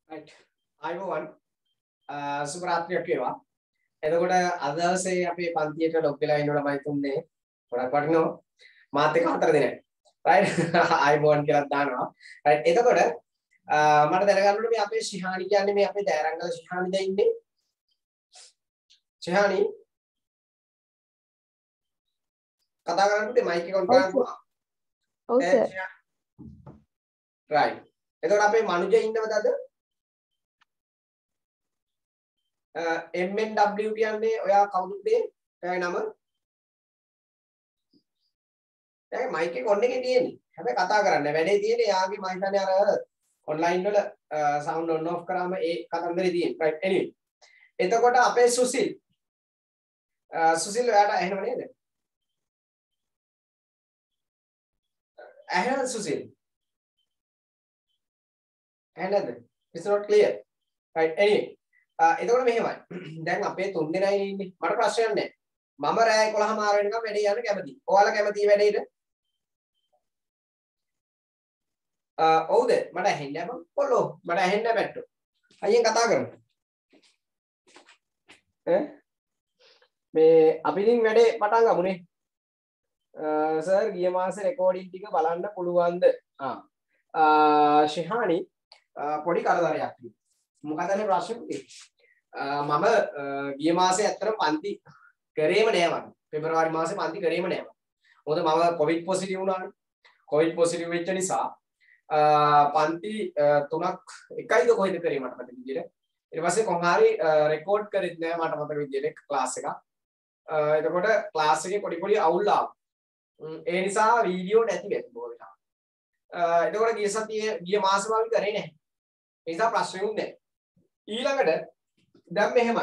right අයෝවන් සුබරාත්‍රියක් වේවා. එතකොට අද දවසේ අපේ පන්තියට ලොග් වෙලා ඉන්නකොට මම හිතුන්නේ ගොඩක් වටිනවා මාත් එක්ක 4 දිනක් right අයෝවන් කියලා දානවා right. එතකොට මට දැනගන්න ඕනේ මේ අපේ ශිහානි කියන්නේ මේ අපේ දෑරංගල ශිහානිද ඉන්නේ ශිහානි කතා කරන්නත් මයික් එක ඔන් කරන්න පුළුවන්. ඔව් සර් right. එතකොට අපේ මනුජ ඉන්නවද අද? MNW කියන්නේ ඔයා කවුද මේ? ඔයාගේ නම? එයාගේ මයික් එක ඔන් එකේ තියෙන්නේ. හැබැයි කතා කරන්න වැඩේ තියෙන්නේ යාගේ මම හිතන්නේ අර ඔන්ලයින් වල සවුන්ඩ් ඔන් ඔෆ් කරාම ඒ කතන්දරේ තියෙන්නේ. right anyway. එතකොට අපේ සුසිල් ඔයාට ඇහෙනව නේද? ඇහෙනවද Susil? ඇහෙනවද? It's not clear. right anyway. එතකොට මෙහෙමයි. දැන් අපේ 3 දෙනයි ඉන්නේ. මට ප්‍රශ්නයක් නැහැ. මම රෑ 11 මාර වෙනකම් වැඩේ යන්න කැමතියි. ඔයාලා කැමතියි වැඩේට? ඔව්ද? මට ඇහෙන්නේ නැහැ මම. කොල්ලෝ මට ඇහෙන්නේ නැහැ පැට්ටෝ. අයියෙන් කතා කරමු. මේ අපි ඉතින් වැඩේ පටන් ගමුනේ. සර් ගිය මාසේ රෙකෝඩින් ටික බලන්න පුළුවන්ද? ශිහානි පොඩි කරදරයක් තියෙනවා. මොකද මේ ප්‍රශ්නේ මම ගිය මාසේ ඇත්තටම පන්ති කරේම නෑ මම. පෙබරවාරි මාසේ පන්ති කරේම නෑ මම. මොකද මම කොවිඩ් පොසිටිව් වුණානේ. කොවිඩ් පොසිටිව් වෙච්ච නිසා පන්ති 3ක් එකයිද කොහෙද කරේ මට මතක විදියට. ඊට පස්සේ කොහොම හරි රෙකෝඩ් කරෙත් නෑ මට මතක විදියට ක්ලාස් එකක්. එතකොට ක්ලාස් එකේ පොඩි පොඩි අවුල් ආවා. ඒ නිසා වීඩියෝ නැති වෙන්න බොහෝ වෙලා. එතකොට ගිය මාසෙම අපි කරේ නැහැ. ඒ නිසා ප්‍රශ්නෙකුත් නැහැ. ඊළඟට දැන් මෙහෙමයි.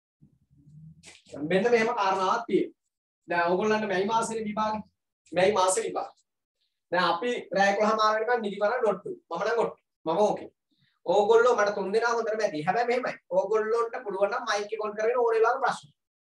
මෙන්න මෙහෙම කාරණාවක් තියෙනවා. දැන් ඕගොල්ලන්ට මැයි මාසෙනේ විභාගේ. මැයි මාසෙ විභාග. දැන් අපි රෑ 11 මාර වෙනකන් නිදි කරන් ඩොට්ටු. මම නම් ඔට්ටු. මම ඕකේ. ඕගොල්ලෝ මට 3 දෙනා හොඳටම ඇති. හැබැයි මෙහෙමයි. ඕගොල්ලොන්ට පුළුවන් නම් මයික් එක ඔන් කරගෙන ඕන වෙලාවක ප්‍රශ්න.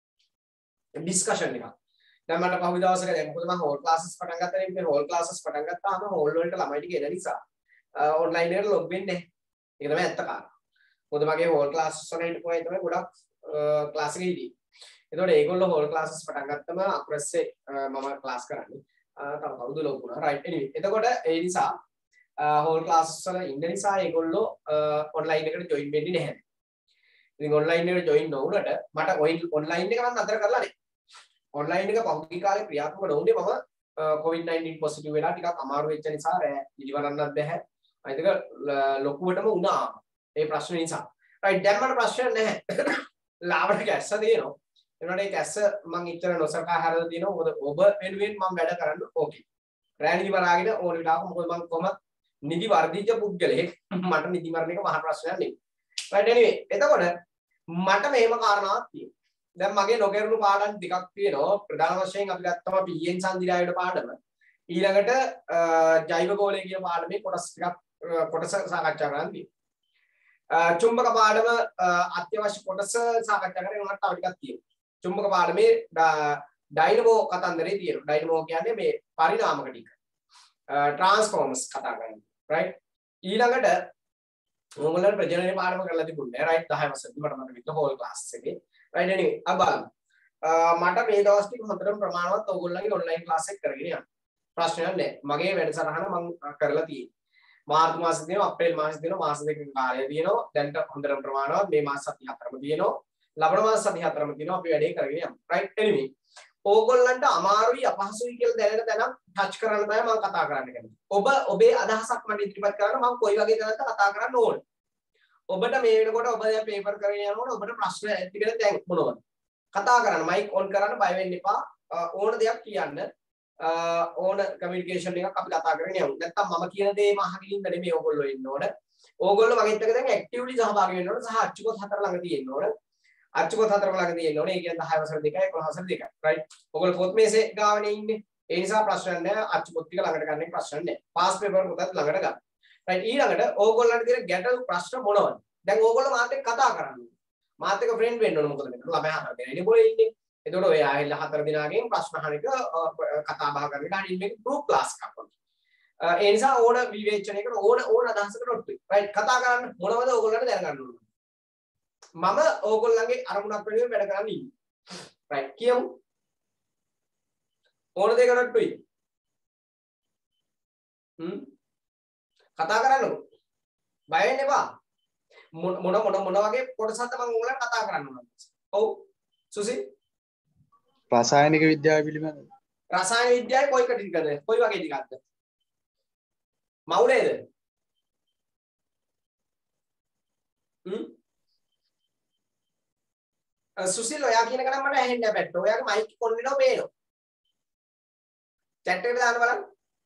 ඩිස්කෂන් එකක්. දැන් මට පහුගිය දවසක දැන් මොකද මම හෝල් ක්ලාසස් පටන් ගත්තා නේ. හෝල් ක්ලාසස් පටන් ගත්තාම හෝල් වලට ළමයි ටික එන නිසා ඔන්ලයින් එකට ලොග් වෙන්නේ නැහැ. ඒක තමයි ඇත්ත කාරණා. මොකද මගේ හෝල් ක්ලාසස් වල හිටපු අය තමයි ගොඩක් ක්ලාස් එකේ හිටියේ. එතකොට ඒගොල්ලෝ හෝල් ක්ලාසස් පටන් ගත්තම අකුරස්සේ මම ක්ලාස් කරන්නේ. තව කවුද ලොග් වුණා. Right anyway. එතකොට ඒ නිසා හෝල් ක්ලාසස් වල ඉන්න නිසා ඒගොල්ලෝ ඔන්ලයින් එකට ජොයින් වෙන්නේ නැහැ. ඉතින් ඔන්ලයින් එකට ජොයින් නොවුනට මට ඔන්ලයින් එක නම් අතර කරලා නැහැ. ඔන්ලයින් එක පහුගිය කාලේ ක්‍රියාත්මක නොවුනේ මම COVID-19 පොසිටිව් වෙලා ටිකක් අමාරු වෙච්ච නිසා රෑ ඉලිවරන්නත් බැහැ. අනිත් එක ලොකුවටම වුණා. ඒ ප්‍රශ්න නිසා. රයිට් දැන් මට ප්‍රශ්න නැහැ. ලාවට කැස්ස දෙනවා. එනකොට ඒ කැස්ස මම ඉතර නොසකා හැරලා දෙනවා. මොකද ඔබ වෙනුවෙන් මම වැඩ කරන්න ඕකේ. රෑ නිදි වරාගෙන ඕන විලාක මොකද මම කොහොමද නිදි වර්ධිත පුද්ගලෙක්. මට නිදි මරණ එක මහා ප්‍රශ්නයක් නෙවෙයි. Right anyway. එතකොට මට මෙහෙම කාරණාවක් තියෙනවා. දැන් මගේ නොකරණු පාඩම් ටිකක් තියෙනවා. ප්‍රධාන වශයෙන් අපි ගත්තම PN සංදිරායේට පාඩම. ඊළඟට ජෛව ගෝලය කියන පාඩමේ කොටස් සාකච්ඡා කරන්න තියෙනවා. චුම්බක පාඩම අත්‍යවශ්‍ය කොටස සාකච්ඡා කරගෙන උනත් තව ටිකක් තියෙනවා. චුම්බක පාඩමේ ඩයිනමෝ කතන්දරේ තියෙනවා. ඩයිනමෝ කියන්නේ මේ පරිණාමක ටික. ට්‍රාන්ස්ෆෝමර්ස් කතා කරන්නේ. රයිට්. ඊළඟට ඕගොල්ලන් ප්‍රජනන පාඩම කරලා තිබුණේ. රයිට් 10 වසරේ මට මතක විදිහට හෝල් ක්ලාස් එකේ. රයිට් anyway අබලන්න. මට මේ දවස් ටික හොඳටම ප්‍රමාණවත් ඕගොල්ලන්ගේ ඔන්ලයින් ක්ලාස් එක කරගෙන යන්න. ප්‍රශ්නයක් නැහැ. මගේ වැඩසටහන මම කරලා තියෙනවා. මාර්තු මාසෙ දිනවා අප්‍රේල් මාසෙ දිනවා මාස දෙකක කාලය දිනවා. දැන්ට හොඳටම ප්‍රමාණවත් මේ මාස සති 4ම දිනවා. ලබන මාස සති 4ම දිනවා අපි වැඩේ කරගෙන යමු. රයිට් anyway ඕගොල්ලන්ට අමාරුයි අපහසුයි කියලා දැනෙන තැනක් ටච් කරන්න තමයි මම කතා කරන්න කැමතියි. ඔබ ඔබේ අදහසක් මට ඉදිරිපත් කරන්න මම කොයි වගේ තැනකට කතා කරන්න ඕනේ. ඔබට මේ වෙනකොට ඔබ දැන් පේපර් කරගෙන යනකොට ඔබට ප්‍රශ්න ඇති වෙන තැන් මොනවද? කතා කරන්න මයික් ඔන් කරන්න බය වෙන්න එපා. ඕන දෙයක් කියන්න. ඕන කමියුනිකේෂන් එකක් අපි කතා කරගෙන යමු. නැත්තම් මම කියන දේම අහගෙන ඉන්න නෙමෙයි ඕගොල්ලෝ ඉන්න ඕන. ඕගොල්ලෝ මගෙත් එක්ක දැන් ඇක්ටිව්ලි සහභාගී වෙන්න ඕන සහ අච්චුකොත් 4 ළඟ තියෙන්න ඕන. අච්චුකොත් 4 ළඟ තියෙන්න ඕන. ඒ කියන්නේ 10 වසර 2යි 11 වසර 2යි. රයිට්. ඕගොල්ලෝ පොත් මේසේ ගාවනේ ඉන්නේ. ඒ නිසා ප්‍රශ්න නැහැ. අච්චුකොත් ටික ළඟට ගන්න එක ප්‍රශ්න නැහැ. පාස් පේපර් පොතත් ළඟට ගන්න. රයිට්. ඊළඟට ඕගොල්ලන්ට තියෙන ගැටලු ප්‍රශ්න මොනවද? දැන් ඕගොල්ලෝ මාත් එක්ක කතා කරන්න. මාත් එක්ක ෆ්‍රෙන්ඩ් වෙන්න ඕන මොකද මෙතන ළමයා 4 දෙනා ඉන්නේ බොලේ ඉන්නේ. එතකොට ඔය ආයෙත් 4 දිනාගෙන් ප්‍රශ්න අහන එක කතා බහ කරන එක අනිත් මේක ගෲප් ක්ලාස් එකක් වගේ. ඒ නිසා ඕන විවේචනයකට ඕන අදහසකට ඔට්ටුයි. රයිට් කතා කරන්න මොනවද ඕගොල්ලන්ට දැනගන්න ඕන. මම ඕගොල්ලන්ගේ අරමුණක් වෙනුවෙන් වැඩ කරන්න ඉන්නේ. රයිට් කියමු. ඕන දෙයකට ඔට්ටුයි. කතා කරන්නකො. බය වෙන්න එපා. මොන වගේ කොටසක්ද මම ඕගොල්ලන්ට කතා කරන්න ඕනද? ඔව්. සුසිල් රසායනික විද්‍යාව පිළිබඳව. රසායන විද්‍යාවේ කොයි කටිකද? කොයි වගේ ටිකක්ද? මවුලේද? සුසිල් ඔයා කියන එක නම් මට ඇහෙන්නේ නැහැ පැට්ටෝ. ඔයාගේ මයික් ඔන් වෙනව පේනවා. chat එකට දාන්න බලන්න.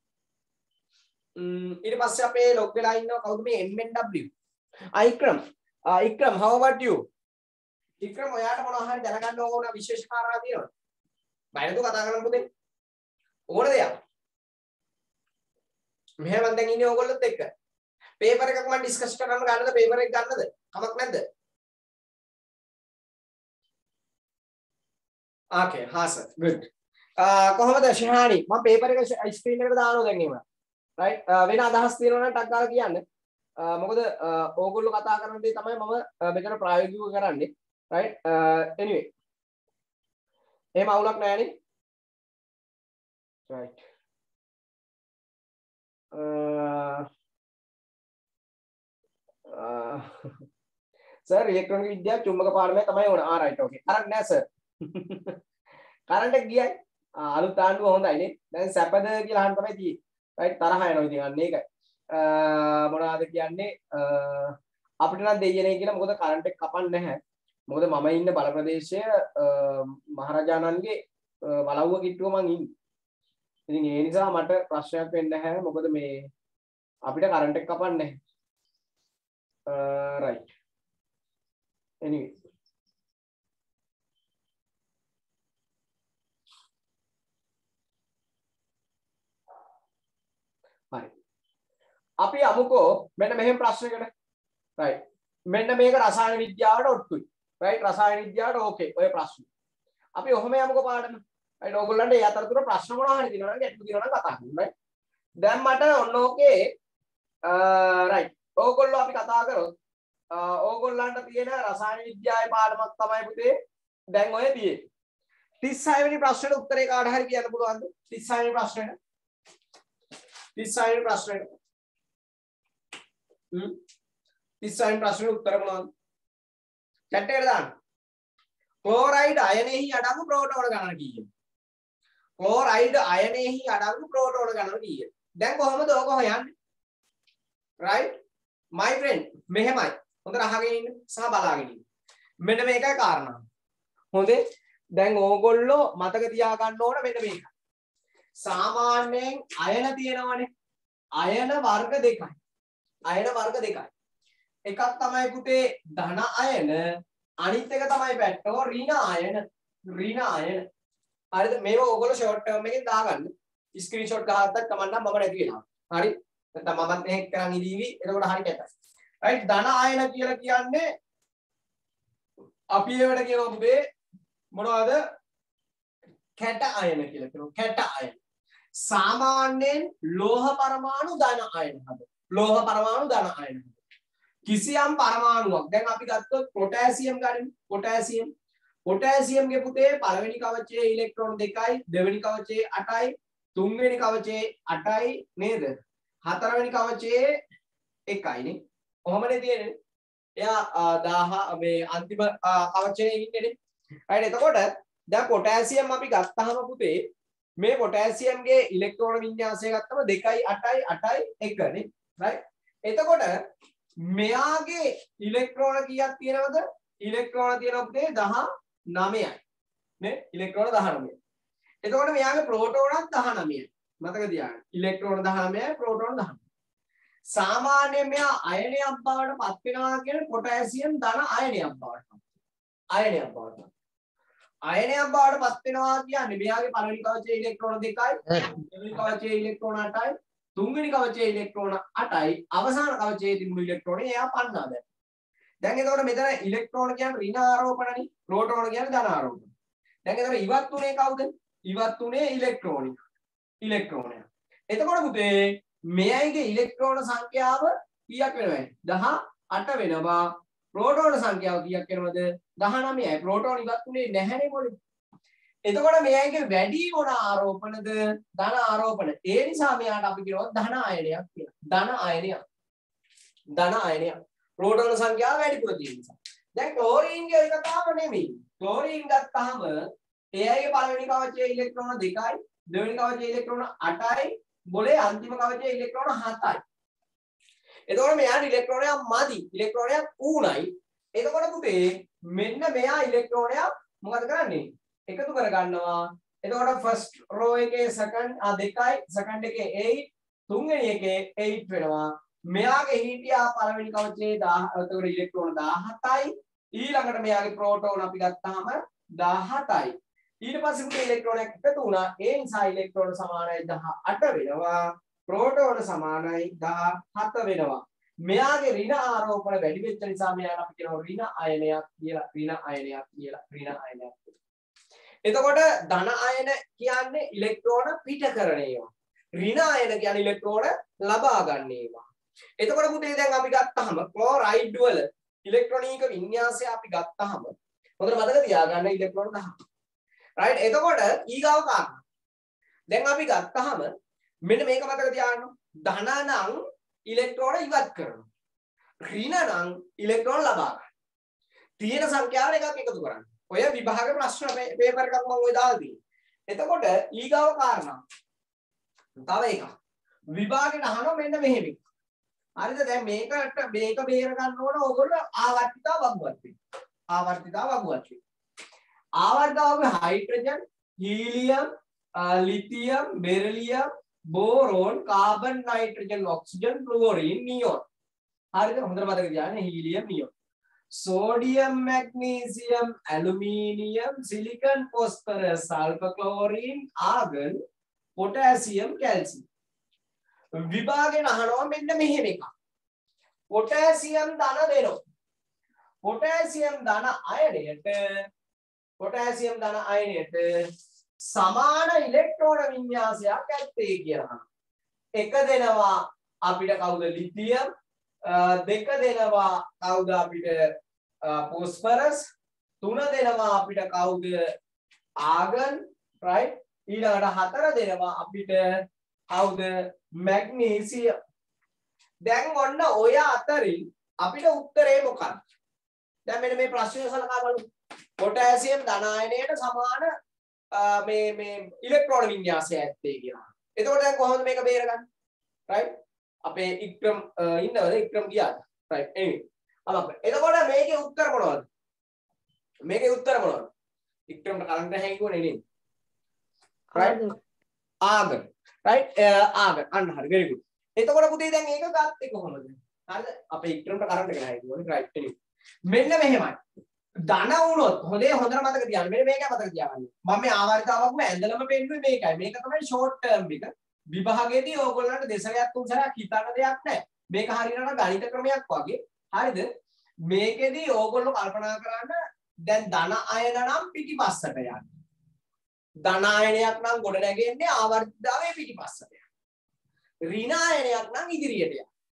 ඊට පස්සේ අපේ ලොග් වෙලා ඉන්නවා කවුද මේ MNW? ඉක්‍රම් how about you? ඉක්‍රම් ඔයාට මොනවා හරි දැනගන්න ඕන විශේෂ කාරණා තියෙනවද? බය නැතුව කතා කරන්න පුතේ. ඕන දෙයක්. මෙහෙම මම දැන් ඉන්නේ ඕගොල්ලොත් එක්ක. පේපර් එකක් මම ඩිස්කස් කරන්න ගන්නද පේපර් එක ගන්නද? කමක් නැද්ද? Okay, හා සර්. good. කොහොමද ශිහානි? මම පේපර් එක ස්ක්‍රීන් එකට දානවා දැන් එහෙම. right? වෙන අදහස් තියෙනවා නම් ටක් ගාලා කියන්න. මොකද ඕගොල්ලෝ කතා කරන දේ තමයි මම මෙතන ප්‍රායෝගිකව කරන්නේ. right? anyway. එහෙම අවුලක් නැහැ නේ. right. සර් ඉලෙක්ට්‍රොනික විද්‍යාව චුම්බක පාඩමේ තමයි ඕන. right okay. හරක් නෑ සර්. කරන්ට් එක ගියයි. අලුත් ආණ්ඩුව හොඳයි නේ. දැන් සැපද කියලා අහන්න තමයි තියෙන්නේ. right තරහ යනවා ඉතින් අන්න ඒකයි. මොනවාද කියන්නේ අපිට නම් දෙයියනේ කියලා මොකද කරන්ට් එක කපන්නේ නැහැ. මොකද මම ඉන්න බල ප්‍රදේශය මහරජාණන්ගේ වලව්ව කිට්ටුව මං ඉන්නේ. ඉතින් ඒ නිසා මට ප්‍රශ්නයක් වෙන්නේ නැහැ. මොකද මේ අපිට කරන්ට් එක කපන්නේ නැහැ. right. anyway. හරි. අපි යමුකෝ මෙන්න මෙහෙම ප්‍රශ්නයකට. right. මෙන්න මේක රසායන විද්‍යාවට ඔට්ටුයි. right. රසායන විද්‍යාවට ඕකේ ඔය ප්‍රශ්න. අපි ඔහොම යමුකෝ පාඩම. right. ඕගොල්ලන්ට ඒ අතරතුර ප්‍රශ්න මොනවා හරි තියෙනවා නම් ගැටලු තියෙනවා නම් කතා කරමු. right. දැන් මට ඔන්න ඕකේ right. ඕගොල්ලෝ අපි කතා කරොත් ඕගොල්ලන්ට තියෙන රසායන විද්‍යාවේ පාඩමක් තමයි පුතේ දැන් ඔය තියෙන්නේ. 36 වෙනි ප්‍රශ්නෙට උත්තරේ කාට හරි කියන්න පුළුවන්ද? 36 වෙනි ප්‍රශ්නෙට 36 වෙනි ප්‍රශ්නෙට 36 වෙනි ප්‍රශ්නෙට උත්තර මොනවද? chat එකට දාන්න. ක්ලෝරයිඩ් අයනයෙහි අඩංගු ප්‍රෝටෝන ගණන කීයද? ක්ලෝරයිඩ් අයනයෙහි අඩංගු ප්‍රෝටෝන ගණන කීයද? දැන් කොහොමද ඕක හොයන්නේ? right my friend මෙහෙමයි. හොඳට අහගෙන ඉන්න සහ බලාගෙන ඉන්න. මෙන්න මේකයි කාරණා. හොඳේ. දැන් ඕගොල්ලෝ මතක තියාගන්න ඕන මෙන්න මේක. සාමාන්‍යයෙන් අයන තියෙනවනේ. අයන වර්ග දෙකයි. අයන වර්ග දෙකයි. එකක් තමයි පුතේ ධන අයන, අනිත් එක තමයි පැට්ටෝ ඍණ අයන. ඍණ අයන. හරිද? මේව ඕගොල්ලෝ ෂෝට් ටර්ම් එකෙන් දාගන්න. ස්ක්‍රීන්ෂොට් ගහත්තත් කමන්න මම නැති වෙනවා. හරි? නැත්නම් මමත් එහෙක් කරන් ඉදීවි. එතකොට හරි කැතයි. right ධන අයන කියලා කියන්නේ අපි ඒවට කියනවා පුතේ මොනවද? කැට අයන කියලා කියනවා. කැට අයන. සාමාන්‍යයෙන් ලෝහ පරමාණු ධන අයන හද. ලෝහ පරමාණු ධන අයන. කිසියම් පරමාණුවක් දැන් අපි ගත්තොත් පොටෑසියම් ගනිමු. පොටෑසියම්ගේ පුතේ පළවෙනි කවචයේ ඉලෙක්ට්‍රෝන 2යි, දෙවෙනි කවචයේ 8යි, තුන්වෙනි කවචයේ 8යි නේද? හතරවෙනි කවචයේ 1යි නේ. කොහොමද තියෙන්නේ? එයා 1000 මේ අන්තිම කවචයේ ඉන්නේ නේ. right එතකොට දැන් පොටෑසියම් අපි ගත්තාම පුතේ මේ පොටෑසියම්ගේ ඉලෙක්ට්‍රෝන වින්‍යාසය ගත්තම 2යි 8යි 8යි 1 නේ. right එතකොට මෙයාගේ ඉලෙක්ට්‍රෝන කීයක් තියෙනවද? ඉලෙක්ට්‍රෝන තියෙනවා පුතේ 19යි නේ. ඉලෙක්ට්‍රෝන 19. එතකොට මෙයාගේ ප්‍රෝටෝනත් 19යි. මතක තියාගන්න. ඉලෙක්ට්‍රෝන 19යි ප්‍රෝටෝන 19. සාමාන්‍යයෙන් මෙයා අයනයක් බවට පත් වෙනවා කියන්නේ පොටෑසියම් ධන අයනයක් බවට. අයනයක් බවට. අයනයක් බවට පත් වෙනවා කියන්නේ මෙයාගේ පළවෙනි කවචයේ ඉලෙක්ට්‍රෝන 2යි, දෙවෙනි කවචයේ ඉලෙක්ට්‍රෝන 8යි, තුන්වෙනි කවචයේ ඉලෙක්ට්‍රෝන 8යි, අවසාන කවචයේ තිබුණු ඉලෙක්ට්‍රෝන එයා පන්නා දැන්. දැන් එතකොට මෙතන ඉලෙක්ට්‍රෝන කියන්නේ ඍණ ආරෝපණනේ, ප්‍රෝටෝන කියන්නේ ධන ආරෝපණ. දැන් එතකොට ඉවත් උනේ කවුද? ඉවත් උනේ ඉලෙක්ට්‍රෝනය. එතකොට පුතේ මෙයයිගේ ඉලෙක්ට්‍රෝන සංඛ්‍යාව කීයක් වෙනවද? 18 වෙනවා. ප්‍රෝටෝන සංඛ්‍යාව කීයක් වෙනවද? 19යි. ප්‍රෝටෝන ඉවත්ුනේ නැහැනේ මොලේ. එතකොට මෙයයිගේ වැඩි මොන ආරෝපණද? ධන ආරෝපණ. ඒ නිසා මෙයාට අපි කියනවා ධන ආයනයක් කියලා. ධන ආයනයක්. ධන ආයනයක්. ප්‍රෝටෝන සංඛ්‍යාව වැඩිපුර තියෙන නිසා. දැන් ක්ලෝරීන්ගේ එක කතාව නෙමෙයි. ක්ලෝරීන් ගත්තාම එයාගේ පළවෙනි කවචයේ ඉලෙක්ට්‍රෝන 2යි, දෙවෙනි කවචයේ ඉලෙක්ට්‍රෝන 8යි, මොලේ අන්තිම කවචයේ ඉලෙක්ට්‍රෝන 7යි. එතකොට මෙයාට ඉලෙක්ට්‍රෝනයක් මදි. ඉලෙක්ට්‍රෝනයක් ඌණයි. එතකොට පුතේ මෙන්න මෙයා ඉලෙක්ට්‍රෝනයක් මොකද කරන්නේ? එකතු කර ගන්නවා. එතකොට ෆස්ට් රෝ එකේ සෙකන්ඩ් 2යි, සෙකන්ඩ් එකේ 8, තුන්වෙනි එකේ 8 වෙනවා. මෙයාගේ හිටියා පළවෙනි කවචයේ 10. එතකොට ඉලෙක්ට්‍රෝන 17යි. ඊළඟට මෙයාගේ ප්‍රෝටෝන අපි ගත්තාම 17යි. ඊට පස්සේ පුතේ ඉලෙක්ට්‍රෝනයක් එකතු වුණා. ඒ නිසා ඉලෙක්ට්‍රෝන සමානයි 18 වෙනවා. ප්‍රෝටෝන සමානයි 17 වෙනවා. මෙයාගේ ඍණ ආරෝපණ වැඩි වෙච්ච නිසා මෙයාට අපි කියනවා ඍණ අයනයක් කියලා. ඍණ අයනයක් කියලා. ඍණ අයනයක්. එතකොට ධන අයන කියන්නේ ඉලෙක්ට්‍රෝන පිට කරන ඒවා. ඍණ අයන කියන්නේ ඉලෙක්ට්‍රෝන ලබා ගන්න ඒවා. එතකොට පුතේ දැන් අපි ගත්තාම ක්ලෝරයිඩ් වල ඉලෙක්ට්‍රොනික වින්‍යාසය අපි ගත්තාම හොඳට මතක තියාගන්න ඉලෙක්ට්‍රෝන 10. රයිට්. එතකොට ඊගාව කාරණා. දැන් අපි ගත්තාම මෙන්න මේක මතක තියාගන්න. ධන නම් ඉලෙක්ට්‍රෝන ඉවත් කරනවා. ඍණ නම් ඉලෙක්ට්‍රෝන ලබා ගන්න. තියෙන සංඛ්‍යාව එකක් එකතු කරන්න. ඔය විභාග ප්‍රශ්න පේපර් එකක් මම ඔය දාලා තියෙනවා. එතකොට ඊගාව කාරණා. තව එකක්. විභාගෙට අහනවා මෙන්න මෙහෙම. හරිද? දැන් මේක බේර ගන්න ඕන ඕගොල්ලෝ ආවර්තිතා වගුවත් වෙන්න. ආවර්තිතා වගුවත් වෙන්න. ආවර්තිතාවගේ hydrogen, helium, lithium, beryllium, boron, carbon, nitrogen, oxygen, fluorine, neon. හරිද? හොඳට මතක තියාගන්න helium, neon. sodium, magnesium, aluminium, silicon, phosphorus, sulfur, chlorine, argon, potassium, calcium. විභාගෙන් අහනවා මෙන්න මෙහෙම එකක්. පොටෑසියම් ධන දෙනවා. පොටෑසියම් ධන අයනයට සමාන ඉලෙක්ට්‍රෝන වින්‍යාසයක් ඇත්තේ කියලා. එක දෙනවා අපිට කවුද? ලිතියම්. දෙක දෙනවා කවුද අපිට? phosphorus. තුන දෙනවා අපිට කවුද? argon. right. ඊළඟට හතර දෙනවා අපිට කවුද? magnesium. දැන් ඔන්න ඔය අතරින් අපිට උත්තරේ මොකක්ද? දැන් මෙන්න මේ ප්‍රශ්නය සලකා බලමු. පොටෑසියම් ධන ආයනයට සමාන මේ ඉලෙක්ට්‍රෝන වින්‍යාසය ඇත්තේ කියලා. එතකොට දැන් කොහොමද මේක බේරගන්නේ? right. අපේ ඉක්‍රම් ඉන්නවද? ඉක්‍රම් ගියාද? right. එතකොට මේකේ උත්තර මොනවද? ඉක්‍රම්ට කරන්ට් හැංගුණේ නේද? right. argon. right. argon. අන්න හරි. very good. එතකොට පුතේ දැන් මේක ගත්තේ කොහොමද? හරිද? අපේ ඉක්‍රම්ට කරන්ට් එක හැංගුණේ. right. මෙන්න මෙහෙමයි. ධන වුණොත් හොඳට මතක තියාගන්න. මෙන්න මේක මතක තියාගන්න. මම මේ ආවර්තාවක්ම ඇඳලම පෙන්නුවේ මේකයි. මේක තමයි ෂෝට් ටර්ම් එක. විභාගයේදී ඕගොල්ලන්ට දෙසරයක් තුන්සරයක් හිතන්න දෙයක් නැහැ. මේක හරියට ගණිත ක්‍රමයක් වගේ. හරිද? මේකෙදී ඕගොල්ලෝ කල්පනා කරන්න දැන් ධන අයන නම් පිටිපස්සට යන්නේ. ධන අයනයක් නම් ගොඩ නැගෙන්නේ ආවර්තිතාවයේ පිටිපස්සට යන්නේ. ඍණ අයනයක් නම් ඉදිරියට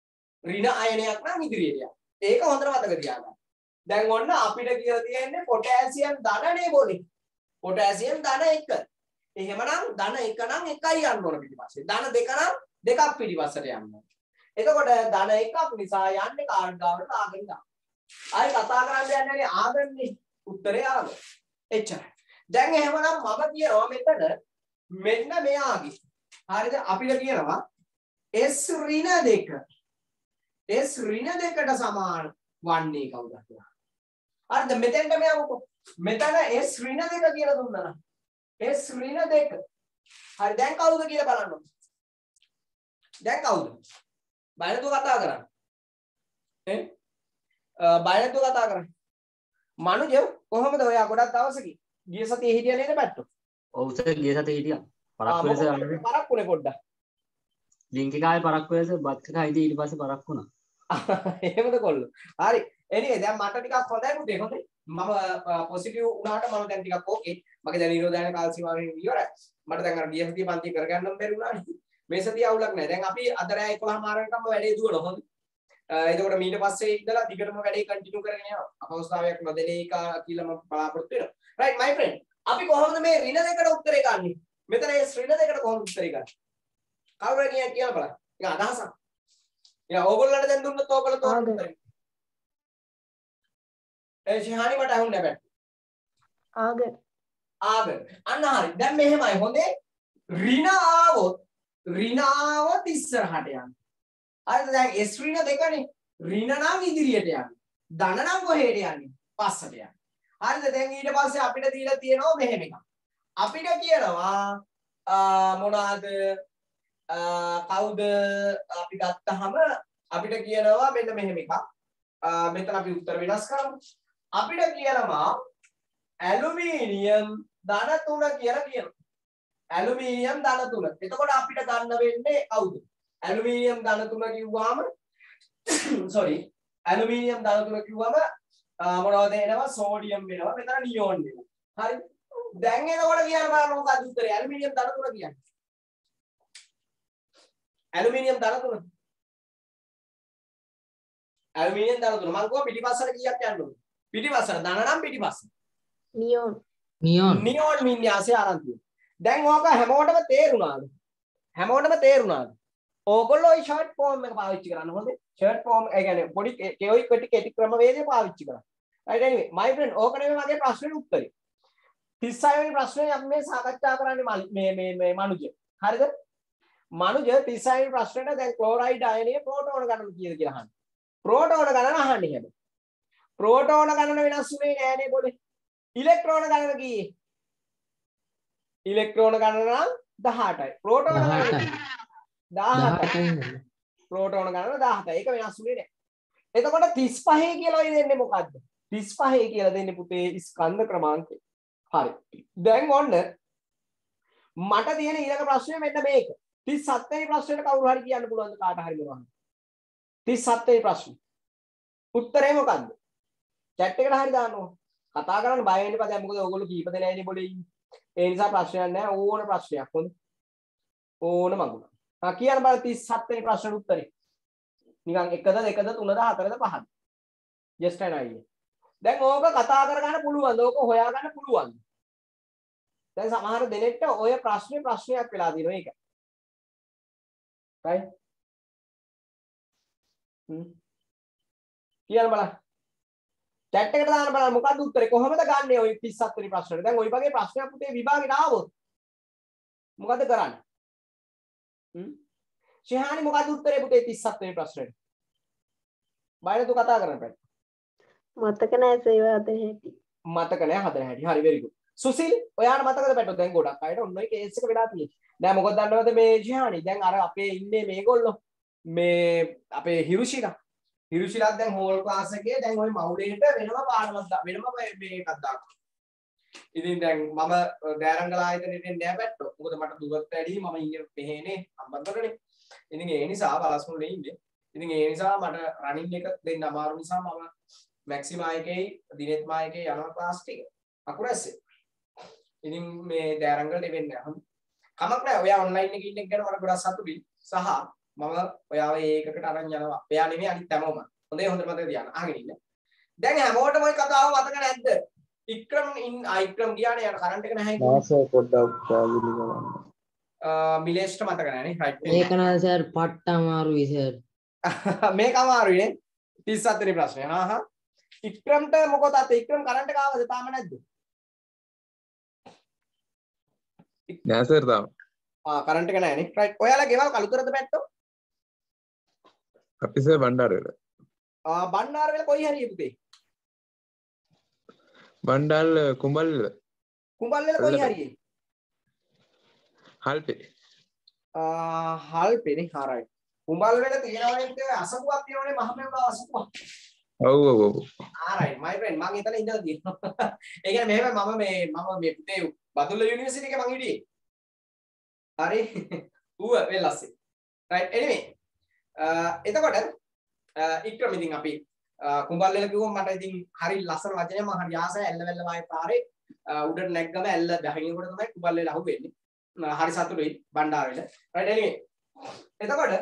යන්නේ. ඒක හොඳට මතක තියාගන්න. දැන් ඔන්න අපිට කියලා තියෙන්නේ පොටෑසියම් ධනනේ බොනේ. පොටෑසියම් ධන 1. එහෙමනම් ධන 1 නම් 1යි යන්න ඕන පිටිපස්සේ. ධන 2 නම් 2ක් පිටිපස්සට යන්න ඕන. එතකොට ධන 1ක් නිසා යන්නේ කාර්ඩ් ගාවට ආගෙන ගන්න. ආයි කතා කරන්න යන්නේ නැහැ ආගන්නේ. උත්තරේ ආගම. එච්චරයි. දැන් එහෙමනම් මම කියනවා මෙතන මෙන්න මෙයාගේ. හරිද? අපිට කියනවා S ඍණ 2. S ඍණ 2ට සමාන වන්නේ කවුද කියලා. හරිද? මෙතෙන්ට මෙයා මොකෝ? මෙතන S ඍණ 2 කියලා දුන්නා නම් S ඍණ 2. හරි දැන් කවුද කියලා බලන්න. දැන් කවුද? බයනතු කතා කරන්නේ. බයනතු කතා කරන්නේ. මනුජ කොහමද ඔයා ගොඩක් දවසකින් ගිය සතියේ හිටියා නේද බැට්ටෝ? ඔව් සර් ගිය සතියේ හිටියා. පරක්කු වෙලස යන්නේ. පරක්කුනේ පොඩ්ඩක්. ලින්ක් එක ආයේ පරක්කු වෙලස බත් එක හිටියේ ඊට පස්සේ පරක්කු වුණා. එහෙමද කොල්ලෝ? හරි. එනිවේ දැන් මට ටිකක් හොඳයි පුතේ හොඳයි. මම පොසිටිව් වුණාට මම දැන් ටිකක් ඕකේ. මගේ දැන් නිරෝධායන කාල සීමාවෙන් ඉවරයි. මට දැන් අර ගිය සතියේ පන්ති කරගන්නම බැරි වුණානේ. මේ සතිය අවුලක් නැහැ. දැන් අපි අද රෑ 11 මාරකටම වැඩේ දුවනවා. හොඳයි. එතකොට ඊට පස්සේ ඉඳලා දිගටම වැඩේ කන්ටිනියු කරගෙන යනවා. අපහසුතාවයක් නොදෙන එක කියලා මම බලාපොරොත්තු වෙනවා. right my friend. අපි කොහොමද මේ ඍණ දෙකට උත්තරේ ගන්නෙ? මෙතන මේ ඍණ දෙකට කොහොමද උත්තරේ ගන්නේ? කවුරු කියලා බලන්න. ඒක අදහසක්. යා ඕගොල්ලන්ට දැන් දුන්නොත් ඕගොල්ලෝ තෝරන්න උත්තරේ. ශිහානි මට අහුන්නේ නැහැ. ආගර. අන්න හරි. දැන් මෙහෙමයි හොඳේ. ඍණ ආවොත් ඉස්සරහට යන්න. හරිද? දැන් S ඍණ දෙකනේ. ඍණ නම් ඉදිරියට යන්නේ. ධන නම් කොහෙට යන්නේ? පස්සට යන්නේ. හරිද? දැන් ඊට පස්සේ අපිට දීලා තියෙනවා මෙහෙම එකක්. අපිට කියනවා මොනවාද කවුද අපි ගත්තාම අපිට කියනවා මෙන්න මෙහෙම එකක්. මෙතන අපි උත්තර වෙනස් කරමු. අපිට කියනවා ඇලුමිනියම් ධන 3 කියලා කියනවා. ඇලුමිනියම් ධන 3. එතකොට අපිට ගන්න වෙන්නේ කවුද? ඇලුමිනියම් ධන 3 කිව්වම sorry ඇලුමිනියම් ධන 3 කිව්වම මොනවද එනවා? සෝඩියම් වෙනවා. මෙතන නියෝන් වෙනවා. හරි. දැන් එනකොට කියන්න බලන්න මොකක්ද උත්තරේ? ඇලුමිනියම් ධන 3 කියන්නේ. ඇලුමිනියම් ධන 3. ඇලුමිනියම් ධන 3. මම කිව්වා පිටිපස්සට කීයක් යන්න ඕනේ? පිටිපස්සට ධන නම් පිටිපස්ස. නියෝන්. නියෝන් වින්‍යාසය ආරම්භ වෙනවා. දැන් ඕක හැමෝටම තේරුණාද? හැමෝටම තේරුණාද? ඕගොල්ලෝ ওই ෂර්ට් ෆෝම් එක පාවිච්චි කරන්න හොඳේ. ෂර්ට් ෆෝම් ඒ කියන්නේ පොඩි කෙටි කෙටි ක්‍රමවේදය පාවිච්චි කරන්න. right anyway my friend ඕක නෙමෙයි මගේ ප්‍රශ්නෙට උත්තරේ. 36 වෙනි ප්‍රශ්නේ අපි මේ සාකච්ඡා කරන්නේ මේ මනුජ. හරිද? මනුජ 36 වෙනි ප්‍රශ්නෙට දැන් ක්ලෝරයිඩ් අයනයේ ප්‍රෝටෝන ගණන කීයද කියලා අහන්නේ. ප්‍රෝටෝන ගණන අහන්නේ හැබැයි. ප්‍රෝටෝන ගණන වෙනස් වෙන්නේ නෑනේ පොඩේ. ඉලෙක්ට්‍රෝන ගණන කීයේ? ඉලෙක්ට්‍රෝන ගණන නම් 18යි. ප්‍රෝටෝන ගණන 17යි. ප්‍රෝටෝන ගණන 17යි. ඒක වෙනස් වෙන්නේ නෑ. එතකොට 35 කියලා දෙන්නේ මොකද්ද? 35 කියලා දෙන්නේ පුතේ ස්කන්ධ ක්‍රමාංකය. හරි. දැන් ඔන්න මට තියෙන ඊළඟ ප්‍රශ්නේ මෙන්න මේක. 37 වෙනි ප්‍රශ්නෙට කවුරු හරි කියන්න පුළුවන්ද කාට හරි මොනවද? 37 වෙනි ප්‍රශ්නේ. උත්තරේ මොකද්ද? chat එකට හරි දාන්න ඕන. කතා කරන්න බය වෙන්න එපා. දැන් මොකද ඔයගොල්ලෝ කීප දෙනායිනේ පොඩි ඉන්නේ. ඒ නිසා ප්‍රශ්නයක් නැහැ. ඕන ප්‍රශ්නයක් හොඳ. ඕන මඟුල. කියන්න බලන්න 37 වෙනි ප්‍රශ්නෙට උත්තරේ. නිකන් 1ද 2ද 3ද 4ද 5ද. just an idea. දැන් ඕක කතා කරගන්න පුළුවන්ද? ඕක හොයාගන්න පුළුවන්ද? දැන් සමහර දෙනෙක්ට ඔය ප්‍රශ්නයක් වෙලා තියෙනවා ඒක. right? කියන්න බලන්න. chat එකට දාන්න බලන්න මොකක්ද උත්තරේ? කොහොමද ගන්නෙ ওই 37 වෙනි ප්‍රශ්නෙට? දැන් ওই වගේ ප්‍රශ්නයක් පුතේ විභාගෙට ආවොත් මොකද කරන්නේ? ශිහානි මොකක්ද උත්තරේ පුතේ 37 වෙනි ප්‍රශ්නෙට? බයලතු කතා කරන්න බෑ. මතක නැහැ සේව හදන හැටි. මතක නැහැ හදන හැටි. හරි very good. සුසිල් ඔයාට මතකද පැටෝ? දැන් ගොඩක් අයට ඔන්න ඔය කේස් එක වෙලා තියෙන්නේ. නෑ මොකද දන්නවද මේ ශිහානි? දැන් අර අපේ ඉන්නේ මේගොල්ලෝ මේ අපේ හිරුෂිලා දැන් හෝල් ක්ලාස් එකේ දැන් ওই මවුලේට වෙනම පාඩමක් වෙනම මේකක් දානවා. ඉතින් දැන් මම දෑරංගල ආයතනෙට එන්නේ නැහැ පැට්ටෝ. මොකද මට දුරත් වැඩි මම ඉන්නේ මෙහෙනේ අම්බන්තොටනේ. ඉතින් ඒ නිසා බලස්මුලේ ඉන්නේ. ඉතින් ඒ නිසා මට රනින් එක දෙන්න අමාරු නිසා මම මැක්සිමා එකේ දිනෙත් මා එකේ යනවා ක්ලාස් ටික. අකුරැස්සේ. ඉතින් මේ දෑරංගලට වෙන්නේ නැහැ. කමක් නැහැ. ඔයා ඔන්ලයින් එකේ ඉන්න එක ගැන මට ගොඩක් සතුටුයි. සහ මම ඔයාව ඒකකට අරන් යනවා. ඔයා නෙමෙයි අනිත් හැමෝම. හොඳේ හොඳට මතක තියාගන්න. අහගෙන ඉන්න. දැන් හැමෝටම ওই කතාව මතක නැද්ද? ඉක්‍රම් ගියානේ යාර කරන්ට් එක නැහැ ආස පොඩ්ඩක් පැහැදිලි කරන්න. මිලේෂ්ට මතක නැහැ නේ රයිට්. ඒක නෑ සර් පට්ට අමාරුයි සර්. මේක අමාරුයි නේ 37 වෙනි ප්‍රශ්නේ. ඉක්‍රම්ට මොකද අත ඉක්‍රම් කරන්ට් එක ආවද තාම නැද්ද? නෑ සර් තාම. කරන්ට් එක නැහැ නේ. රයිට්. ඔයාලා ගෙවල් කලුතරද පැට්ටෝ? අපි සර් බණ්ඩාරවල. බණ්ඩාරවල කොයි හරිය පුතේ? බණ්ඩාර කුඹල්වල. කුඹල්වල කොයි හරියේ? හල්පේ. හල්පේ නේ. හරයි. කුඹල්වල තියෙනවනේ අසපුවක් තියෙනවනේ මහමෙව්ව අසපුවක්. ඔව් ඔව් ඔව්. alright my friend මම එතන ඉඳලා තියෙනවා. ඒ කියන්නේ මෙහෙම මම මේ පුතේ බදුල්ල යුනිවර්සිටි එකේ මං හිටියේ. හරි. ඌව වෙලස්සේ. right anyway. එතකොට ඉක්‍රම ඉතින් අපි කුඹල්වල කිව්වම මට ඉතින් හරි ලස්සන වචනයක් මම හරි ආසයි ඇල්ලවැල්ල වායේ පාරේ උඩට නැග්ගම ඇල්ල බහිනකොට තමයි කුඹල්වල අහුවෙන්නේ. හරි සතුටුයි බණ්ඩාරවල. right anyway එතකොට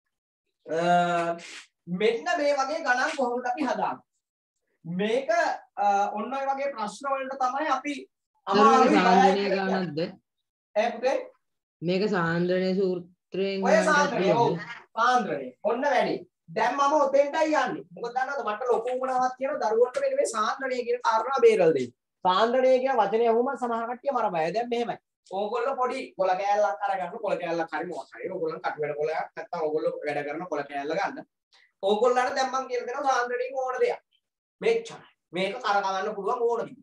මෙන්න මේ වගේ ගණන් කොහොමද අපි හදාගන්නේ? මේක ඔන්න ඔය වගේ ප්‍රශ්න වලට තමයි අපි අමාරුයි සාන්ද්‍රණය ගණන්ද? පුතේ මේක සාන්ද්‍රණය සූත්‍රයෙන් ඔය සාන්ද්‍රණය ඔව් සාන්ද්‍රණය ඔන්න වැඩි. දැන් මම ඔතෙන්ටයි යන්නේ. මොකද දන්නවද මට ලොකු උමනාවක් තියෙනවා දරුවන්ට මෙන්න මේ සාන්ද්‍රණය කියන කාරණා බේරලා දෙන්න. සාන්ද්‍රණය කියන වචනේ අහුවම සමහර කට්ටිය මරබය. දැන් මෙහෙමයි. ඕගොල්ලෝ පොඩි කොළ කෑල්ලක් අරගන්න කොළ කෑල්ලක් හරි මොකක් හරි ඕගොල්ලන් කටු වැඩ කොළයක් නැත්තම් ඕගොල්ලෝ වැඩ කරන කොළ කෑල්ල ගන්න. ඕගොල්ලන්ට දැන් මම කියලා දෙනවා සාන්ද්‍රණයෙන් ඕන දෙයක්. මෙච්චරයි. මේක කරකවන්න පුළුවන් ඕන දෙයක්.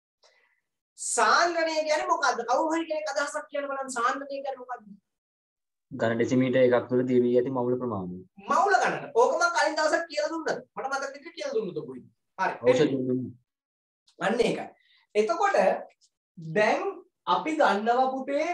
සාන්ද්‍රණය කියන්නේ මොකද්ද? කවුරු හරි කෙනෙක් අදහසක් කියන්න බලන්න සාන්ද්‍රණය කියන්නේ මොකද්ද? ඝන ඩෙසිමීටර් එකක් තුළ දිවි ඇති මවුල ප්‍රමාණය. මවුල ගණන. ඕක මම කලින් දවසක් කියලා දුන්නද? මට මතක විදිහට කියලා දුන්නද කොයි? හරි. අන්න ඒකයි. එතකොට දැන් අපි ගන්නවා පුතේ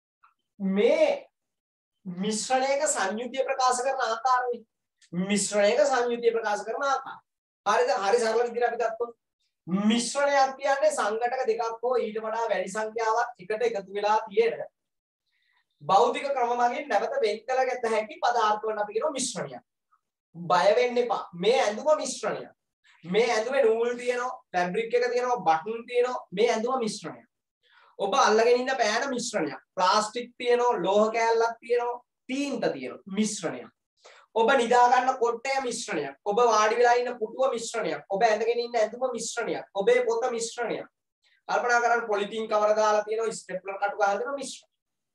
මේ මිශ්‍රණයක සංයුතිය ප්‍රකාශ කරන ආකාරය. මිශ්‍රණයක සංයුතිය ප්‍රකාශ කරන ආකාරය. හරිද? හරි සරල විදිහට අපි ගත්තොත් මිශ්‍රණයක් කියන්නේ සංඝටක දෙකක් හෝ ඊට වඩා වැඩි සංඛ්‍යාවක් එකට එකතු වෙලා තියෙන භෞතික ක්‍රම මගින් නැවත වෙන් කරගත හැකි පදාර්ථ වලට අපි කියනවා මිශ්‍රණයක්. බය වෙන්න එපා. මේ ඇඳුම මිශ්‍රණයක්. මේ ඇඳුමේ නූල් තියෙනවා, ෆැබ්‍රික් එක තියෙනවා, බටන් තියෙනවා. මේ ඇඳුම මිශ්‍රණයක්. ඔබ අල්ලගෙන ඉන්න පෑන මිශ්‍රණයක්. ප්ලාස්ටික් තියෙනවා, ලෝහ කෑල්ලක් තියෙනවා, තීන්ත තියෙනවා. මිශ්‍රණයක්. ඔබ නිදා ගන්න කොට්ටය මිශ්‍රණයක්. ඔබ වාඩි වෙලා ඉන්න පුටුව මිශ්‍රණයක්. ඔබ ඇඳගෙන ඉන්න ඇඳුම මිශ්‍රණයක්. ඔබේ පොත මිශ්‍රණයක්. කල්පනා කරන්න පොලිතීන් කවර දාලා තියෙනවා, ස්ටෙප්ලර් කටු ගහලා තියෙනවා මිශ්‍රණයක්.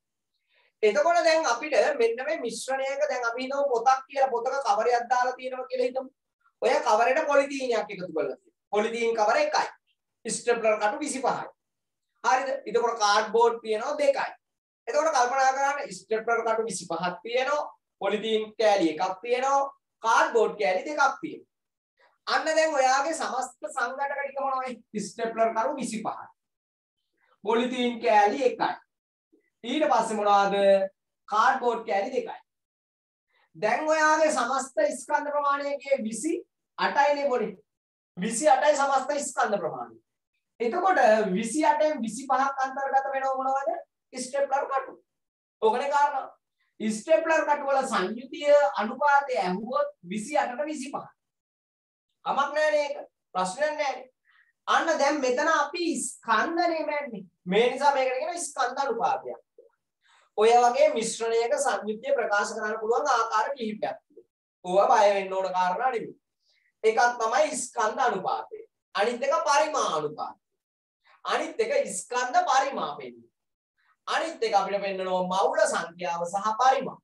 එතකොට දැන් අපිට මෙන්න මේ මිශ්‍රණයක දැන් අපි හිතමු පොතක් කියලා පොතක කවරයක් දාලා තියෙනවා කියලා හිතමු. ඔය කවරේට පොලිතීනයක් එකතු කරලා තියෙනවා. පොලිතීන් කවර එකයි. ස්ටෙප්ලර් කටු 25යි. හරිද? ඊටකොට කාඩ්බෝඩ් තියෙනවා දෙකයි. එතකොට කල්පනා කරන්න ස්ටෙප්ලර් කටු 25ක් තියෙනවා. පොලිතීන් කෑලි එකක් තියෙනවා. කාඩ්බෝඩ් කෑලි දෙකක් තියෙනවා. අන්න දැන් ඔයාගේ සමස්ත සංඝටක ටික මොනවද? ස්ටෙප්ලර් කටු 25යි. පොලිතීන් කෑලි එකයි. ඊට පස්සේ මොනවාද? කාඩ්බෝඩ් කෑලි දෙකයි. දැන් ඔයාගේ සමස්ත ස්කන්ධ ප්‍රමාණයගේ 28යිනේ පොඩි. 28යි සමස්ත ස්කන්ධ ප්‍රමාණය. එතකොට 28න් 25ක් අන්තර්ගත වෙනව මොනවද? ස්ටෙප්ලර් කටු. ඕකනේ කාරණා. ස්ටෙප්ලර් කටු වල සංයුතිය අනුපාතය ඇහුවොත් 28ට 25. කමක් නැහැ නේද? ප්‍රශ්නයක් නැහැ. අන්න දැන් මෙතන අපි ස්කන්ධනේ මැන්නේ. මේ නිසා මේකට කියනවා ස්කන්ධ අනුපාතයක්. ඔය වගේ මිශ්‍රණයක සංයුතිය ප්‍රකාශ කරන්න පුළුවන් ආකාර කිහිපයක් තියෙනවා. ඕවා බය වෙන්න ඕන කාරණා නෙමෙයි. එකක් තමයි ස්කන්ධ අනුපාතය. අනිත් එක පරිමාණ අනුපාතය. අනිත් එක ස්කන්ධ පරිමාපෙන්න. අනිත් එක අපිට පෙන්නනවා මවුල සංඛ්‍යාව සහ පරිමාව.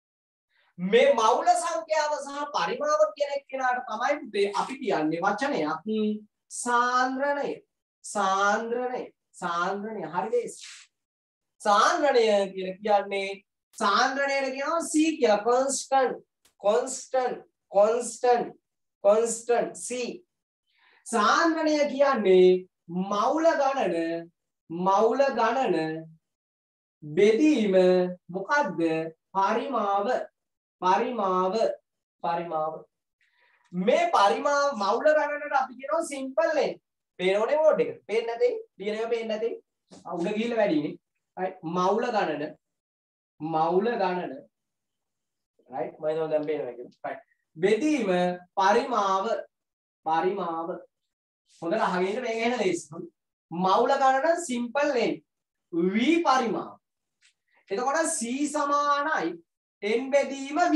මේ මවුල සංඛ්‍යාව සහ පරිමාව කියන එක්කෙනාට තමයි පුතේ අපි කියන්නේ වචනයක් සාන්ද්‍රණය. සාන්ද්‍රණය. සාන්ද්‍රණය හරිද? සාන්ද්‍රණය කියලා කියන්නේ සාන්ද්‍රණයට කියනවා C කියලා constant C. සාන්ද්‍රණය කියන්නේ මවුල ගණන බෙදීම මොකද්ද? පරිමාව. මේ පරිමාව මවුල ගණනට අපි කියනවා සිම්පල් ලෙන්. පේනෝනේ බෝඩ් එක. පේන්නේ නැතේ? ලියනවා පේන්නේ නැතේ? උඩ ගිහිල්ලා වැඩිනේ. right මවුල ගණන right මම දැන් පේනවා කියලා right බෙදීම පරිමාව හොඳට අහගෙන ඉන්න මේක එන ලේසි මවුල ගණන සිම්පල් ලෙන් v පරිමාව එතකොට c සමානයි n බෙදීම v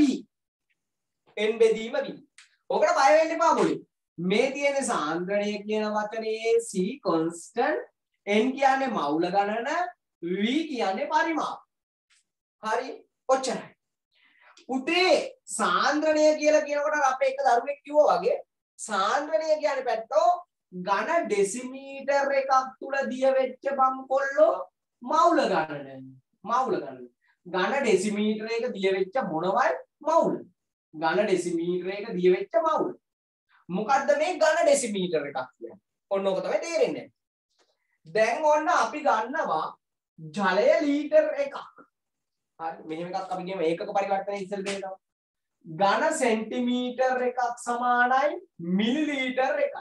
ඔකට බය වෙන්න එපා පොඩි මේ තියෙන සාන්ද්‍රණය කියන වචනේ c constant n කියන්නේ මවුල ගණන v කියන්නේ පරිමාව. හරි ඔච්චරයි. උතේ සාන්ද්‍රණය කියලා කියනකොට අපේ එක දරුවෙක් කිව්වා වගේ සාන්ද්‍රණය කියන්නේ පැත්තෝ ඝන ඩෙසිමීටර් එකක් තුල දිය වෙච්ච බම්කොල්ලෝ මවුල ගණන. ඝන ඩෙසිමීටර එක දිය වෙච්ච මොනවයි මවුල. ඝන ඩෙසිමීටර එක දිය වෙච්ච මවුල. මොකද්ද මේ ඝන ඩෙසිමීටර එකක් කියන්නේ? ඔන්න ඕක තමයි තේරෙන්නේ. දැන් ඔන්න අපි ගන්නවා ජලය ලීටර් එකක්. හරි මෙහෙම එකක් අපි කියමු ඒකක පරිවර්තනය ඉස්සෙල් දෙනවා. ඝන සෙන්ටිමීටර් එකක් සමානයි මිලිලීටර් එකයි.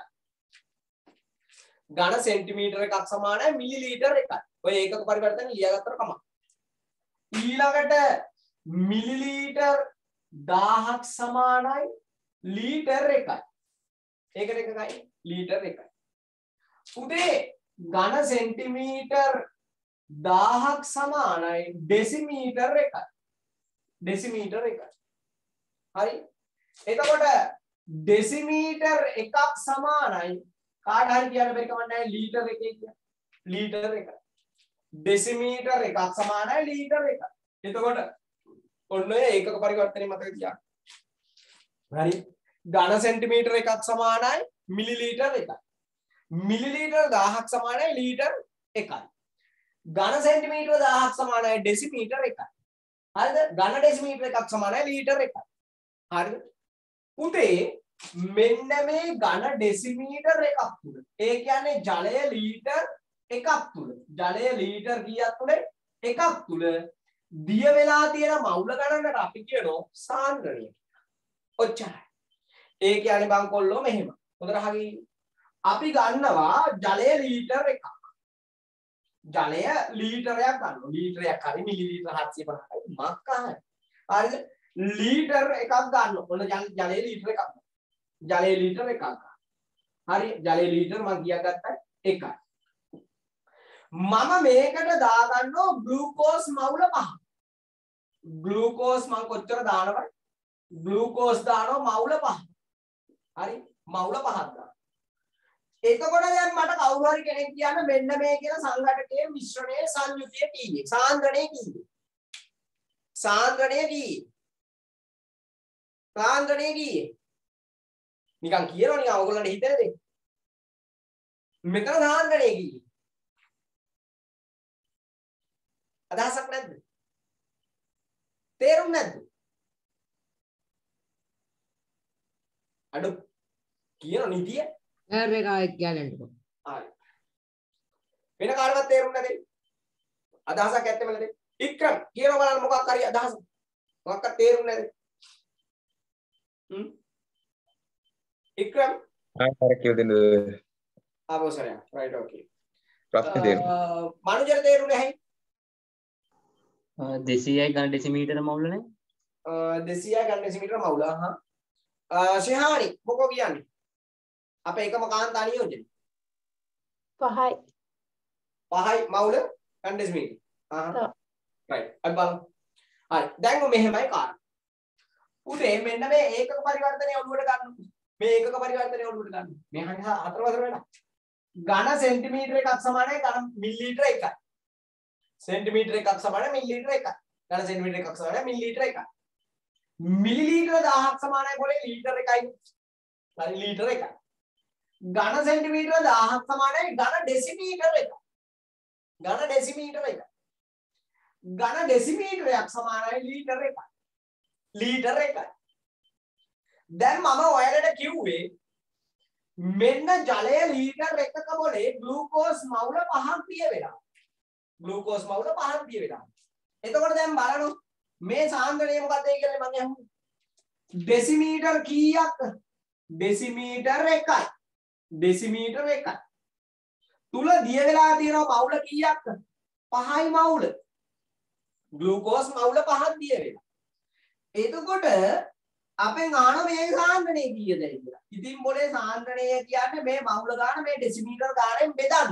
ඝන සෙන්ටිමීටර් එකක් සමානයි මිලිලීටර් එකයි. ඔය ඒකක පරිවර්තන ලියාගත්තට කමක්. ඊළඟට මිලිලීටර් 1000ක් සමානයි ලීටර් 1යි. ඒකට එකයි ලීටර් 1යි. පුතේ ඝන සෙන්ටිමීටර් 1000ක් සමානයි ඩෙසිමීටර් 1යි. ඩෙසිමීටර් 1යි. හරි. එතකොට ඩෙසිමීටර් 1ක් සමානයි කාට හරි කියන්න බැරි කමක් නැහැ ලීටර් 1 කියලා. ලීටර් 1. ඩෙසිමීටර් 1ක් සමානයි ලීටර් 1. එතකොට ඔන්න ඔය ඒකක පරිවර්තනය මතක තියාගන්න. හරි. ඝන සෙන්ටිමීටර් 1ක් සමානයි මිලිලීටර් 1යි. මිලිලීටර් 1000ක් සමානයි ලීටර් 1යි. ඝන සෙන්ටිමීටර් 1000ක් සමානයි ඩෙසිමීටර් 1යි. හරිද? ඝන ඩෙසිමීටර් 1ක් සමානයි ලීටර් 1යි. හරිද? පුතේ මෙන්න මේ ඝන ඩෙසිමීටර් 1ක් තුල ඒ කියන්නේ ජලය ලීටර් 1ක් තුල ජලය ලීටර් කීයක් තුල 1ක් තුල දිය වෙලා තියෙන මවුල ගණනට අපි කියනවා සාන්ද්‍රණය. ඔච්චරයි. ඒ කියන්නේ බංකොල්ලෝ මෙහෙම. හොඳට අහගන්න. අපි ගන්නවා ජලය ලීටර් 1ක්. ජලය ලීටරයක් ගන්නවා. ලීටරයක් හරි මිලිලීටර් 750යි මක්කහයි. හරිද? ලීටර් එකක් ගන්න. ඔන්න ජලය ලීටර් එකක්. ජලය ලීටර් එකක් ගන්න. හරි ජලය ලීටර් මම කීයක් ගත්තා? 1යි. මම මේකට දාගන්නවා ග්ලූකෝස් මවුල 5. ග්ලූකෝස් මම කොච්චර දානවද? ග්ලූකෝස් දානවා මවුල 5. හරි මවුල 5ක් දානවා. එතකොට දැන් මට කවුරු හරි කෙනෙක් කියන්න මෙන්න මේ කියන සංඝටකයේ මිශ්‍රණයේ සංයුතිය කීයේ? සාන්ද්‍රණය කීයේ? සාන්ද්‍රණය කීයේ? සාන්ද්‍රණය කීයේ? නිකන් කියනවා නිකන් ඔයගොල්ලන්ට හිතෙන දේ. මෙතන සාන්ද්‍රණය කීයේ? අදහසක් නැද්ද? තේරුම් නැද්ද? අඩු කියන නිදිය එරර් එක ආයෙත් කියන්නකෝ. හරි. වෙන කාටවත් තේරුම් නැදේ? අදහසක් ඇත්තෙම නැදේ? ඉක්‍රම් කියනවා බලන්න මොකක් හරි අදහස. මොකක්වත් තේරුම් නැදේ? ඉක්‍රම් අර කියලා දෙන්න ආවසරය. රයිට් ඕකේ. ප්‍රශ්නේ දෙන්න. මනුජර තේරුනේ ඇයි? 200යි ඝන ඩෙසිමීටර මවුලනේ. 200යි ඝන ඩෙසිමීටර මවුල. ශිහානි මොකෝ කියන්නේ? අපේ එකම කාන්තා නියෝජනය 5යි 5යි මවුල ඝන ඩෙසිමීටර. රයිට්. අපි බලමු. හරි. දැන් මෙහෙමයි කාරණා. උදේ මෙන්න මේ ඒකක පරිවර්තනය ඔළුවට ගන්න. මේ ඒකක පරිවර්තනය ඔළුවට ගන්න. මේ හතර වසර වෙලා. ඝන සෙන්ටිමීටර එකක් සමානයි ඝන මිලිලීටර 1යි. සෙන්ටිමීටර එකක් සමානයි මිලිලීටර 1යි. ඝන සෙන්ටිමීටර එකක් සමානයි මිලිලීටර 1යි. මිලිලීටර 1000ක් සමානයි කොලේ ලීටර 1යි. හරි ලීටර 1යි. ඝන සෙන්ටිමීටර 1000ක් සමානයි ඝන ඩෙසිමීටර 1යි. ඝන ඩෙසිමීටර 1යි. ඝන ඩෙසිමීටරයක් සමානයි ලීටර 1යි. ලීටර 1යි. දැන් මම ඔයාලට කිව්වේ මෙන්න ජලය ලීටර් 1ක මොලේ ග්ලූකෝස් මවුල 5ක් දිය වෙනවා. ග්ලූකෝස් මවුල 5ක් දිය වෙනවා. එතකොට දැන් බලන්න මේ සාන්ද්‍රණය මොකක්ද කියලා මම අහුවේ. ඩෙසිමීටර් කීයක්? ඩෙසිමීටර් 1යි. ඩෙසිමීටර් 1යි. තුල දිය වෙලා තියෙනවා මවුල කීයක්? 5යි මවුල. ග්ලූකෝස් මවුල 5ක් දිය වෙනවා. එතකොට අපෙන් අහන මේ සාන්ද්‍රණය කීයද කියලා. ඉතින් මොලේ සාන්ද්‍රණය කියන්නේ මේ මවුල ගන්න මේ ඩෙසිමීටර් ගානෙන් බෙදන්න.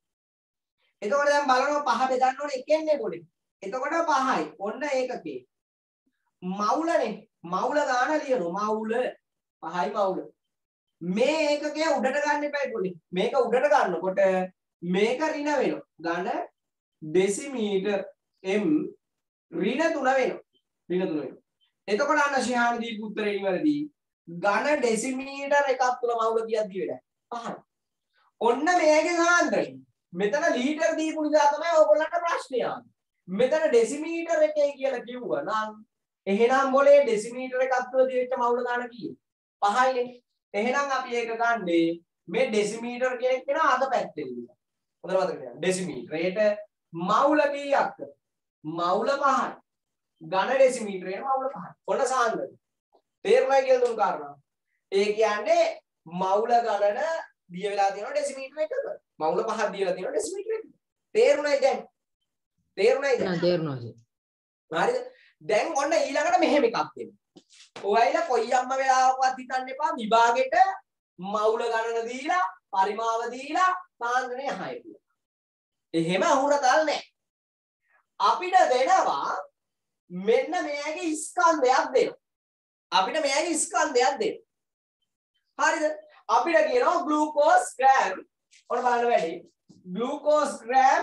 එතකොට දැන් බලනවා 5 බෙදන්න ඕනේ එකෙන්නේ මොලේ. එතකොට 5යි. ඔන්න ඒකකේ. මවුලනේ. මවුල ගාන ලියනවා. මවුල 5යි මවුල. මේ ඒකකේ උඩට ගන්න එපා පොඩි. මේක උඩට ගන්නකොට මේක ඍණ වෙනවා. ඝන ඩෙසිමීටර් m ඍණ 3 වෙනවා. ඍණ 3 වෙනවා. එතකොට අන්න ශිහාන දීපු උත්තරේ නිවැරදි. ඝන ඩෙසිමීටර් එකක් තුල මවුල කීයක් දී වෙලා? 5යි. ඔන්න මේකේ සාන්ද්‍රණය. මෙතන ලීටර් දීපු නිසා තමයි ඔයගොල්ලන්ට ප්‍රශ්නේ ආන්නේ. මෙතන ඩෙසිමීටර් එකේ කියලා කිව්වා නම් එහෙනම් මොලේ ඩෙසිමීටර් එකක් තුල දිවෙච්ච මවුල ගන්න කීයද? 5යිනේ. එහෙනම් අපි ඒක ගන්නේ මේ ඩෙසිමීටර් කියන එක වෙන අග පැත්තේ ඉන්න. හොඳට මතක තියාගන්න. ඩෙසිමීටර්. ඒට මවුල කීයක්ද? මවුල 5යි. ඝන ඩෙසිමීටර් එක මවුල 5යි. ඔන්න සාන්ද්‍රණය. තේරුණා කියලා දුන්නු කාරණා. ඒ කියන්නේ මවුල ගණන දිය වෙලා තියෙනවා ඩෙසිමීටර් එකක. මවුල 5ක් දියලා තියෙනවා ඩෙසිමීටර් එකක. තේරුණායි දැන්? තේරුණායිද? තේරුණා. හරිද? දැන් ඔන්න ඊළඟට මෙහෙම එකක් දෙන්න. ඔයයිලා කොයියම්ම වෙලාවකවත් හිතන්න එපා විභාගෙට මවුල ගණන දීලා පරිමාව දීලා සාන්ද්‍රණය 6 කියලා. එහෙම අහුරතල් නැහැ. අපිට දෙනවා මෙන්න මෙයාගේ ස්කන්ධයක් දෙනවා. අපිට මෙයාගේ ස්කන්ධයක් දෙනවා. හරිද? අපිට කියනවා ග්ලූකෝස් ග්‍රෑම් ඔන්න බලන්න වැඩි. ග්ලූකෝස් ග්‍රෑම්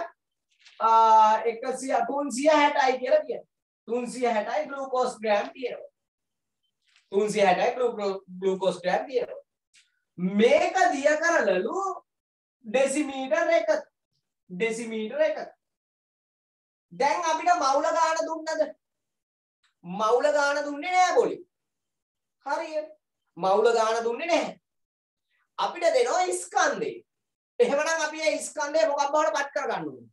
360යි කියලා කියනවා. 360යි ග්ලූකෝස් ග්‍රෑම් තියෙනවා. 360යි ග්ලූකෝස් ග්‍රෑම් තියෙනවා. මේක දිය කරලලු ඩෙසිමීටර් 1. ඩෙසිමීටර් 1. දැන් අපිට මවුල ගාන දුන්නද? මවුල ගාන දුන්නේ නෑ බොලි. හරියට. මවුල ගාන දුන්නේ නැහැ. අපිට දෙනවා ස්කන්ධේ. එහෙමනම් අපි ඒ ස්කන්ධය මොකක් බවට පත් කරගන්න ඕනේ?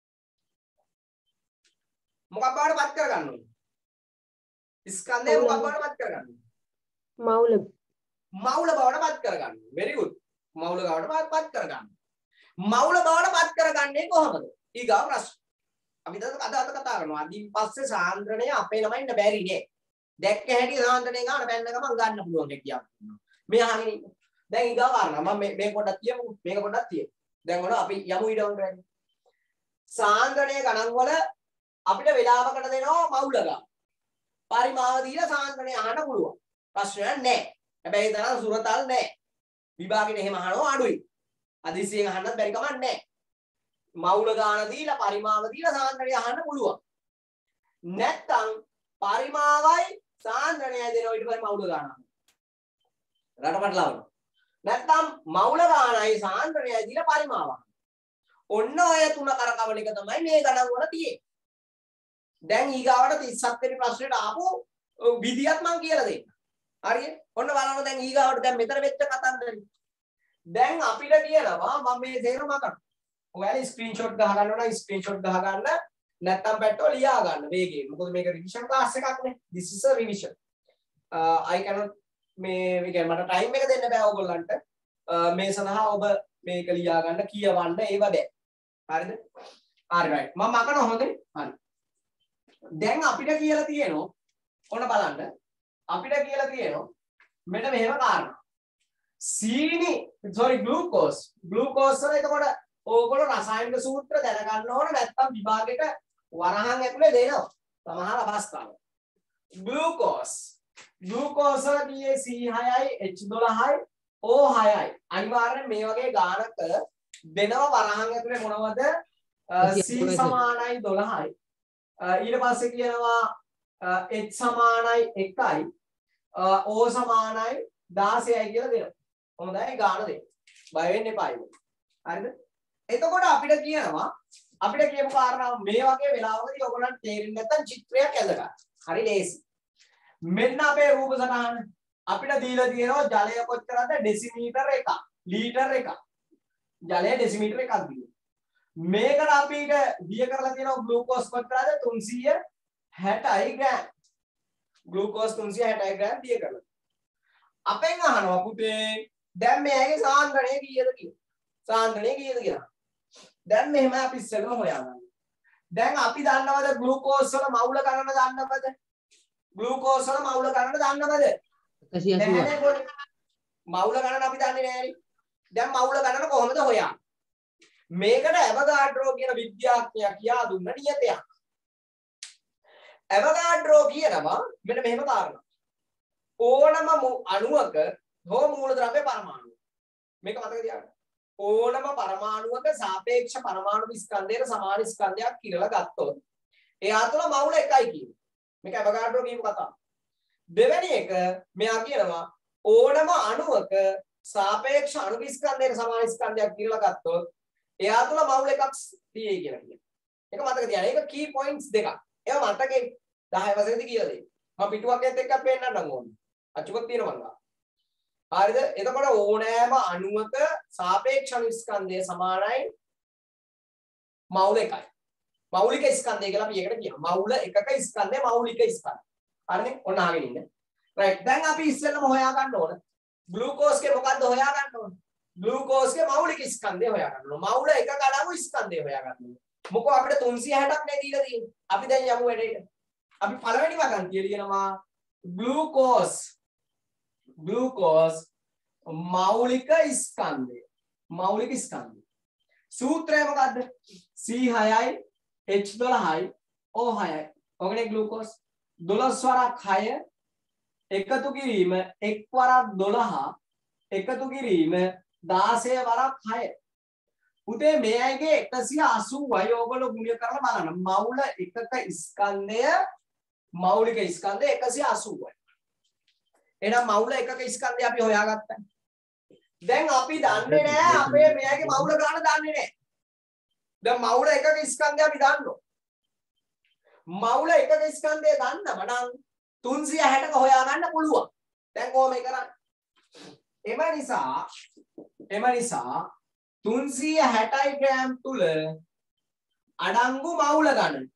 මොකක් බවට පත් කරගන්න ඕනේ? ස්කන්ධය මොකක් බවට පත් කරගන්න ඕනේ? මවුල බවට පත් කරගන්න. very good. මවුල බවට පත් කරගන්න. මවුල බවට පත් කරගන්නේ කොහොමද? ඊගා ප්‍රශ්න. අපි දැන් අද කතා කරනවා. අදින් පස්සේ සාන්ද්‍රණය අපේ ළමයින්ට බැරි නේ. දැක්ක හැටි සාන්ද්‍රණය ගන්න බැන්න ගමන් ගන්න පුළුවන් කියලා කියනවා. මේ අහගෙන ඉන්න. දැන් ඊගා කාරණා මම මේ පොඩ්ඩක් කියමු. මේක පොඩ්ඩක් තියමු. දැන් ඔන්න අපි යමු ඊඩවුන් රැඩි. සාන්ද්‍රණය ගණන් වල අපිට වේලාවකට දෙනවා මවුල ගන්න. පරිමාව දීලා සාන්ද්‍රණය අහන්න පුළුවන්. ප්‍රශ්නයක් නැහැ. හැබැයි ඒ තරම් සුරතල් නැහැ. විභාගෙට එහෙම අහනවා අඩුයි. අදිසියෙන් අහන්නත් බැරි කමක් නැහැ. මවුල ගාන දීලා පරිමාව දීලා සාන්ද්‍රණය අහන්න පුළුවන්. නැත්තම් පරිමාවයි සාන්ද්‍රණයයි දෙනවා ඊට පස්සේ මවුල ගාන. රටපට ලවන. නැත්තම් මවුල ගානයි සාන්ද්‍රණයයි දීලා පරිමාව. ඔන්න ඔය තුන කරකවන එක තමයි මේ ගණන් වල තියෙන්නේ. දැන් ඊගාවට 37 වෙනි ප්‍රශ්නෙට ආපු විදියක් මම කියලා දෙන්න. හරියට? ඔන්න බලන්න දැන් ඊගාවට දැන් මෙතන වෙච්ච කතන්දරේ. දැන් අපිට කියනවා මම මේ තේරුම කරනවා. ඔයාලා ස්ක්‍රීන්ෂොට් ගහ ගන්න ඕන ස්ක්‍රීන්ෂොට් ගහ ගන්න නැත්නම් පැට්ටෝ ලියා ගන්න වේගෙන්. මොකද මේක රිවිෂන් ක්ලාස් එකක් නේ. this is a revision. I cannot මේ කියන්නේ මට ටයිම් එක දෙන්න බෑ ඕගොල්ලන්ට. මේ සඳහා ඔබ මේක ලියා ගන්න කියවන්න ඒව බෑ. හරිද? හරි right. මම අකන හොඳේ. හරි. දැන් අපිට කියලා තියෙනවා ඔන්න බලන්න. අපිට කියලා තියෙනවා මෙන්න මෙහෙම කාරණා. ග්ලූකෝස් වල එතකොට ඕගොල්ලෝ රසායනික සූත්‍ර දැනගන්න ඕන නැත්නම් විභාගෙට වරහන් ඇතුලේ දෙනවා. සමහර අවස්ථාවල. ග්ලූකෝස් වල කියේ C6යි H12යි O6යි. අනිවාර්යෙන් මේ වගේ ගානක දෙනවා වරහන් ඇතුලේ මොනවද? C සමානයි 12යි. ඊට පස්සේ කියනවා H සමානයි 1යි. O සමානයි 16යි කියලා දෙනවා. හොඳයි ගාන දෙන්න. බය වෙන්න එපා ඒක. හරිද? එතකොට අපිට කියනවා අපිට කියපු කාරණාව මේ වගේ වෙලාවකදී ඔයගොල්ලන්ට තේරෙන්නේ නැත්නම් චිත්‍රයක් ඇඳ ගන්න. හරි ලේසි. මෙන්න අපේ රූප සටහන. අපිට දීලා තියෙනවා ජලය කොච්චරද? ඩෙසිමීටර් 1. ලීටර් 1. ජලය ඩෙසිමීටර් 1ක් දීලා. මේකට අපිට දිය කරලා තියෙනවා ග්ලූකෝස් කොච්චරද? 360යි ග්‍රෑම්. ග්ලූකෝස් 360යි ග්‍රෑම් දිය කරලා. අපෙන් අහනවා පුතේ දැන් මේකේ සාන්ද්‍රණය කීයද කියලා. සාන්ද්‍රණය කීයද කියලා. දැන් මෙහෙම අපි ඉස්සෙල්ලා හොයාගන්න. දැන් අපි දන්නවද ග්ලූකෝස් වල මවුල ගණන දන්නවද? ග්ලූකෝස් වල මවුල ගණන දන්නවද? 180. මවුල ගණන අපි දන්නේ නැහැ නේ. දැන් මවුල ගණන කොහොමද හොයන්නේ? මේකට ඇවගාඩ්‍රෝ කියන විද්‍යාඥයා කියා දුන්න නියතයක්. ඇවගාඩ්‍රෝ කියනවා මෙන්න මෙහෙම කාරණා. ඕනම අණුවක හෝ මූලද්‍රව්‍ය පරමාණු. මේක මතක තියාගන්න. ඕනම පරමාණුවක සාපේක්ෂ පරමාණු ස්කන්ධයට සමාන ස්කන්ධයක් කියලා ගත්තොත් එයා තුළ මවුල එකයි කියන්නේ. මේක ඇවගාඩ්‍රෝ කියපු කතාව. දෙවෙනි එක මෙයා කියනවා ඕනම අණුවක සාපේක්ෂ අණු ස්කන්ධයට සමාන ස්කන්ධයක් කියලා ගත්තොත් එයා තුළ මවුල එකක් තියෙයි කියලා කියනවා. ඒක මතක තියාගන්න. ඒක key points දෙකක්. ඒවා මතකේ 10 වසරේදී කියලා දෙන්න. මම පිටුවක්යත් එක්කත් පෙන්නන්නම් ඕනේ. අචුකක් තියෙනවා මංගා. හරිද? එතකොට ඕනෑම අණුවක සාපේක්ෂ අණු ස්කන්ධය සමානයි මවුල එකයි. මෞලික ස්කන්ධය කියලා අපි ඒකට කියනවා. මවුල එකක ස්කන්ධය මෞලික ස්කන්ධය. හරිනේ? ඔන්න අහගෙන ඉන්න. right. දැන් අපි ඉස්සෙල්ලම හොයා ගන්න ඕන. ග්ලූකෝස්ගේ මොකද්ද හොයා ගන්න ඕන? ග්ලූකෝස්ගේ මෞලික ස්කන්ධය හොයා ගන්න ඕන. මවුල එකක අඩංගු ස්කන්ධය හොයා ගන්න ඕන. මොකෝ අපිට 360ක් නේ දීලා තියෙන්නේ. අපි දැන් යමු වැඩේට. අපි පළවෙනි වගන්තිය ලියනවා ග්ලූකෝස් මෞලික ස්කන්ධය සූත්‍රය මොකද්ද C6යි H12යි O6යි ඔකනේ ග්ලූකෝස් 12 වරක් 6 එකතු කිරීම 1 වරක් 12 එකතු කිරීම 16 වරක් 6 පුතේ මේ අයගේ 180යි ඕගොල්ලෝ ගුණය කරලා බලන්න මෞල එකක ස්කන්ධය මෞලික ස්කන්ධය 180යි එහෙනම් මෞල එකක ස්කන්ධය අපි හොයාගත්තා දැන් අපි දන්නේ නැහැ අපේ මෙයාගේ මෞල ගාන දන්නේ නැහැ දැන් මෞල එකක ස්කන්ධය අපි දන්නවා මෞල එකක ස්කන්ධය දන්නම නම් 360ක හොයාගන්න පුළුවන් දැන් කොහොමද කරන්නේ එම නිසා 360 ග්‍රෑම් තුල අඩංගු මෞල ගණන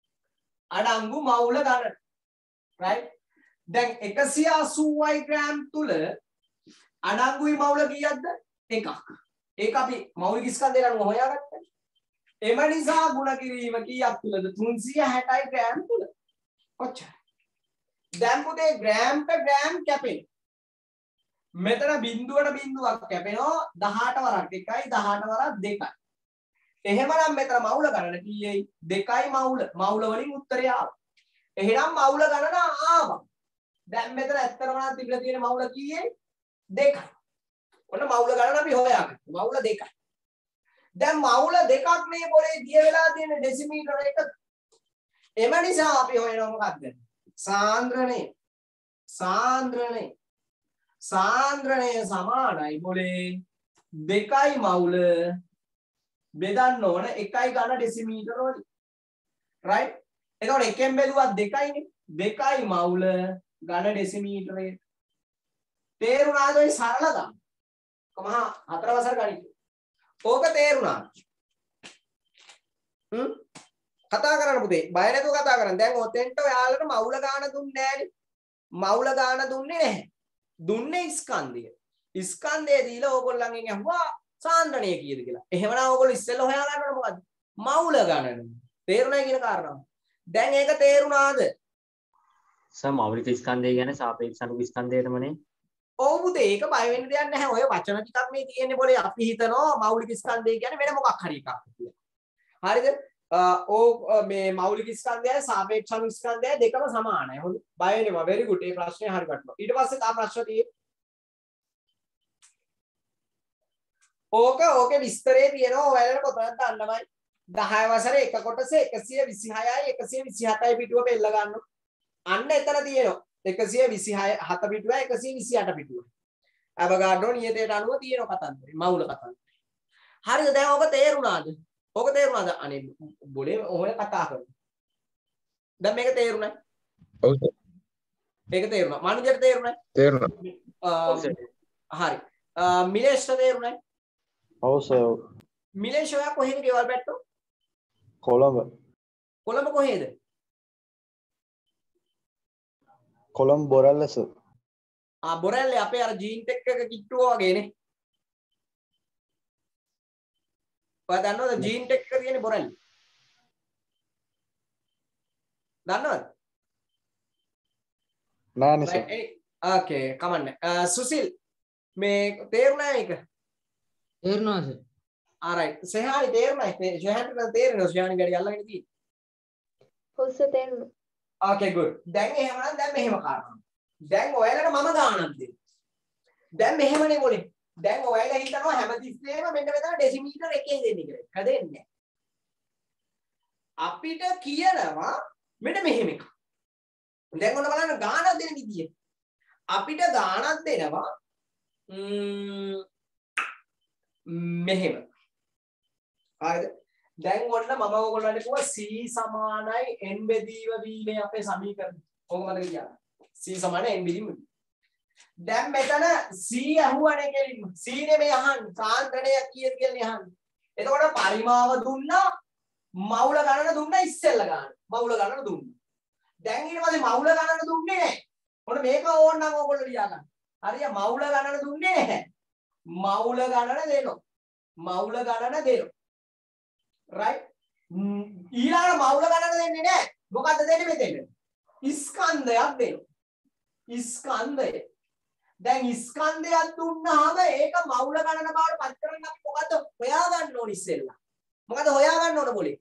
right දැන් 180යි ග්‍රෑම් තුල අඩංගුයි මෞල කීයක්ද එකක් ඒක අපි මෞලික ස්කන්ධය ගන්න හොයාගත්තා එම නිසා ගුණ කිරීම කීයක් තුලද 360යි ග්‍රෑම් තුල කොච්චර දැන් පුතේ ග්‍රෑම්ට ග්‍රෑම් කැපෙන මෙතන බිඳුවට බිඳුවක් කැපෙනවා 18 වරක් 1යි 18 වරක් 2යි එහෙමනම් මෙතන මෞල ගණන කීයයි 2යි මෞල වලින් උත්තරය ආවා එහෙනම් මෞල ගණන ආවා දැන් මෙතන ඇත්තටම නම් තිබිලා තියෙන මෞල කීයයි 2යි ඔන්න මෞල ගණන අපි හොයාගන්න මෞල 2යි දැන් මෞල 2ක් මේ පොලේ දිය වෙලා තියෙන ඩෙසිමීටර එක එම නිසා අපි හොයනවා මොකක්ද සාන්ද්‍රණය සමානයි පොලේ 2යි මෞල බෙදන්න ඕන 1යි ඝන ඩෙසිමීටර වලින් right එතකොට එකෙන් බෙදුවත් 2යිනේ 2යි මෞල ඝන ඩෙසිමීටරේ තේරුණාද ඔය සරල ගන්න කොහොම 4 වසර ගණිත ඕක තේරුණාද කතා කරන්න පුතේ බය නැතුව කතා කරන්න දැන් ඔතෙන්ට ඔයාලට මෞල ගාන දුන්නේ නැහැනේ මෞල ගාන දුන්නේ නැහැ දුන්නේ ස්කන්ධය දීලා ඕගොල්ලන්ගෙන් අහුවා සාන්ද්‍රණය කීයද කියලා එහෙමනම් ඕගොල්ලෝ ඉස්සෙල්ලා හොයා ගන්න ඕන මොකද්ද මෞල ගණන තේරුණා කියන කාරණාව දැන් ඒක තේරුණාද සර් මෞලික ස්කන්ධය කියන්නේ සාපේක්ෂ අනුක ස්කන්ධයටමනේ ඔව් පුතේ ඒක බය වෙන්න දෙයක් නැහැ ඔය වචන ටිකක් මේ තියෙන්නේ පොලේ අපි හිතනවා මෞලික ස්කන්ධය කියන්නේ වෙන මොකක් හරි එකක් කියලා හරිද මේ මෞලික ස්කන්ධයයි සාපේක්ෂ අනුක ස්කන්ධයයි දෙකම සමානයි හොඳ බය වෙනවා very good මේ ප්‍රශ්නේ හරි වටනවා ඊට පස්සේ තා ප්‍රශ්න තියෙන්නේ ඕකේ විස්තරේ තියෙනවා ඔයාලට කොතනද දන්නමයි 10 වසරේ එක කොටසේ 126යි 127යි පිටුව පෙළ ගන්නවා අන්න එතන තියෙනවා 126 පිටුවයි 128 පිටුව අවගාඩෝ නියතයට අනුව තියෙන කතන්දරේ මෞල කතන්දරේ හරිද දැන් ඔබ තේරුණාද අනේ බොලේ ඔය කතා කරමු දැන් මේක තේරුණා ඔව් සර් මේක තේරුණා මනුජයට තේරුණා හරි මිලේෂ්ට තේරුණා ඔව් සර් මිලේෂ් ඔයා කොහෙද ගෙවල් බැට්ටෝ කොළඹ කොහෙද කොළඹ බොරැල්ල සර් බොරැල්ලේ අපේ අර ජීන් ටෙක් එක කිට්ටුව වගේනේ ඔයා දන්නවද ජීන් ටෙක් එක තියෙන්නේ බොරැල්ලේ දන්නවද නෑ සර් ඕකේ කමන්න සුසිල් මේ තේරුණා මේක තේරුණා සර් alright සෙහානි තේරුණා සෙහාන්ට තේරෙනවා සෙහානි ගැඩි අල්ලගෙන තියෙන්නේ හොස්ස තේරුණා okay good දැන් එහෙමනම් දැන් මෙහෙම කාරණා දැන් ඔයාලට මම ගානක් දෙන්න දැන් මෙහෙමනේ මොලේ දැන් ඔයාලා හිතනවා හැමතිස්සෙම මෙන්න මෙතන ඩෙසිමීටර එකේ දෙන්නේ කියලා කදෙන්නේ අපිට කියනවා මෙන්න මෙහෙම එක දැන් ඔන්න බලන්න ගානක් දෙන විදිය අපිට ගානක් දෙනවා මෙහෙම හරිද දැන් ඔන්න මම ඔයගොල්ලන්ට කිව්වා c සමානයි n බෙදීම වීමේ අපේ සමීකරණ ඕක මතක තියාගන්න c සමානයි n බෙදීම දැන් මෙතන c අහුවනේ කෙලින්ම c නෙමෙයි අහන්නේ සාන්ද්‍රණය කීයද කියලා අහන්නේ එතකොට පරිමාව දුන්නා මෞල ගණන දුන්නා ඉස්සෙල්ලා ගන්න මෞල ගණන දුන්නා දැන් ඊට පස්සේ මෞල ගණන දුන්නේ නැහැ ඔන්න මේක ඕනනම් ඕගොල්ලෝ ලියා ගන්න හරිය මෞල ගණන දුන්නේ නැහැ මෞල ගණන දෙනවා right ඊළඟ මෞල ගණන දෙන්නේ නැහැ මොකද්ද දෙන්නේ මෙතෙන් ස්කන්ධයක් දෙනවා. ස්කන්ධය. දැන් ස්කන්ධයක් දුන්නාම ඒක මවුල ගණන බවට පත් කරන්න අපි මොකද හොයාගන්න ඕනේ ඉස්සෙල්ලා? මොකද හොයාගන්න ඕන બોලේ?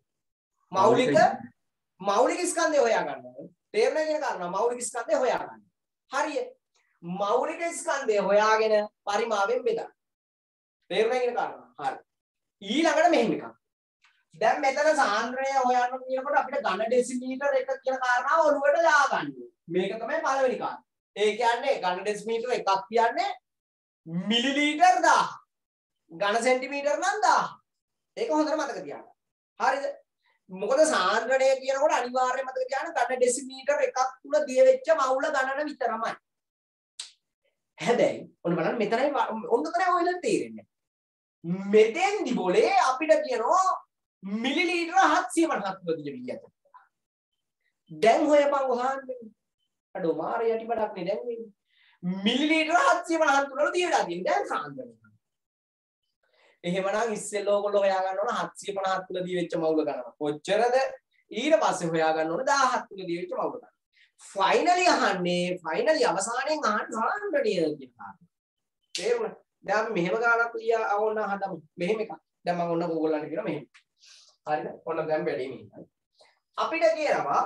මෞලික ස්කන්ධය හොයාගන්න ඕනේ. තේරුණා කියන කාරණා මෞලික ස්කන්ධය හොයාගන්න. හරිය. මෞලික ස්කන්ධය හොයාගෙන පරිමාවෙන් බෙදන්න. තේරුණා කියන කාරණා. හරි. ඊළඟට මෙහෙම එකක්. දැන් මෙතන සාන්ද්‍රණය හොයන්න කියනකොට අපිට ඝන ඩෙසිමීටර් එක කියන කාරණාව ඔළුවට දාගන්න ඕනේ. මේක තමයි පළවෙනි කාරණා. ඒ කියන්නේ ඝන ඩෙසිමීටර් එකක් කියන්නේ මිලිලීටර් 1000. ඝන සෙන්ටිමීටර් නම් 1000. ඒක හොඳට මතක තියාගන්න. හරිද? මොකද සාන්ද්‍රණය කියනකොට අනිවාර්යයෙන් මතක තියාගන්න ඝන ඩෙසිමීටර් එකක් තුල දිය වෙච්ච මවුල ගණන විතරමයි. හැබැයි ඔන්න බලන්න මෙතනයි ඔන්න තමයි ඔයලා තේරෙන්නේ. මෙතෙන්දි બોලේ අපිට කියනවා මිලිලීටර 750ක් වගේ විදියට. දැන් හොයපන් උහාන්නේ. අඩෝ මාරේ යටි බඩක් නේ දැන් වෙන්නේ. මිලිලීටර 750ක් තුනට දියලා තියෙන දැන් සාන්ද්‍රණය. එහෙමනම් ඉස්සෙල්ලා ඕගොල්ලෝ හොයා ගන්න ඕන 750ක් තුල දී වෙච්ච මවුල ගණන. කොච්චරද? ඊට පස්සේ හොයා ගන්න ඕන 1000ක් තුල දී වෙච්ච මවුල ගණන. ෆයිනලි අවසානයෙන් අහන්න සාන්ද්‍රණය කියන කාරණා. තේරුණා? දැන් අපි මෙහෙම ගානක් ලියා ඕන හදමු. මෙහෙම එකක්. දැන් මම ඔන්න ඕගොල්ලන්ට කියනවා මෙහෙම. හරිද? ඔන්න දැන් වැඩි මේ. අපිට කියනවා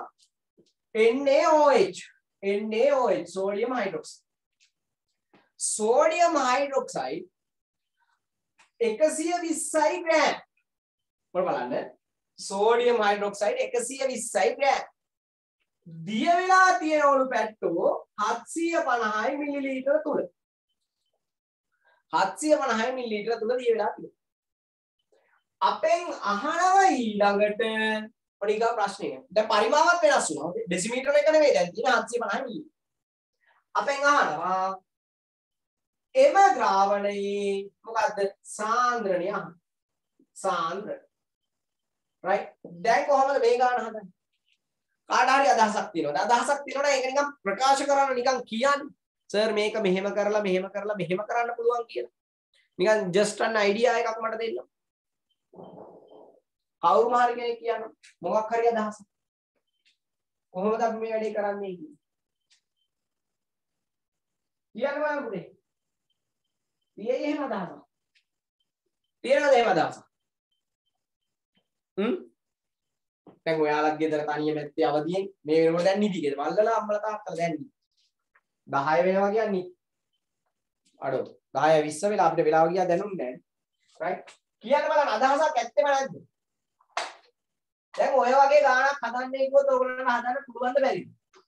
NaOH sodium hydroxide. sodium hydroxide 120යි ග්‍රෑම්. බලන්න. sodium hydroxide 120යි ග්‍රෑම්. දිය වෙලා තියෙනවලු පැට්ටෝ 750යි මිලිලීටර තුල. 750යි මිලිලීටර තුල දිය වෙලා තියෙනවා. අපෙන් අහනවා ඊළඟට පොඩි ප්‍රශ්නයක්. දැන් පරිමාවක් වෙනස් වුණා. ඩෙසිමීටර එක නෙවෙයි දැන් තියෙන 750 මිලි. අපෙන් අහනවා එම ද්‍රාවණයේ මොකද්ද? සාන්ද්‍රණය අහනවා. සාන්ද්‍රණය. right? දැන් කොහොමද මේ ගාන හදන්නේ? කාට හරි අදහසක් තියෙනවද? අදහසක් තියෙනවනම් ඒක නිකන් ප්‍රකාශ කරන්න නිකන් කියන්නේ. සර් මේක මෙහෙම කරලා මෙහෙම කරන්න පුළුවන් කියලා. නිකන් just an idea එකක් මට දෙන්න. කවුරුම හරි කෙනෙක් කියන්න මොකක් හරි අදහසක්. කොහොමද අපි මේ වැඩේ කරන්නේ කියන්නේ? කියන්න බලන්න පුතේ. ඊයේ එහෙම අදහසක්. තියෙනවද එහෙම අදහසක්? දැන් ඔයාලත් ගෙදර තනියම ඇත්තේ අවදියෙන් මේ වෙනකොට දැන් නිදි ගෙදර. මල්ලලා අම්මලා තාත්තලා දැන් නිදි. 10 වෙනවා කියන්නේ අඩෝ 10 20 වෙලා අපිට වෙලාව ගියා දැනුන්නේ නැහැ. right? කියන්න බලන්න අදහසක් ඇත්තෙම නැද්ද? දැන් ඔය වගේ ගානක් හදන්නේ කිව්වොත් ඔයගොල්ලන්ට හදන්න පුළුවන්ද බැරිද?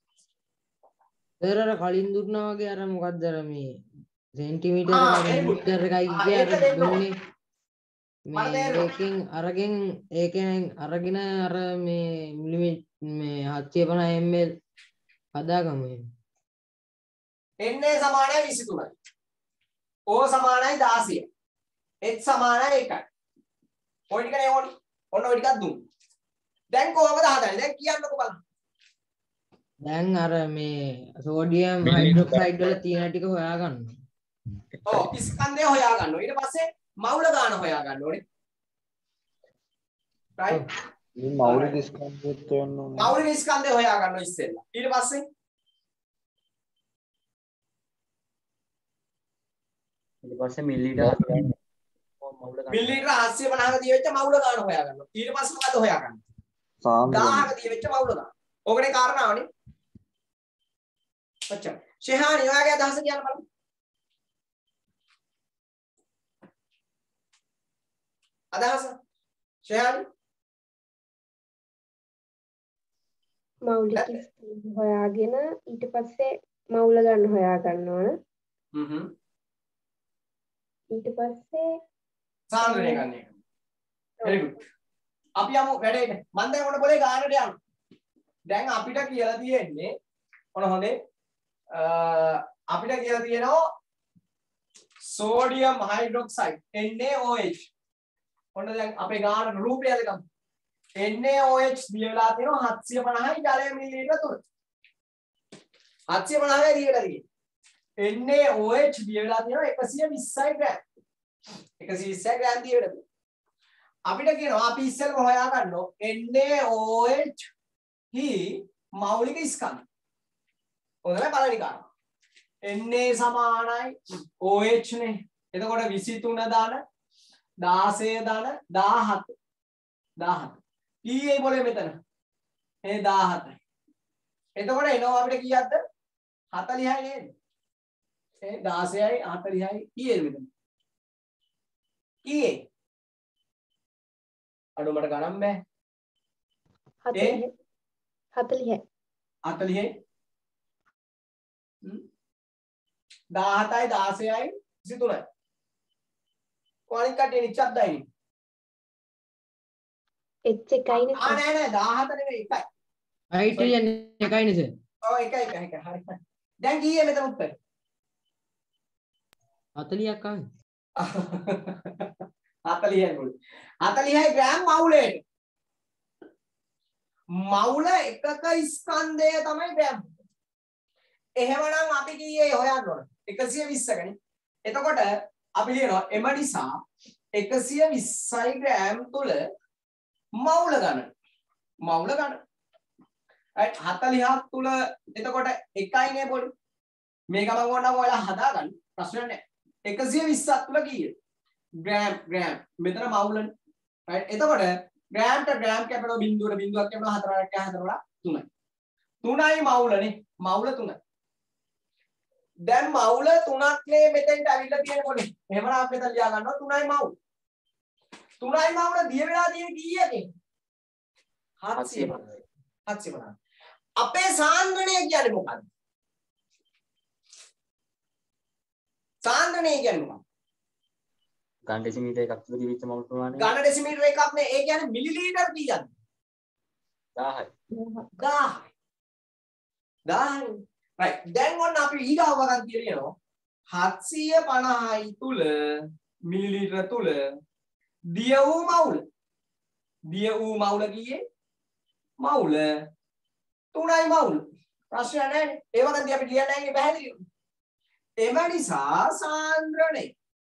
අර කලින් දුන්නා වගේ අර මොකක්ද අර මේ සෙන්ටිමීටර එකයි කිය අර දුන්නේ මේ ඒකෙන් අරගෙන අර මේ මිලිමීටර් මේ 750 ml හදාගමු. Na සමානයි 23යි. O සමානයි 16යි. H සමානයි 1යි. ඔය ටිකනේ ඕනේ. ඔන්න ඔය ටිකක් දුන්නු. දැන් කොහොමද හදන්නේ? දැන් කියන්නකෝ බලන්න. දැන් අර මේ සෝඩියම් හයිඩ්‍රොක්සයිඩ් වල තියෙන ටික හොයාගන්න. ඔව් ස්කන්ධය හොයාගන්න. ඊට පස්සේ මවුල ගාන හොයාගන්න ඕනේ. right? මේ මෞලික ස්කන්ධයත් හොයන්න ඕනේ. මෞලික ස්කන්ධය හොයාගන්න ඉස්සෙල්ලා. ඊට පස්සේ මිලිලීටර 750ක දිය වෙච්ච මවුල ගාන හොයාගන්න. ඊට පස්සේ මොකද හොයාගන්නේ? 1000ක දිය වෙච්ච මවුල ගාන. ඕකනේ කාරණාවනේ. ඔච්චර. ෂෙහානි ඔයාගේ අදහස කියන්න බලන්න. අදහස ෂෙහානි මෞලික ස්කන්ධ හොයාගෙන ඊට පස්සේ මවුල ගන්න හොයා ගන්න ඕන. ඊට පස්සේ සාන්ද්‍රණය ගන්න එක. very good. අපි යමු වැඩේට. මම දැන් ඔන්න පොලේ ගානට යනවා. දැන් අපිට කියලා තියෙන්නේ ඔන්න හොඳේ අපිට කියලා තියෙනවා sodium hydroxide NaOH. ඔන්න දැන් අපේ ගාන රූපය දෙකම NaOH දිය වෙලා තියෙනවා 750යි ජලය මිලිලීටර 3. 750යි දිය වෙලා තියෙන්නේ. NaOH දිය වෙලා තියෙනවා 120යි ග්‍රෑම්. 120යි ග්‍රෑම් දිය වෙලා තියෙනවා. අපිට කියනවා අපි ඉස්සෙල්ම හොයා ගන්නවා NaOH හි මෞලික ස්කන්ධ. හොඳයි පළවෙනි කාරණා. Na සමානයි OH නේ. එතකොට 23 දාන 16 දාන 17. 17. කීයේ පොලේ මෙතන? මේ 17යි. එතකොට එනවා අපිට කීයක්ද? 40යි නේද? ඒ 16යි 40යි කීයේද මෙතන? කීයේ? අඩු මට ගණන් බෑ. 40යි 40යි 40යි 17යි 16යි 23යි. කොහොනින් කටේ නිච්චද්දයි. H එකයිනේ ආ නෑ නෑ 17 නෙමෙයි එකයි. height කියන්නේ එකයිනේ සර්. ඔව් එකයි හරි. දැන් කීයේ මෙතන උත්තර? 40ක් ආවේ. 40යි මුළු. 40යි ග්‍රෑම් මවුලේට. මවුල එකක ස්කන්ධය තමයි ග්‍රෑම්. එහෙමනම් අපි කීයේ හොයන්න ඕන? 120කනේ. එතකොට අපි ලියනවා එම නිසා 120යි ග්‍රෑම් තුල මවුල ගණන. මවුල ගණන. right 40ක් තුල එතකොට එකයිනේ පොඩි. මේක මම ඕනනම් ඔයාලා හදාගන්න. ප්‍රශ්නයක් නැහැ. 120ක් තුල කීයද? ග්‍රෑම් මෙතන මවුලනේ. right එතකොට ග්‍රෑම්ට ග්‍රෑම් කැපෙනවා බිඳුවට බිඳුවක් කැපෙනවා 4ක් 4 3යි. 3යි මවුලනේ. මවුල 3යි. දැන් මවුල 3ක් නේ මෙතෙන්ට අවිල්ල තියෙන පොඩි. එහෙමනම් අපි මෙතන ලියා ගන්නවා 3යි මවුල. 3යි මවුල දිය වෙලා තියෙන කීයද? 750. 750. අපේ සාන්ද්‍රණය කියන්නේ මොකක්ද? සාන්ද්‍රණය කියන්නේ මොකක්ද? ගන්න ඩෙසිමීටර් එකක් තුල දිවිච්ච මවුල් ප්‍රමාණය ඝන ඩෙසිමීටර එකක් නේ. ඒ කියන්නේ මිලිලීටර් කීයද? 1000යි. 1000. right දැන් ඔන්න අපි ඊගාව වගන් කියනවා 750යි තුල මිලිලීටර තුල දිය වූ මවුල. දිය වූ මවුල කීයේ? මවුල 3යි මවුල. ප්‍රශ්නයක් නැහැ නේ. ඒ වගන්දී අපි ලියන්න නැහැ පැහැදිලිව. එම නිසා සාන්ද්‍රණය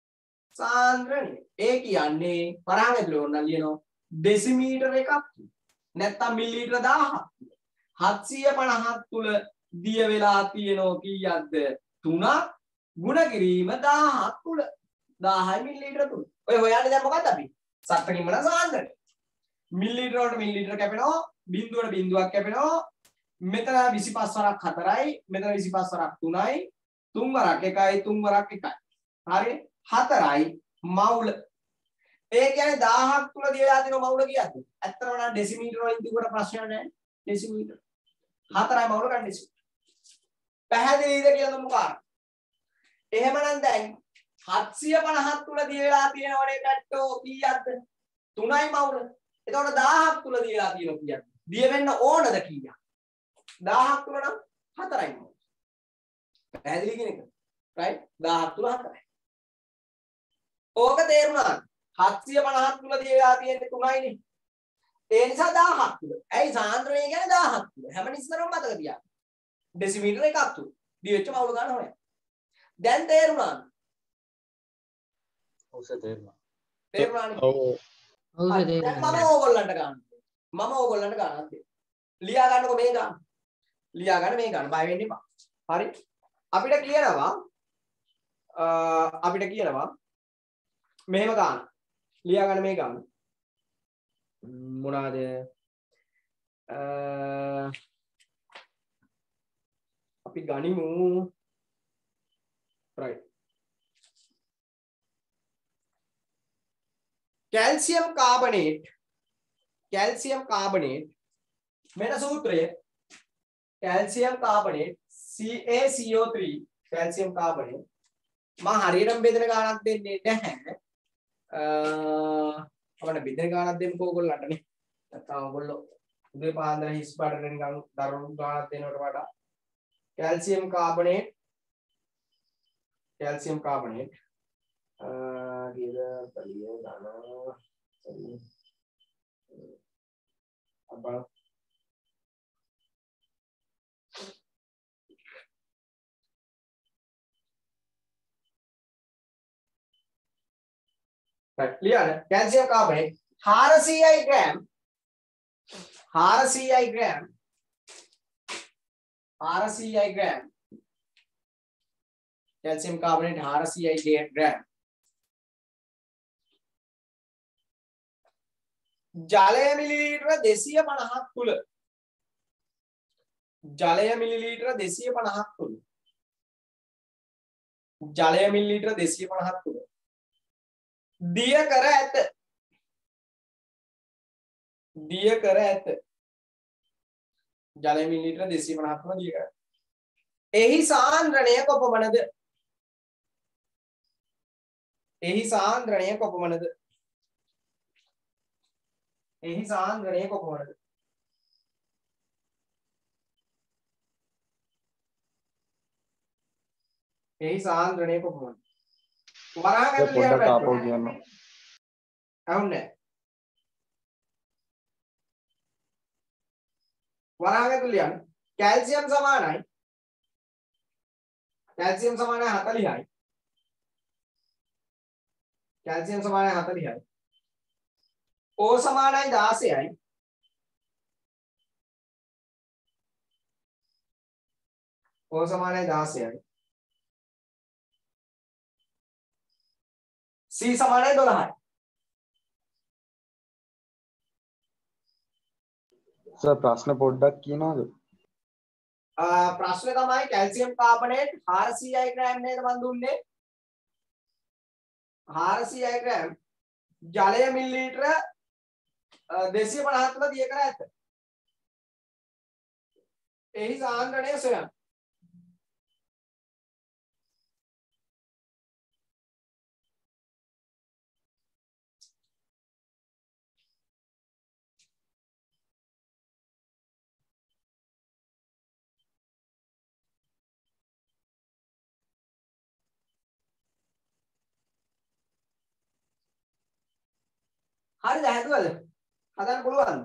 ඒ කියන්නේ වරහන් ඇතුලේ ඕන ලියනවා ඩෙසිමීටර එකක් නැත්නම් මිලිලීටර 1000ක් 750ක් තුල දිය වෙලා තියෙනවා කීයක්ද? 3ක් ගුණ කිරීම 1000ක් තුල 1000යි මිලිලීටර තුල. ඔය හොයන්නේ දැන් මොකද්ද අපි? සත්ත්වකින්ම නම් සාන්ද්‍රණය. මිලිලීටර වලට මිලිලීටර කැපෙනවා බිඳුවට බිඳුවක් කැපෙනවා. මෙතන 25 වරක් 4යි මෙතන 25 වරක් 3යි 3 වරක් 1යි 3 වරක් 1යි. හරි 4යි මවුල. ඒ කියන්නේ 1000ක් තුල දියලා තියෙන මවුල කීයද? ඇත්තටම නම් ඩෙසිමීටර වලින් තිබුණ ප්‍රශ්නයක් නැහැ. ඩෙසිමීටර 4යි මවුල ගන්න ඩෙසිමීටර. පැහැදිලිද කියලා දුන්නු කාරණා. එහෙමනම් දැන් 750ක් තුල දියලා තියෙනවනේ පැට්ටෝ කීයක්ද? 3යි මවුල. එතකොට 1000ක් තුල දියලා තියෙනවා කීයක්ද? දිය වෙන්න ඕනද කීයක්? 1000ක් තුල නම් 4යි මවුල. පැහැදිලි කියන එක. right 1000ක් තුල 4යි. ඕක තේරුණාද? 750ක් තුල දියලා තියෙන්නේ 3යිනේ. ඒ නිසා 1000ක් තුල. ඇයි සාන්ද්‍රණය කියන්නේ 1000ක් තුල. හැම නිස්සරම මතක තියාගන්න. ඩෙසිමීටර එකක් තුල. දිවෙච්ච මවුල ගන්න හොයන්න. දැන් තේරුණාද? ඔව් සර් තේරුණා. තේරුණානේ? ඔව් ඔව් සර් දැන් තේරුණා. මම ඕගොල්ලන්ට ගන්න. මම ඕගොල්ලන්ට ගන්නත් දෙන්න. ලියා ගන්නකො මේ ගන්න. ලියා ගන්න මේ ගන්න. බය වෙන්න එපා. හරි? අපිට කියනවා මෙහෙම ගන්න. ලියා ගන්න මේ ගන්න. මොනවාද? අපි ගනිමු. right. calcium carbonate මෙන්න සූත්‍රය calcium carbonate CaCO3 calcium carbonate මම හරියටම බෙදෙන ගාණක් දෙන්නේ නැහැ. අපිට බෙදෙන ගාණක් දෙන්නකෝ ඔයගොල්ලන්ට නේ. නැත්නම් ඔයගොල්ලෝ උදේ පාන්දර හිස් පාඩට නිකන් දරුණු ගාණක් දෙනවට වඩා calcium carbonate කීයද පරිය දාන අපා ලියන්න calcium carbonate 400 gram 400 gram calcium carbonate 400 gram ජලය මිලිලීටර 250ක් තුල ජලය මිලිලීටර 250ක් තුල ජලය මිලිලීටර 250ක් තුල දිය කර ඇත දිය කර ඇත ජලය මිලිලීටර 250ක් තුල දිය කර එහි සාන්ද්‍රණය කොපමණද එහි සාන්ද්‍රණය කොපමණද එහි සාන්ද්‍රණය කොපමණද එහි සාන්ද්‍රණය කොපමණද වරහන් ඇතුළේ පොඩ්ඩක් ආපහු කියන්න. අහුන්නේ වරහන් ඇතුළේ යන කැල්සියම් සමානයි 40යි කැල්සියම් සමානයි 40යි O සමානයි 16යි O සමානයි 16යි C සමානයි 12යි සර් ප්‍රශ්න පොඩ්ඩක් කියනවද? ප්‍රශ්නේ තමයි කැල්සියම් කාබනේට් 400 ග්‍රෑම් නේද මන් දුන්නේ 400 ග්‍රෑම් ජලය මිලිලීටර 250 තුල දිය කර ඇත එහි සාන්ද්‍රණය සොයන්න හරිද හැදුවද හදන්න පුළුවන්ද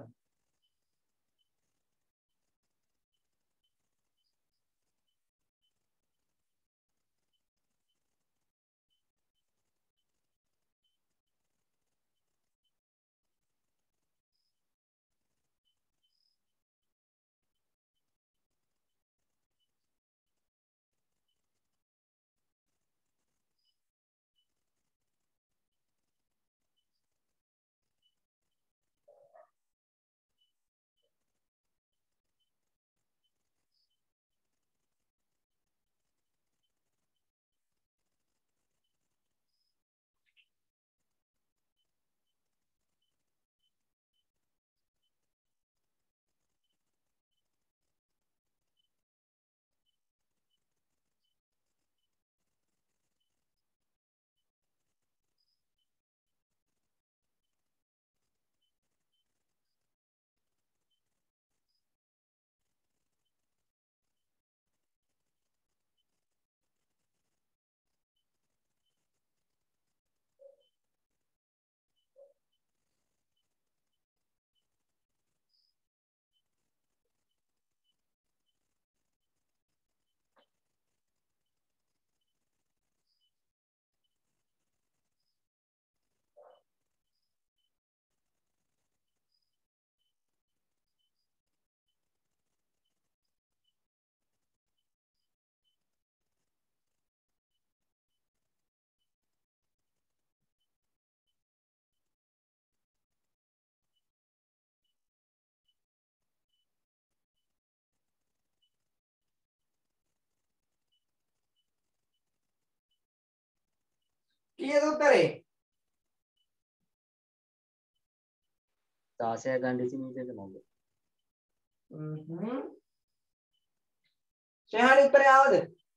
කීයද උත්තරේ 16 ගන්න ඩෙසිමීටරද නේද? ශ්‍රේහානි උත්තරේ ආවද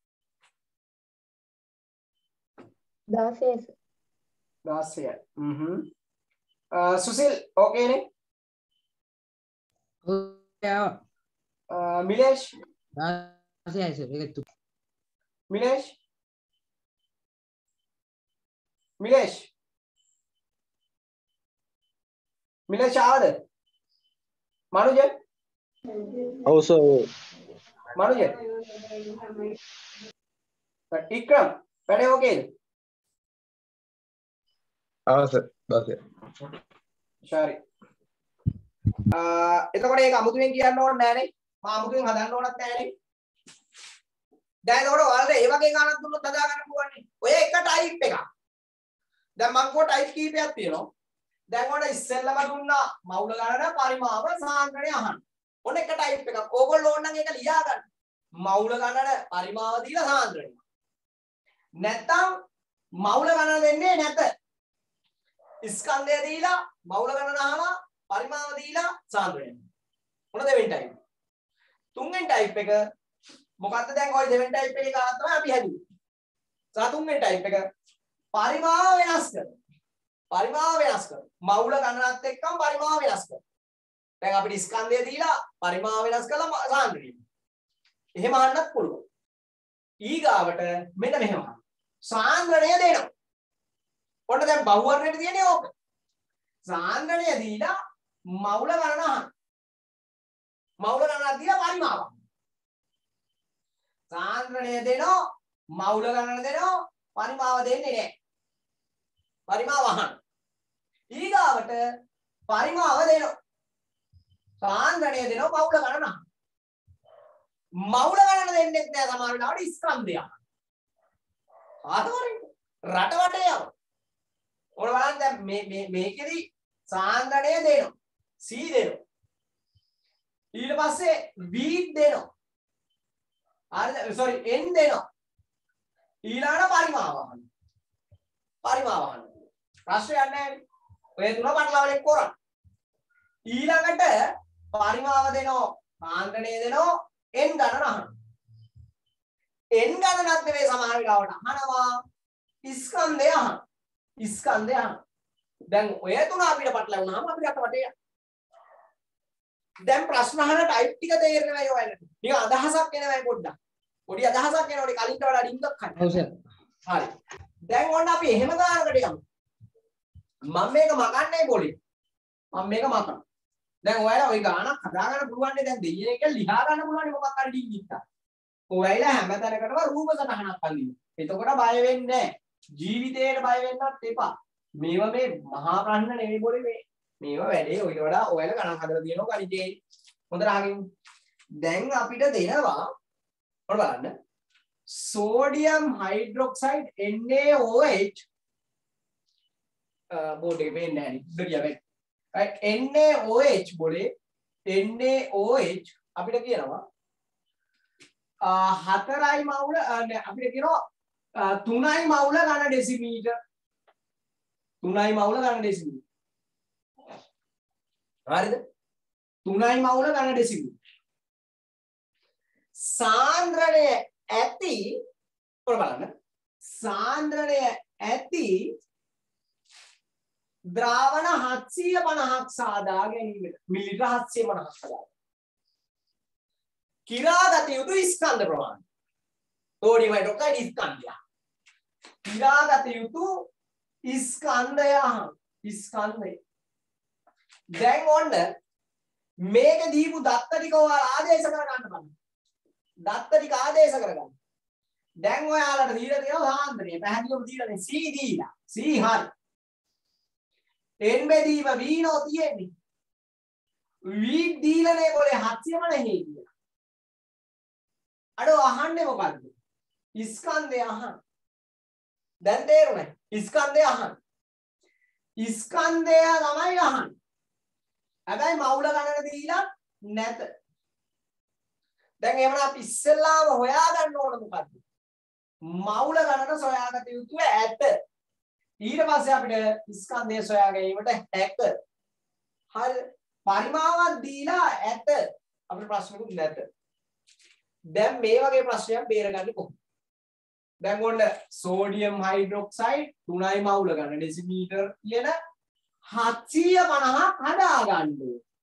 16 16යි සුසිල් ඕකේනේ මිලේෂ් 16යි සර් ඒක මිලේෂ් මිලේෂ් මිලේෂ් ආවද මනුජ ඔව් සර් මනුජ ඉක්‍රම් වැඩේ ඕකේද සර් බස් ශාරි එතකොට ඒක අමුතුවෙන් කියන්න ඕනේ නෑනේ මම අමුතුවෙන් හදන්න ඕනත් නෑනේ දැන් ඒකට ඔයාලට ඒ වගේ ගණන් දුන්නොත් හදා ගන්න පුළුවන් නේ. ඔය එක ටයිප් එකක්. දැන් මම කෝ ටයිප් කීපයක් තියෙනවා. දැන් ඔන්න ඉස්සෙල්ලම දුන්නා මවුල ගණන පරිමාව සාන්ද්‍රණය අහන්න. ඔන්න එක ටයිප් එකක්. ඕගොල්ලෝ ඕන නම් ඒක ලියා ගන්න. මවුල ගණන පරිමාව දීලා සාන්ද්‍රණය. නැත්තම් මවුල ගණන දෙන්නේ නැත. ස්කන්ධය දීලා මවුල ගණන අහලා පරිමාව දීලා සාන්ද්‍රණය. මොන දෙවෙනි ටයිප්? තුන්වෙනි ටයිප් එක මොකක්ද දැන් ওই දෙවෙනි ටයිප් එකේ ගාන තමයි අපි හැදුවේ. සා තුන්වෙනි ටයිප් එක පරිමාව වෙනස් කරනවා. පරිමාව වෙනස් කරනවා. මවුල ගණනත් එක්කම පරිමාව වෙනස් කරනවා. දැන් අපිට ස්කන්ධය දීලා පරිමාව වෙනස් කළා සාන්ද්‍රණය. එහෙම අහන්නත් පුළුවන්. ඊගාවට මෙන්න මෙහෙම. සාන්ද්‍රණය දෙනවා. ඔන්න දැන් බහුවර්ණයට තියෙන්නේ ඕක. සාන්ද්‍රණය දීලා මවුල ගණන අහන්න. මවුල ගණනක් දීලා පරිමාව. සාන්ද්‍රණය දෙනවා මවුල ගණන දෙනවා පරිමාව දෙන්නේ නැහැ. පරිමාව අහන්න. ඊගාවට පරිමාව දෙනවා. සාන්ද්‍රණය දෙනවා මවුල ගණන අහන්න. මවුල ගණන දෙන්නේ නැහැ සමහර වෙලාවට ස්කන්ධය. ආතවරින් රටවටේ යව. ඔය බලන්න දැන් මේකෙදි සාන්ද්‍රණය දෙනවා. C දෙනවා. ඊට පස්සේ V දෙනවා. හරිද? sorry n දෙනවා. ඊළඟට පරිමාව අහන්න. පරිමාව අහන්න. ප්‍රශ්නයක් නැහැ. ඔය තුන පටලවලෙක් කරන්න. ඊළඟට පරිමාව දෙනවා, සාන්ද්‍රණය දෙනවා, n ගණන අහන්න. n ගණනක් නෙවෙයි සමහර වෙලාවට අහනවා ස්කන්ධය අහන්න. ස්කන්ධය අහන්න. දැන් ඔය තුන අපිට පටලවුණාම අපිට අතවටේ යනවා. දැන් ප්‍රශ්න අහන ටයිප් ටික තේරෙන්නේ නැහැ ඔයාලට. නිකන් අදහසක් එනවා පොඩ්ඩක්. පොඩි අදහසක් එනවා. කලින්ට වඩා ඩිංගක් ගන්න. ඔව් සර්. හරි. දැන් ඔන්න අපි එහෙම ගානකට යමු. මම මේක මකන්නේ පොලේ. මම මේක මකනවා. දැන් ඔයාලා ওই ගානක් හදා ගන්න පුළුවන් නේ. දැන් දෙයියනේ කියලා ලියා ගන්න පුළුවන් නේ මොකක් හරි ඩිංගිත්ත. ඔයාලා හැමතැනකටම රූප සටහනක් අල්ලින්න. එතකොට බය වෙන්නේ නැහැ. ජීවිතේට බය වෙන්නත් එපා. මේවා මේ මහා ප්‍රශ්න නෙවෙයි පොලේ මේවා වැඩේ ඔයිට වඩා ඔයාලා ගණන් හදලා තියෙනවා ගණිතේ. හොඳට අහගන්න. දැන් අපිට දෙනවා ඔන්න බලන්න. sodium hydroxide NaOH බෝඩ් එකේ පේන්නේ නැහැ නේ. උඩිය වෙයි. right NaOH බෝලේ NaOH අපිට කියනවා 4යි මවුල අපිට කියනවා 3යි මවුල ඝන ඩෙසිමීටර් 3යි මවුල ඝන ඩෙසිමීටර් හරිද 3යි මවුල ඝන ඩෙසිමීටර් සාන්ද්‍රණය ඇති ඔය බලන්න සාන්ද්‍රණය ඇති ද්‍රාවණ 750ක් සාදා ගැනීමට මිලිලිටර 750ක් සාදා කිරාගත යුතු ස්කන්ධ ප්‍රමාණය සෝඩියම් හයිඩ්‍රොක්සයිඩ් ස්කන්ධය කිරාගත යුතු ස්කන්ධය දැන් ඔන්න මේක දීපු දත්ත ටික ඔයාලා ආදේශ කරගන්න බලන්න දත්ත ටික ආදේශ කරගන්න දැන් ඔයාලට දීලා තියෙනවා සාන්ද්‍රණය පැහැදිලිවම දීලානේ C දීලා C හරි n බෙදීම v නෝ තියෙන්නේ v දීලානේ બોලේ 700ම නෙහි කියලා අර අහන්නේ මොකද්ද ස්කන්ධය අහන්න දැන් තේරුණා ස්කන්ධය අහන්න ස්කන්ධය තමයි අහන්න හැබැයි මවුල ගණන දීලා නැත දැන් එහෙනම් අපි ඉස්සෙල්ලාම හොයාගන්න ඕන මොකද්ද මවුල ගණන සොයාගත යුතු ඇත ඊට පස්සේ අපිට ස්කන්ධය සොයා ගැනීමට හැක හරි පරිමාවක් දීලා ඇත අපිට ප්‍රශ්නකුත් නැත දැන් මේ වගේ ප්‍රශ්නයක් බේරගන්නේ කොහොමද දැන් ඔන්න සෝඩියම් හයිඩ්‍රොක්සයිඩ් 3යි මවුල ගන්න ඩෙසිමීටර් කියන 750ක් හදා ගන්න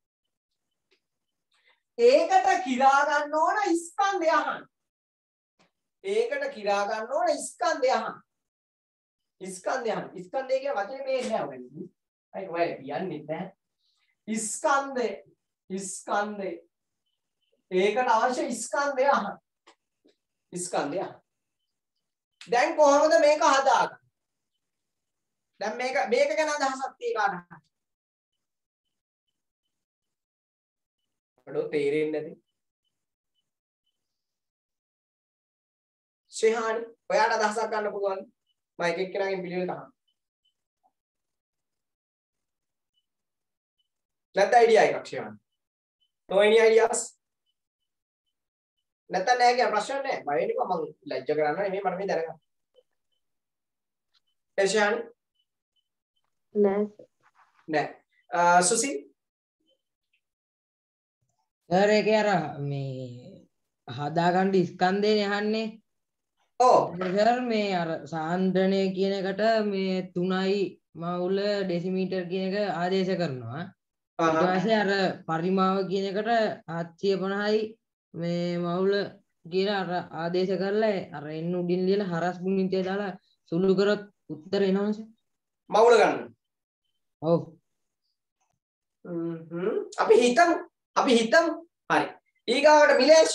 ඒකට කිරා ගන්න ඕන ස්කන්ධය අහන්න ඒකට කිරා ගන්න ඕන ස්කන්ධය අහන්න ස්කන්ධය කියන වචනේ මේන්නේ නැහැ ඔයගොල්ලෝ. අයින් ඔය කියන්නේ නැහැ. ස්කන්ධය. ඒකට අවශ්‍ය ස්කන්ධය අහන්න. ස්කන්ධය. දැන් කොහොමද මේක හදාගන්නේ? දැන් මේක ගැන අදහසක් තියගන්න. අපිට තේරෙන්නේ නැති. ශ්‍රේහානි ඔයාට අදහසක් ගන්න පුළුවන් මම එක එක්කෙනාගෙන් පිළිවෙලට අහන්න නැත්නම් අයිඩියා එකක් ශ්‍රේහානි no any ideas නැත්නම් නෑ කියන ප්‍රශ්න නෑ බය වෙන්න එපා මම ලැජ්ජ කරන්න නෙමෙයි මට මේ දැනගන්න ශ්‍රේහානි නෑ සුසිල් සර් ඒකේ අර මේ හදාගන්න ස්කන්ධේ යහන්නේ ඔව් සර් මේ අර සාන්ද්‍රණය කියන එකට මේ 3යි මවුල ඩෙසිමීටර් කියන එක ආදේශ කරනවා ඊට පස්සේ අර පරිමාව කියන එකට 750යි මේ මවුල කියලා අර ආදේශ කරලා අර එන්න උඩින් ලියලා හරස් ගුණිතය දාලා සුළු කරොත් උත්තර එනවනේ මවුල ගන්න ඔව් අපි හිතමු හරි ඊගාවට මිලේෂ්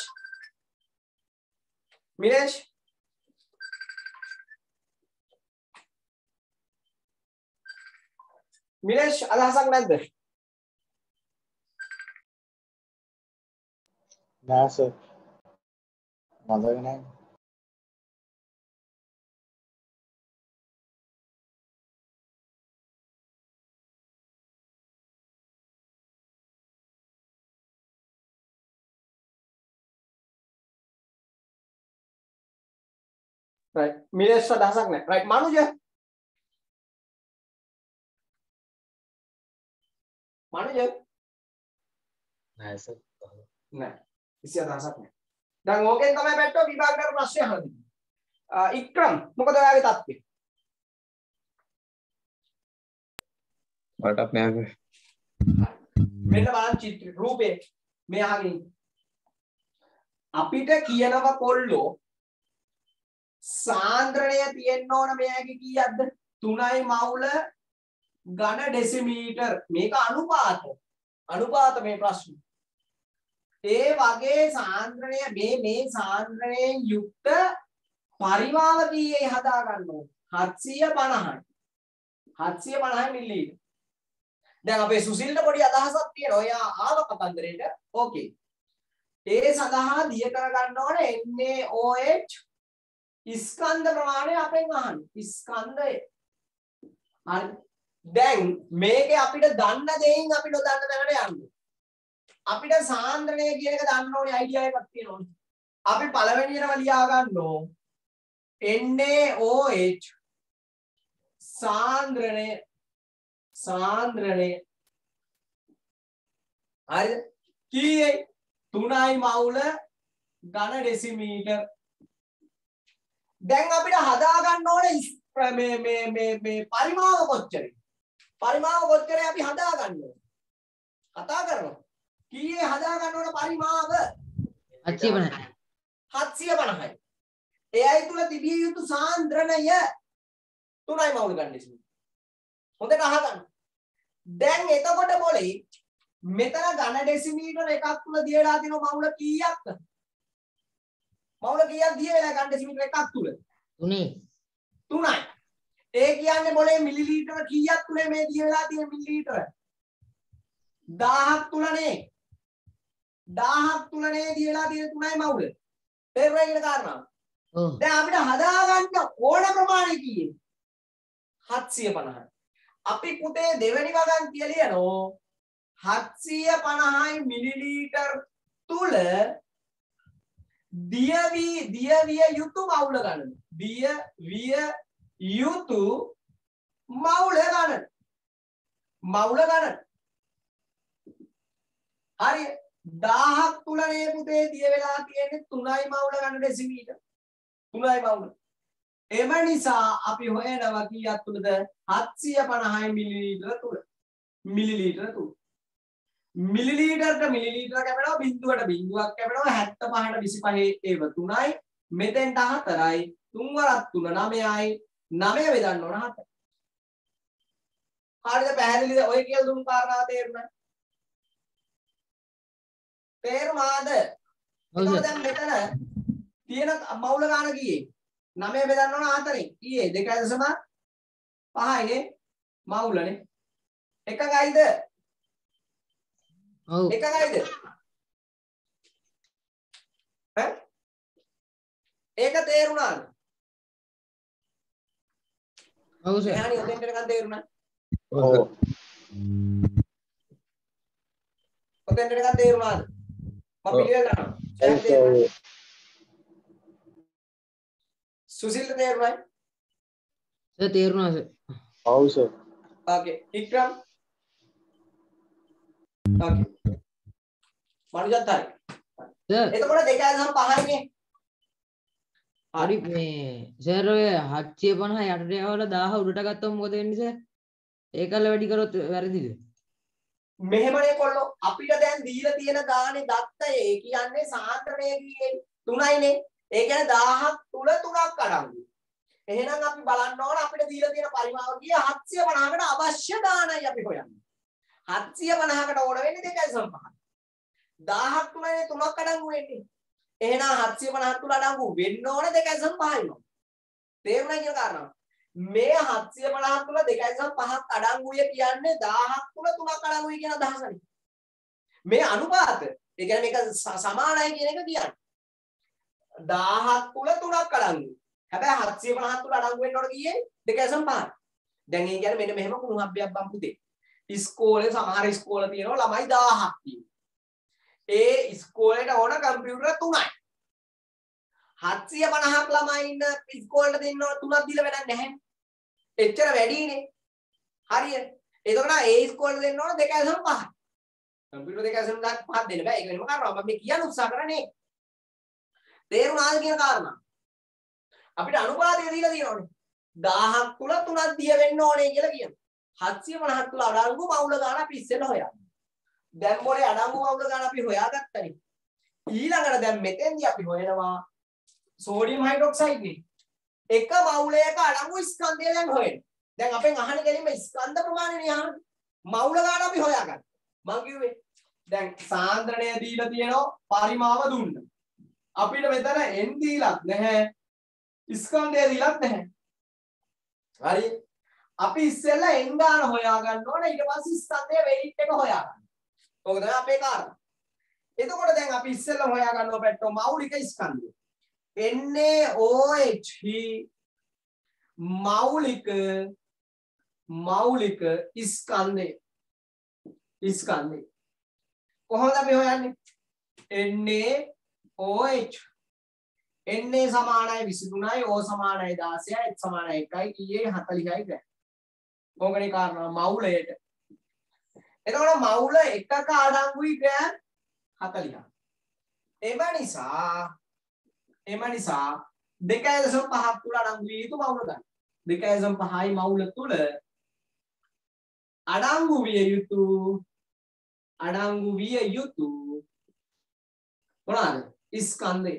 අදහසක් නැද්ද නෑ සර් මතක නෑ right මිලේෂ් අදහසක් නැහැ right මනුජ නෑ සර් නෑ කිසි අදහසක් නැහැ දැන් ඕකෙන් තමයි පැට්ටෝ විභාග කර ප්‍රශ්නය අහන්නේ ඉක්‍රම් මොකද ඔයාගේ තත්ත්වය මටත් නෑ සර් මෙන්න බලන්න චිත්‍ර රූපේ මේ අහගෙන අපිට කියනවා කොල්ලෝ සාන්ද්‍රණය තියෙන්න ඕන මෙයාගේ කීයක්ද 3යි මවුල ඝන ඩෙසිමීටර් මේක අනුපාත මේ ප්‍රශ්නේ ඒ වගේ සාන්ද්‍රණය මේ සාන්ද්‍රණයෙන් යුක්ත පරිමාව කීයේ හදා ගන්න ඕන 750 මිලිලීටර් දැන් අපේ සුසිල්ට පොඩි අදහසක් තියෙනවා ඔයා ආව කතන්දරේට ඕකේ ඒ සඳහා දිය කර ගන්න ඕනේ NaOH ස්කන්ධ ප්‍රමාණය අපෙන් අහන්නේ ස්කන්ධය හරි දැන් මේකේ අපිට දන්න දෙයින් අපි නොදන්න තැනට යන්න අපිට සාන්ද්‍රණය කියන එක දන්න ඕනේ අයිඩියා එකක් තියෙනවා අපි පළවෙනියටම ලියා ගන්නෝ NaOH සාන්ද්‍රණය හරිද කීයේ 3යි මවුල ඝන ඩෙසිමීටර් දැන් අපිට හදා ගන්න ඕනේ මේ පරිමාව කොච්චරද අපි හදා ගන්න ඕනේ කතා කරනවා කීයේ හදා ගන්න ඕන පරිමාව 750යි එයයි තුල තිබිය යුතු සාන්ද්‍රණය 3යි මවුල ඝන ඩෙසිමීටර් හොඳට අහගන්න දැන් එතකොට මොලේ මෙතන ඝන ඩෙසිමීටර එකක් තුල දියලා තියෙන මවුල කීයක්ද මවුල කීයක් දිය වෙලා ඝන ඩෙසිමීටර එකක් තුල 3යි ඒ කියන්නේ මොලේ මිලිලීටර කීයක් තුලේ මේ දිය වෙලා තියෙන මිලිලීටර 1000ක් තුලනේ 1000ක් තුලනේ දිය වෙලා තියෙන 3යි මවුල තේරුණා කියන කාරණාව දැන් අපිට හදා ගන්න ඕන ප්‍රමාණය කීයේ 750යි අපි පුතේ දෙවෙනි වගන්තිය ලියනෝ 750යි මිලිලීටර් තුල දියවිය යුතු මවුල ගණන දියවිය යුතු මවුල ගණන හරි 1000ක් තුලනේ පුතේ දිය වෙලා තියෙන්නේ 3යි මවුල ගණන ඩෙසිමීටර් 3යි මවුල එම නිසා අපි හොයනවා කීයක් තුලද 750යි මිලිලීටර තුල මිලිලීටරට මිලිලීටර කැපෙනවා බිංදුවට බිංදුවක් කැපෙනවා 75ට 25 ඒව 3යි මෙතෙන්ට 4යි 3 වරක් 3 9යි 9 බෙදන්න ඕන 7 හරිද පැහැදිලිද ඔය කියලා දුන්නු කාරණා තේරුණාද එතකොට දැන් මෙතන තියෙන මවුල ගාන කීයේ 9 බෙදන්න ඕන 4න් කීයේ 2.5 නේ මවුලනේ එකගයිද ඔව් එකගයිද ඈ ඒක තේරුණාද? ඔව් සර්. මෙහානි ඔතෙන්ට නිකන් තේරුණා. ඔව්. ඔතෙන්ට නිකන් තේරුණාද? මම පිළිවෙල කරනවා. ඔව් සර්. සුසිල්ට තේරුණායි? සර් තේරුණා සර්. ඔව් සර්. Okay. ඉක්‍රම්. Okay. මනුජත් හරි. සර් එතකොට 2.5යිනේ. හරි මේ සර් ඔය 750 යටට යවලා 1000 උඩට ගත්තොත් මොකද වෙන්නේ සර්? ඒකල වැඩි කරොත් වැරදිද? මෙහෙමනේ කොල්ලෝ අපිට දැන් දීලා තියෙන ගානේ දත්ත ඒ කියන්නේ සාන්ද්‍රණය කියේ 3යිනේ. ඒ කියන්නේ 1000ක් තුල 3ක් අඩංගු. එහෙනම් අපි බලන්න ඕන අපිට දීලා තියෙන පරිමාව කිය 750කට අවශ්‍ය ගානයි අපි හොයන්නේ. 750කට ඕන වෙන්නේ 2.5. 1000ක් තුලනේ 3ක් අඩංගු වෙන්නේ. එහෙනම් 750ක් තුල අඩංගු වෙන්න ඕන 2.5යි. තේරුණා කියන කාරණාව. මේ 750ක් තුල 2.5ක් අඩංගුය කියන්නේ 1000ක් තුල 3ක් අඩංගුයි කියන අදහසනේ. මේ අනුපාත ඒ කියන්නේ මේක සමානයි කියන එක කියන්නේ. 1000ක් තුල 3ක් අඩංගු. හැබැයි 750ක් තුල අඩංගු වෙන්න ඕන කීයේ 2.5. දැන් ඒ කියන්නේ මෙන්න මෙහෙම කුණුහබ්බයක් බම් පුතේ. ඉස්කෝලේ සමහර ඉස්කෝල තියෙනවා ළමයි 1000ක් තියෙනවා. ඒ ඉස්කෝලේට ඕන කම්පියුටර් 3යි. 750ක් ළමයි ඉන්න ඉස්කෝලේට දෙන්න ඕන 3ක් දීලා වැඩක් නැහැ. එච්චර වැඩිනේ. හරියට. එතකොට ඒ ඉස්කෝලේට දෙන්න ඕන 2.5. කම්පියුටර් 2.5 දෙන්න බෑ. ඒක වෙනම කරනවා. මම මේ කියන්න උත්සාහ කරන්නේ. තේරුණාද කියන කාරණා? අපිට අනුපාතය දීලා තියෙනවනේ. 1000ක් තුල 3ක් දිය වෙන්න ඕනේ කියලා කියනවා. 750ක් තුල අඩංගු මවුල ගන්න අපි ඉස්සෙල්ලා හොයන්න. දැන් මොලේ අඩංගු මවුල ගන්න අපි හොයාගත්තනේ. ඊළඟට දැන් මෙතෙන්දී අපි හොයනවා සෝඩියම් හයිඩ්‍රොක්සයිඩ් නේ. එක මවුලයක අඩංගු ස්කන්ධය දැන් හොයන්න. දැන් අපෙන් අහන්නේ දෙලින්ම ස්කන්ධ ප්‍රමාණයනේ අහන්නේ. මවුල ගන්න අපි හොයාගන්න. මං කිව්වේ දැන් සාන්ද්‍රණය දීලා තියෙනවා පරිමාව දුන්න. අපිට මෙතන n දීලත් නැහැ. ස්කන්ධය දීලත් නැහැ. හරි. අපි ඉස්සෙල්ලා n ගාන හොයා ගන්න ඕන ඊට පස්සේ ස්කන්ධයේ weight එක හොයා ගන්න. ඕක තමයි අපේ කාරණා. එතකොට දැන් අපි ඉස්සෙල්ලා හොයා ගන්නවා පැට්ටෝ මෞලික ස්කන්ධය. NaOH මෞලික ස්කන්ධය. කොහොමද අපි හොයන්නේ? NaOH Na සමානයි 23යි O සමානයි 16යි H සමානයි 1යි කීයේ 40යි ග්‍රෑම්. ඕකනේ කාරණා මවුලයට. එතකොට මවුල එකක අඩංගුයි ග්‍රෑම් 40ක්. එම නිසා 2.5ක් තුල අඩංගු යුතු මවුල ගන්න. 2.5යි මවුල තුල අඩංගු විය යුතු මොනවාද? ස්කන්ධය.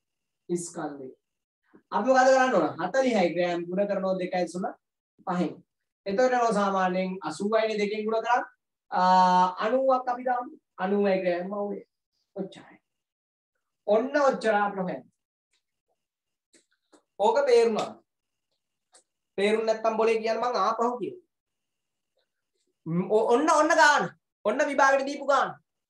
අපි මොකද කරන්න ඕන? 40යි ග්‍රෑම් ගුණ කරනවා 2.5න්. එතකොට නෝ සාමාන්‍යයෙන් 80යිනේ දෙකෙන් ගුණ කරා 90ක් අපි දාමු. 90යි ග්‍රෑම් මවුලේ. ඔච්චරයි. ඔන්න ඔච්චර අපිට හොයන්න. ඕක තේරුණා. තේරුම් නැත්තම් બોලේ කියන්න මං ආපහු කියනවා. ඔන්න ගාන. ඔන්න විභාගෙට දීපු ගාන.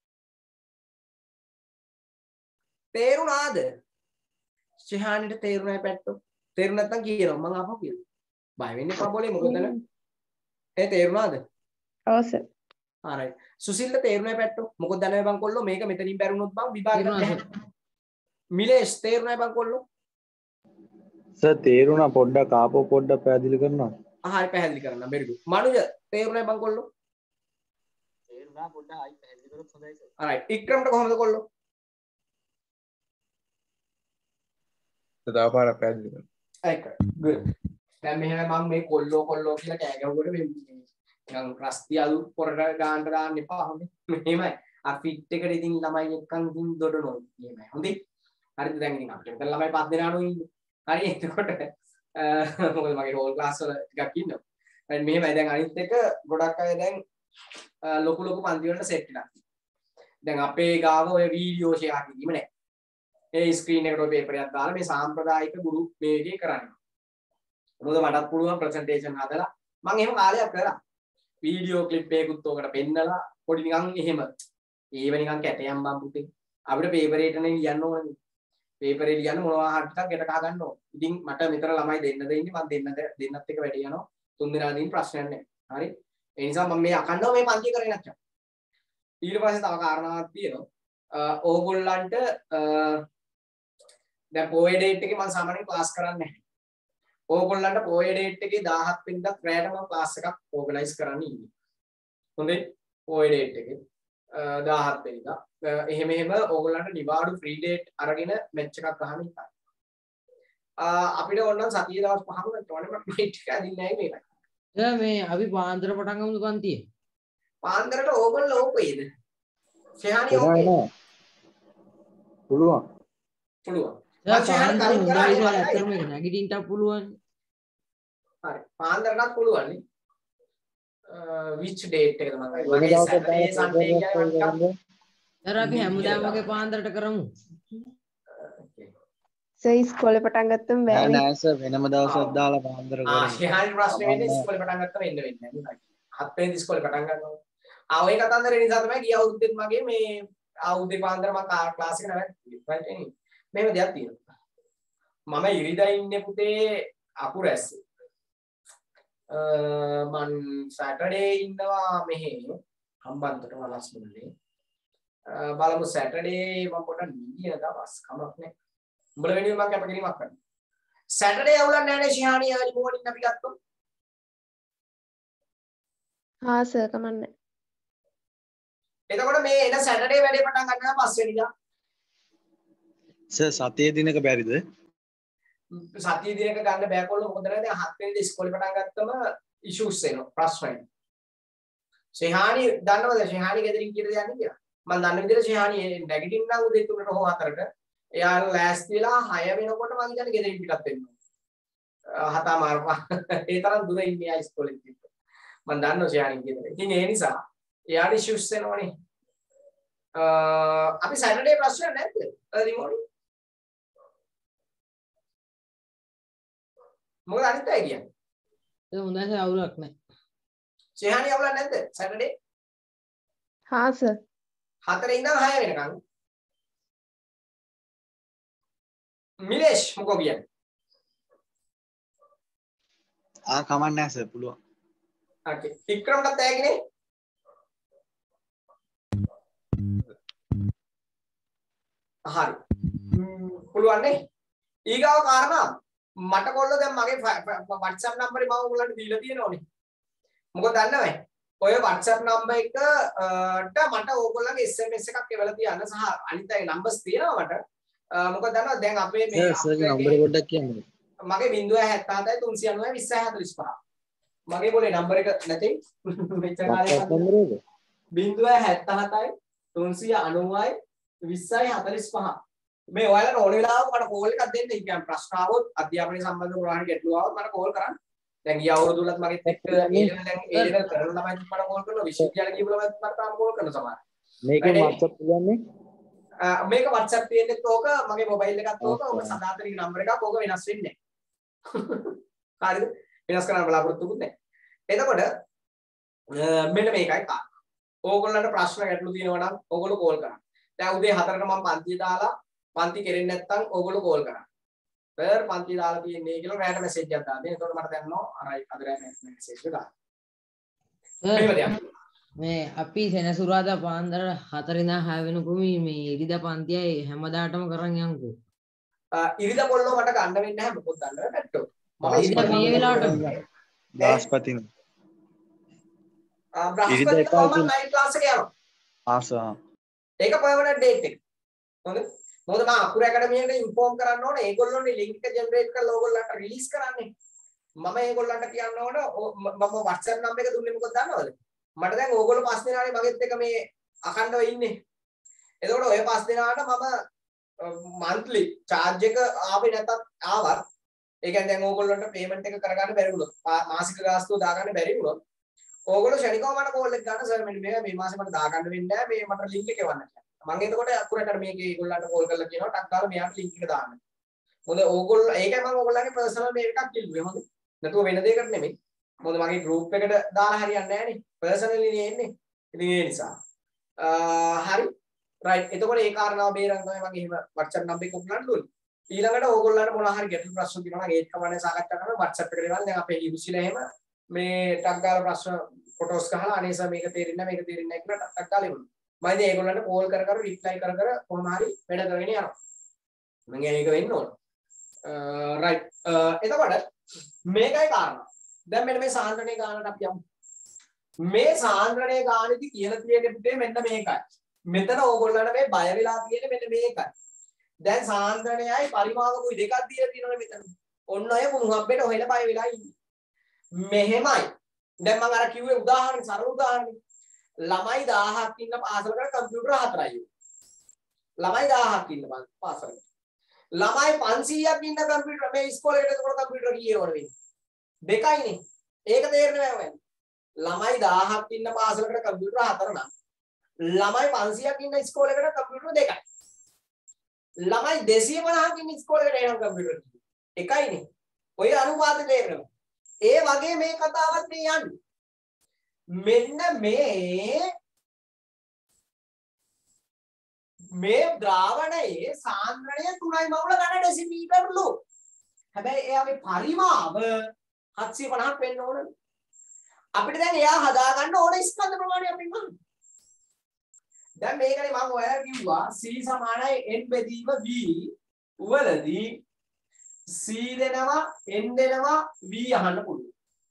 තේරුණාද? ශිහානිට තේරුණායි පැට්ටෝ. තේරුම් නැත්තම් කියනවා මං ආපහු කියනවා. බය වෙන්න එපා બોලේ මොකද නේද? තේරුණාද? ඔව් සර්. හරි. සුසිල්ට තේරුණායි පැට්ටෝ. මොකද දන්නේ බං කොල්ලෝ මේක මෙතනින් බැරුණොත් බං විභාගෙට නැහැ. මිලේෂ් තේරුණායි බං කොල්ලෝ? සර් තේරුණා පොඩ්ඩක් ආපහු පොඩ්ඩක් පැහැදිලි කරනවා. හරි පැහැදිලි කරන්න. very good. මනුජ තේරුණායි බං කොල්ලෝ? තේරුණා පොඩ්ඩක් ආයි පැහැදිලි කරොත් හොඳයි සර්. alright. ඉක්‍රම්ට කොහොමද කොල්ලෝ? තව පාරක් පැහැදිලි කරන්න. ඒක good. දැන් මෙහෙම මම මේ කොල්ලෝ කියලා කෑ ගැහුවට මේ නිකන් රස්ති අලු පොරට ගාන්න දාන්න එපා හොඳේ. මෙහෙමයි. අර ෆිට් එකට ඉතින් ළමයි එක්කන් ඉතින් දොඩනෝ. එහෙමයි. හොඳේ. හරිද දැන් ඉතින් අපිට මෙතන ළමයි 5 දෙනානෝ ඉන්නේ. හරි එතකොට මොකද මගේ රෝල් ක්ලාස් වල ටිකක් ඉන්නවා. හරි මෙහෙමයි දැන් අනිත් එක ගොඩක් අය දැන් ලොකු පන්ති වලට සෙට් වෙලා. දැන් අපේ ගාව ඔය වීඩියෝ ෂෙයා කිරීම නැහැ. ඒ ස්ක්‍රීන් එකට ඔය පේපර් එකක් දාලා මේ සාම්ප්‍රදායික ගුරු මේකේ කරන්නේ. මොකද මටත් පුළුවන් ප්‍රසන්ටේෂන් හදලා මම එහෙම කාලයක් කරා. වීඩියෝ ක්ලිප් එකකුත් උකට පෙන්නලා පොඩි නිකන් එහෙම ඒව නිකන් කැටයම් බම් පුතේ. අපිට පේපර් එකට නේ ලියන්න ඕනේ. පේපර් එක ලියන්න මොනවා හරි ටිකක් ගෙට කහ ගන්න ඕන. ඉතින් මට මෙතන ළමයි දෙන්නද ඉන්නේ මම දෙන්නත් එක වැඩි යනවා. 3 දෙනා දින් ප්‍රශ්නයක් නැහැ. හරි. ඒ නිසා මම මේ අකණ්ඩව මේ පන්ති කරේ නැත්නම්. ඊට පස්සේ තව කාරණාවක් තියෙනවා. ඕගොල්ලන්ට දැන් පොයේ ඩේට් එකේ මම සාමාන්‍යයෙන් ක්ලාස් කරන්නේ නැහැ. ඕගොල්ලන්ට පොයේ ඩේට් එකේ 17 වෙනිදා රැයට මම ක්ලාස් එකක් ඕගනයිස් කරන්න ඉන්නේ. හොඳේ? පොයේ ඩේට් එකේ 17 වෙනිදා. එහෙම ඕගොල්ලන්ට නිවාඩු ෆ්‍රී ඩේට් අරගෙන මැච් එකක් ගහන්න ඉතින්. අපිට ඕනනම් සතිය දවස් 5ම ටෝර්නමන්ට් මැච් එක අදින්නේ නැහැ මේක. දැන් මේ අපි පාන්දර පටන් ගමුද පන්තිය? පාන්දරට ඕගොල්ලෝ ඕකේද? ශෙහානි ඕකේ. පුළුවන්. පුළුවන්. දැන් පාන්දර හොඳයි ඇත්තටම මේක නැගිටින්නත් පුළුවන්. හරි. පාන්දරටත් පුළුවන් නේ. which date එකද මම වගේ Saturday Sunday කියන්නේ දැන් අපි හැමදාම වගේ පාන්දරට කරමු. සර් ඉස්කෝලේ පටන් ගත්තම නෑ බෑ නෑ සර් වෙනම දවසක් දාලා පාන්දර කරමු. ශෙහානි ප්‍රශ්නේ වෙන්නේ ඉස්කෝලේ පටන් ගත්තම එන්න වෙන්නේ නැහැ. 7 වෙනිදා ඉස්කෝලේ පටන් ගන්නවා. ඔය කතන්දරේ නිසා තමයි ගිය අවුරුද්දෙත් මගේ මේ අවුරුද්දේ පාන්දර මම ක්ලාස් එක නැවැත්තුවේ. right එනේ. මෙහෙම දෙයක් තියෙනවා. මම ඉරිදා ඉන්නේ පුතේ අකුරැස්සේ. මන් සැටර්ඩේ ඉන්නවා මෙහෙ හම්බන්තොට වලස් මුල්ලේ. බලමු සැටර්ඩේ මම පොඩක් නිදින දවස් කමක් නැහැ. උඹල වෙනුවෙන් මම කැපකිරීමක් කරනවා. සැටර්ඩේ අවුලක් නැහැ නේ ශිහානි early morning අපි ගත්තොත්. හා සර් කමන්නේ එතකොට මේ එන සැටර්ඩේ වැඩේ පටන් ගන්නවා 5 වෙනිදා. සර් සතියේ දිනක බැරිද? සතිය දිනක ගන්න බෑ කොල්ලෝ මොකද දැන් 7 වෙනිදා ඉස්කෝලේ පටන් ගත්තම ඉෂුස් එනවා ප්‍රශ්න එනවා. ශෙහානි දන්නවද ශෙහානි ගෙදරින් කීයද යන්නේ කියලා? මම දන්න විදිහට ශෙහානි නැගිටින්න නම් උදේ 3ට හෝ 4ට එයා ලෑස්ති වෙලා 6 වෙනකොට මම කියන්නේ ගෙදරින් පිටත් වෙන්න ඕනේ. හතා මාර්පා ඒ තරම් දුර ඉන්නේ ආ ඉස්කෝලේ ඉතින්. මම දන්නවා ශෙහානි කියන එක. ඉතින් ඒ නිසා එයාට ඉෂුස් එනවනේ. අපි සැටර්ඩේ ප්‍රශ්න නැද්ද? early morning මොකද අනිත් අය කියන්නේ? ඒක හොඳයි අවුලක් නැහැ. ශෙහානි අවුලක් නැද්ද සැටර්ඩේ? හා සර් 4 ඉඳන් 6 වෙනකන්. මිලේෂ් මොකෝ කියන්නේ? කමක් නැහැ සර් පුළුවන්. ඕකේ. වික්‍රම්ටත් ඇගිනේ? හරි. පුළුවන් නේ? ඊගාව කාරණා මට කොල්ලෝ දැන් මගේ WhatsApp නම්බරේ මම ඔයගොල්ලන්ට දීලා තියෙනවනේ. මොකද දන්නවද? ඔය WhatsApp නම්බර් එකට මට ඕගොල්ලන්ගේ SMS එකක් එවලා තියන්න සහ අනිත් අයගේ නම්බර්ස් තියෙනවා මට. මොකද දන්නවද දැන් අපේ මේ සර්ගේ නම්බර පොඩ්ඩක් කියන්න. මගේ 077 390 2045. මගේ පොලේ නම්බර එක නැතේ. මෙච්චර කාලයක් නම්බරේද? 077 390 2045. මේ ඔයාලට ඕන වෙලාවක මට කෝල් එකක් දෙන්න. ඒ කියන්නේ ප්‍රශ්න ආවොත් අධ්‍යාපනය සම්බන්ධ මොනවා හරි ගැටලු ආවොත් මට කෝල් කරන්න. දැන් ගිය අවුරුද්දේ මගෙත් එක්ක ඒ ලෙවල් කරන ළමයි මට කෝල් කරනවා. විශ්වවිද්‍යාල ගිය ළමයි මට තාම කෝල් කරනවා සමහර. මේකේ WhatsApp කියන්නේ? මේක WhatsApp තියෙන්නේ ඕක මගේ මොබයිල් එකත් ඕක සදාතනික නම්බර එකක් ඕක වෙනස් වෙන්නේ නැහැ. හරිද? වෙනස් කරන්න බලාපොරොත්තුකුත් නැහැ. එතකොට මෙන්න මේකයි කාරණා. ඕගොල්ලන්ට ප්‍රශ්න ගැටලු තියෙනවා නම් ඕගොල්ලෝ කෝල් කරන්න. දැන් උදේ 4ට මම පන්තිය දාලා පන්ති කෙරෙන්නේ නැත්නම් ඕගොල්ලෝ කෝල් කරන්න. සර් පන්ති දාලා තියෙන්නේ කියලා රැට මැසේජ් එකක් දාන්න. එතකොට මට දැනනවා අරයි අද රැට මැසේජ් එක දාන්න. මේ අපි සෙනසුරාදා පාන්දර 4 ඉඳන් 6 වෙනකම් මේ ඉරිදා පන්තියයි හැමදාටම කරන් යන්කෝ. ඉරිදා කොල්ලෝ මට ගන්න වෙන්නේ නැහැ මොකද දන්නවද නැට්ටෝ. මම ඉරිදා මේ වෙලාවට බ්‍රහස්පතින්. බ්‍රහස්පතින් මම නයිට් ක්ලාස් එක යනවා. ආසා. ඒක පර්මනන්ට් ඩේට් එක. හොඳද? මොකද මම අකුර ඇකඩමියට ඉන්ෆෝම් කරන්න ඕනේ ඒගොල්ලෝනේ ලින්ක් එක ජෙනරේට් කරලා ඕගොල්ලන්ට රිලීස් කරන්නේ. මම ඒගොල්ලන්ට කියන්න ඕන මම WhatsApp නම්බර එක දුන්නේ මොකද දන්නවද? මට දැන් ඕගොල්ලෝ 5 දෙනානේ මගෙත් එක මේ අඛණ්ඩව ඉන්නේ. එතකොට ඔය 5 දෙනාට මම monthly charge එක ආවේ නැතත් ආවත් ඒ කියන්නේ දැන් ඕගොල්ලන්ට payment එක කරගන්න බැරි වුණොත් මාසික ගාස්තුව දාගන්න බැරි වුණොත් ඕගොල්ලෝ ශනිකව මට කෝල් එක ගන්න සර් මෙන්න මේ මාසෙ මට දාගන්න වෙන්නේ නැහැ මේ මට link එක එවන්න කියලා. මම එතකොට අකුරට මේකේ ඒගොල්ලන්ට කෝල් කරලා කියනවා ටක් ගාලා මෙයාට link එක දාන්න. මොකද ඕගොල්ලෝ ඒකයි මම ඕගොල්ලන්ගේ personal mail එකක් කිව්වේ හොඳ. නැතුව වෙන දෙයකට නෙමෙයි. මොකද මගේ group එකට දාලා හරියන්නේ නැහැ නේ. personally නේ එන්නේ. ඉතින් ඒ නිසා. හරි. right එතකොට ඒ කාරණාව බේරන්න තමයි මම එහෙම WhatsApp number එක උගලන්න ඕනේ. ඊළඟට ඕගොල්ලන්ට මොනවා හරි ගැටළු ප්‍රශ්න තියෙනවා නම් ඒත් කමන්නේ සාකච්ඡා කරන්න WhatsApp එකට දාන්න. දැන් අපේ ඉරුසිලා එහෙම මේ ටක් ගාලා ප්‍රශ්න ෆොටෝස් ගහලා අනේ සර් මේක තේරෙන්නේ නැහැ මේක තේරෙන්නේ නැහැ කියලා ටක් ගාලා ඉවරයි. මම ඉතින් ඒගොල්ලන්ට කෝල් කර කර රිප්ලයි කර කර කොහොම හරි වැඩ කරගෙන යනවා. මම ඒක වෙන්න ඕන. right එතකොට මේකයි කාරණා. දැන් මෙන්න මේ සාන්ද්‍රණයේ ගානට අපි යමු. මේ සාන්ද්‍රණයේ ගානේදී කියලා තියෙන්නේ පුතේ මෙන්න මේකයි. මෙතන ඕගොල්ලන්ට මේ බය වෙලා තියෙන්නේ මෙන්න මේකයි. දැන් සාන්ද්‍රණයයි පරිමාවකුයි දෙකක් දීලා තියෙනවනේ මෙතන. ඔන්න ඔය මුහුම්බෙට ඔහෙල බය වෙලා ඉන්නේ. මෙහෙමයි. දැන් මම අර කිව්වේ උදාහරණ සරල උදාහරණයක්. ළමයි 1000ක් ඉන්න පාසලකට කම්පියුටර් 4යි. ළමයි 1000ක් ඉන්න පාසලකට. ළමයි 500ක් ඉන්න කම්පියුටර් මේ ඉස්කෝලේට එතකොට කම්පියුටර් කීයේ ඕන වෙන්නේ? දෙකයිනේ. ඒක තේරෙන්නේ නැහැ ඔයගොල්ලෝ. ළමයි 1000ක් ඉන්න පාසලකට කම්පියුටර් 4 නම් ළමයි 500ක් ඉන්න ඉස්කෝලේකට කම්පියුටර් 2යි. ළමයි 250ක් ඉන්න ඉස්කෝලේකට එනවා කම්පියුටර් එකයිනේ. ඔය අනුපාත තේරෙනවා. ඒ වගේ මේ කතාවත් මේ යන්නේ. මෙන්න මේ ද්‍රාවණයේ සාන්ද්‍රණය 3 මවුල ඝන ඩෙසිමීටර්ලු. හැබැයි එයාගේ පරිමාව 750ක් වෙන්න ඕනනේ. අපිට දැන් එයා හදාගන්න ඕන ස්කන්ධ ප්‍රමාණය අපින් ගන්න. දැන් මේකනේ මම ඔයාලට කිව්වා C සමානයි n බෙදීම v වලදී C දෙනවා n දෙනවා v අහන්න පුළුවන්.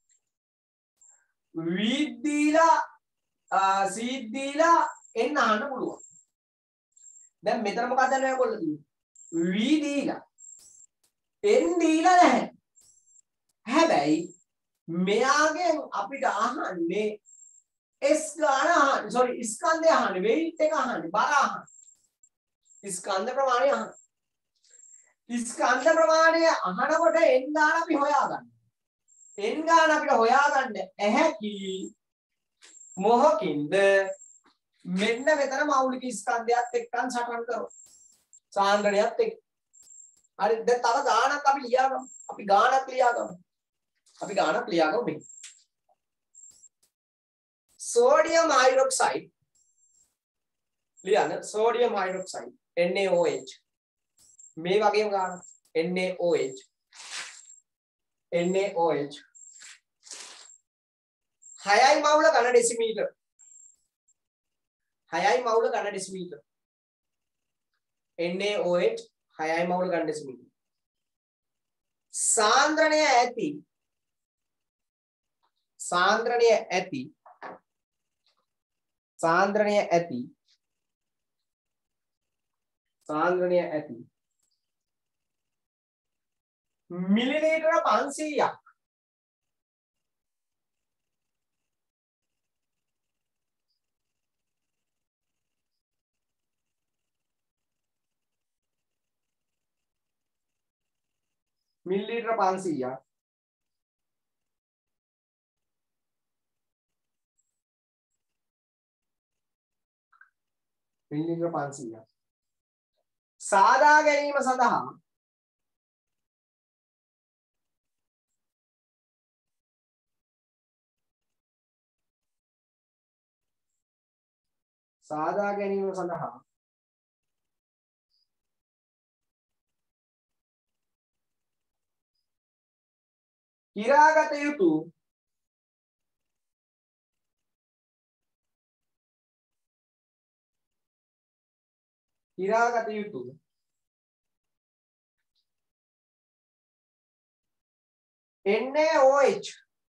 v දීලා c දීලා n අහන්න පුළුවන්. දැන් මෙතන මොකක්ද දැන් ඔයගොල්ලෝ දුන්නේ? v දීලා n දීලා නැහැ. හැබැයි මෙයාගෙන් අපිට අහන්නේ S ගාන අහන්නේ sorry ස්කන්ධය අහන්නේ weight එක අහන්නේ බර අහන්නේ ස්කන්ධ ප්‍රමාණය අහන්නේ ස්කන්ධ ප්‍රමාණය අහනකොට n ගාන අපි හොයාගන්න n ගාන අපිට හොයාගන්න ඇහැකි මොහොකින්ද මෙන්න මෙතන මෞලික ස්කන්ධයත් එක්කන් සටහන් කරමු සාන්ද්‍රණයත් එක්ක හරි දැන් තව ගානක් අපි ලියාගමු අපි ගානක් ලියාගමු මේ sodium hydroxide ලියන්න sodium hydroxide NaOH මේ වගේම ගන්න NaOH 6යි මවුල ඝන ඩෙසිමීටර් 6යි මවුල ඝන ඩෙසිමීටර් NaOH 6යි මවුල ඝන ඩෙසිමීටර් සාන්ද්‍රණය ඇති මිලිලීටර 500ක් මිලිලීටර 500ක් මිලිලීටර 500ක් සාදා ගැනීම සඳහා කිරාගත යුතු NaOH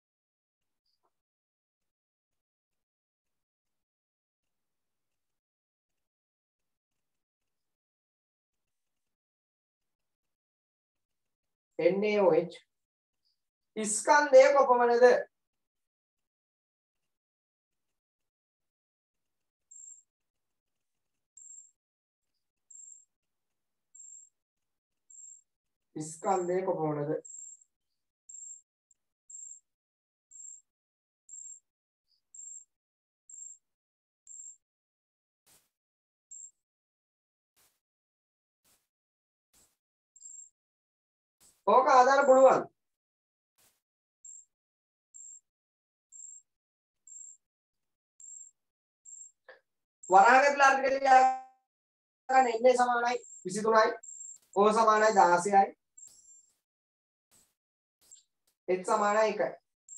ස්කන්ධය කොපමණද? ස්කන්ධය කොපමණද? ඕක ආදාන පුළුවන්. වරහගත් ලාභ කියලා ගන්න n සමානයි 23යි. O සමානයි 16යි. h සමානයි 1යි.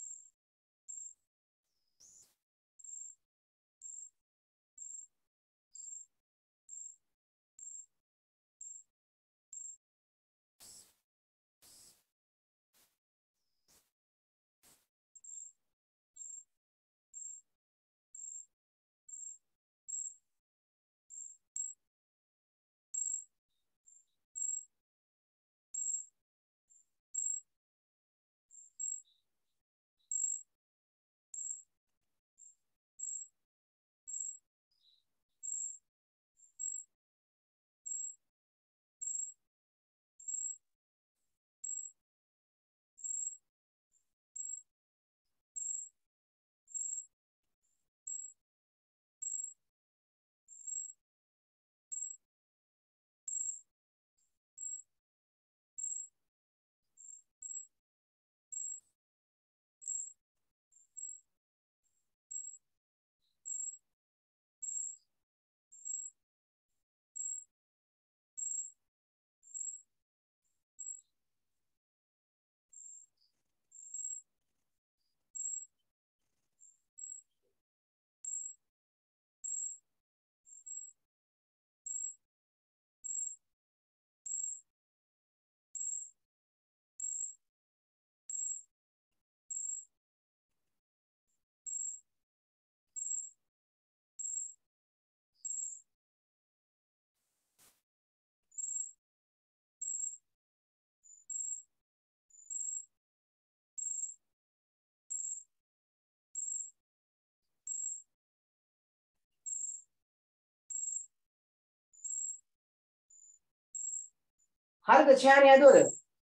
හරිද ෂානි ඇදුවද?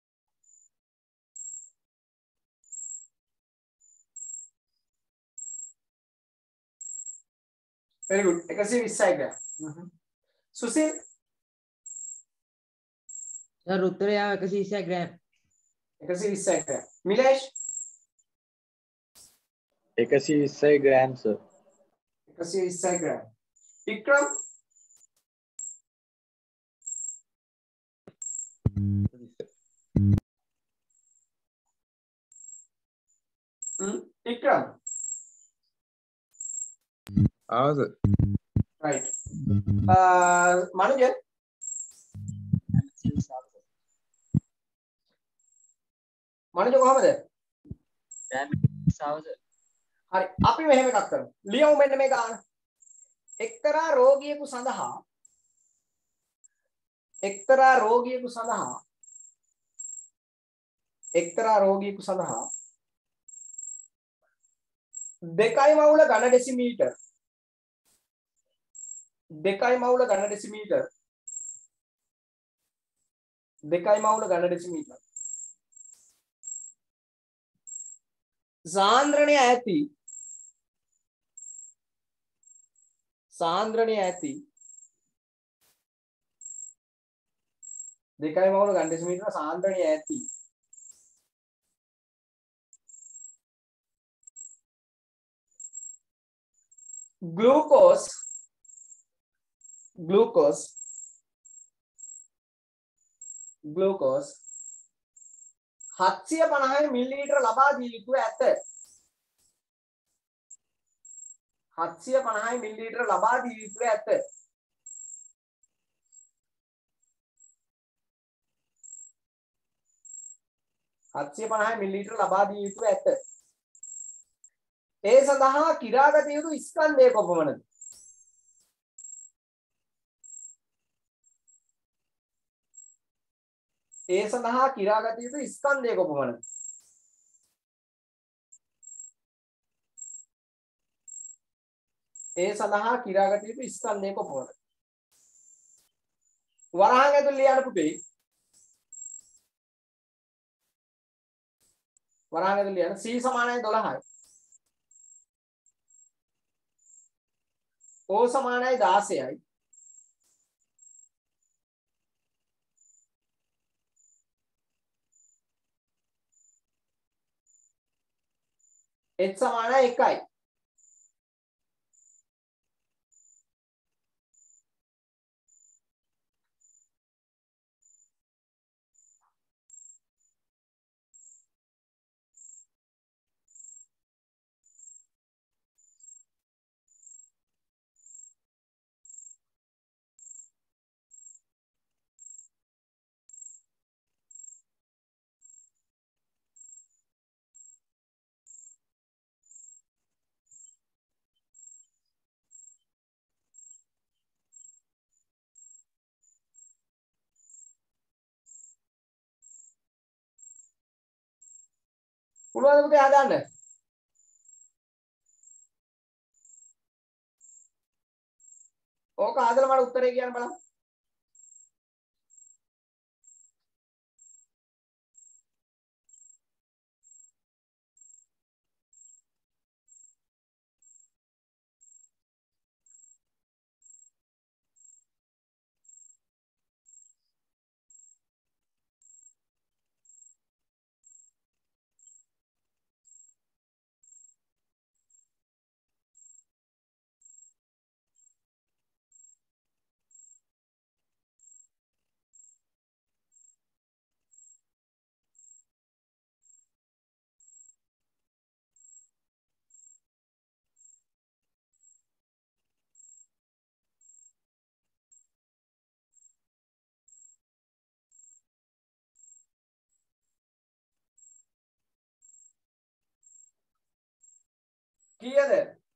very good 120යි ග්‍රෑම්. සුසිල් සර් උත්තරය 120 ග්‍රෑම්. 120යි ග්‍රෑම්. මිලේෂ් 120 ග්‍රෑම් සර්. 120යි ග්‍රෑම්. වික්‍රම් 120. වික්‍රම් ආවද? right. මනුජ මනුජ කොහමද? හරි අපි මෙහෙම එකක් කරමු. ලියමු මෙන්න මේ ගාන. එක්තරා රෝගියෙකු සඳහා දෙකයි මවුල ඝන ඩෙසිමීටර් සාන්ද්‍රණය ඇති දෙකයි මවුල ඝන ඩෙසිමීටර සාන්ද්‍රණය ඇති ग्लूकोज 750 මිලිලීටර ලබා දිය යුතු ඇත. 750 මිලිලීටර ලබා දිය යුතු ඇත. ඒ සඳහා කිරාගත යුතු ස්කන්ධය කොපමණද? වරහන් ඇතුළේ ලියන්න පුතේ. වරහන් ඇතුළේ ලියන්න C සමානයි 12යි. O සමානයි 16යි. h සමානයි 1යි. පුළුවන්ද පුතේ හදන්න? ඕක හදලා මට උත්තරේ කියන්න බලන්න. කීයද?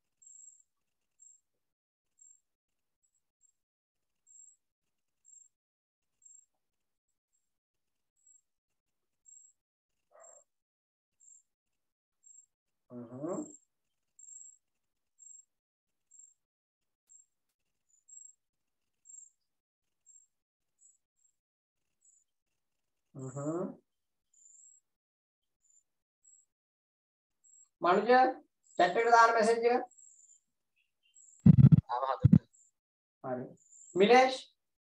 මනුජ chat එකට දාන message එක. ආව හදන්න. හරි. මිලේෂ්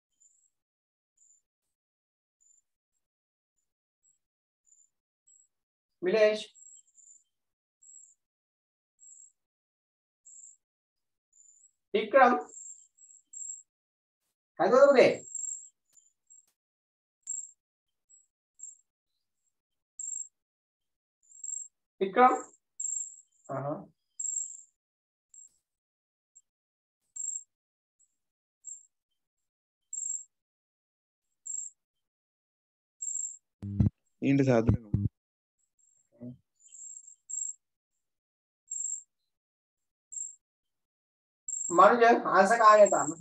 මිලේෂ් වික්‍රම් හදවද පුතේ? වික්‍රම් ඊට සාධන මනුජ ආන්සර් කාර්යය තමයි.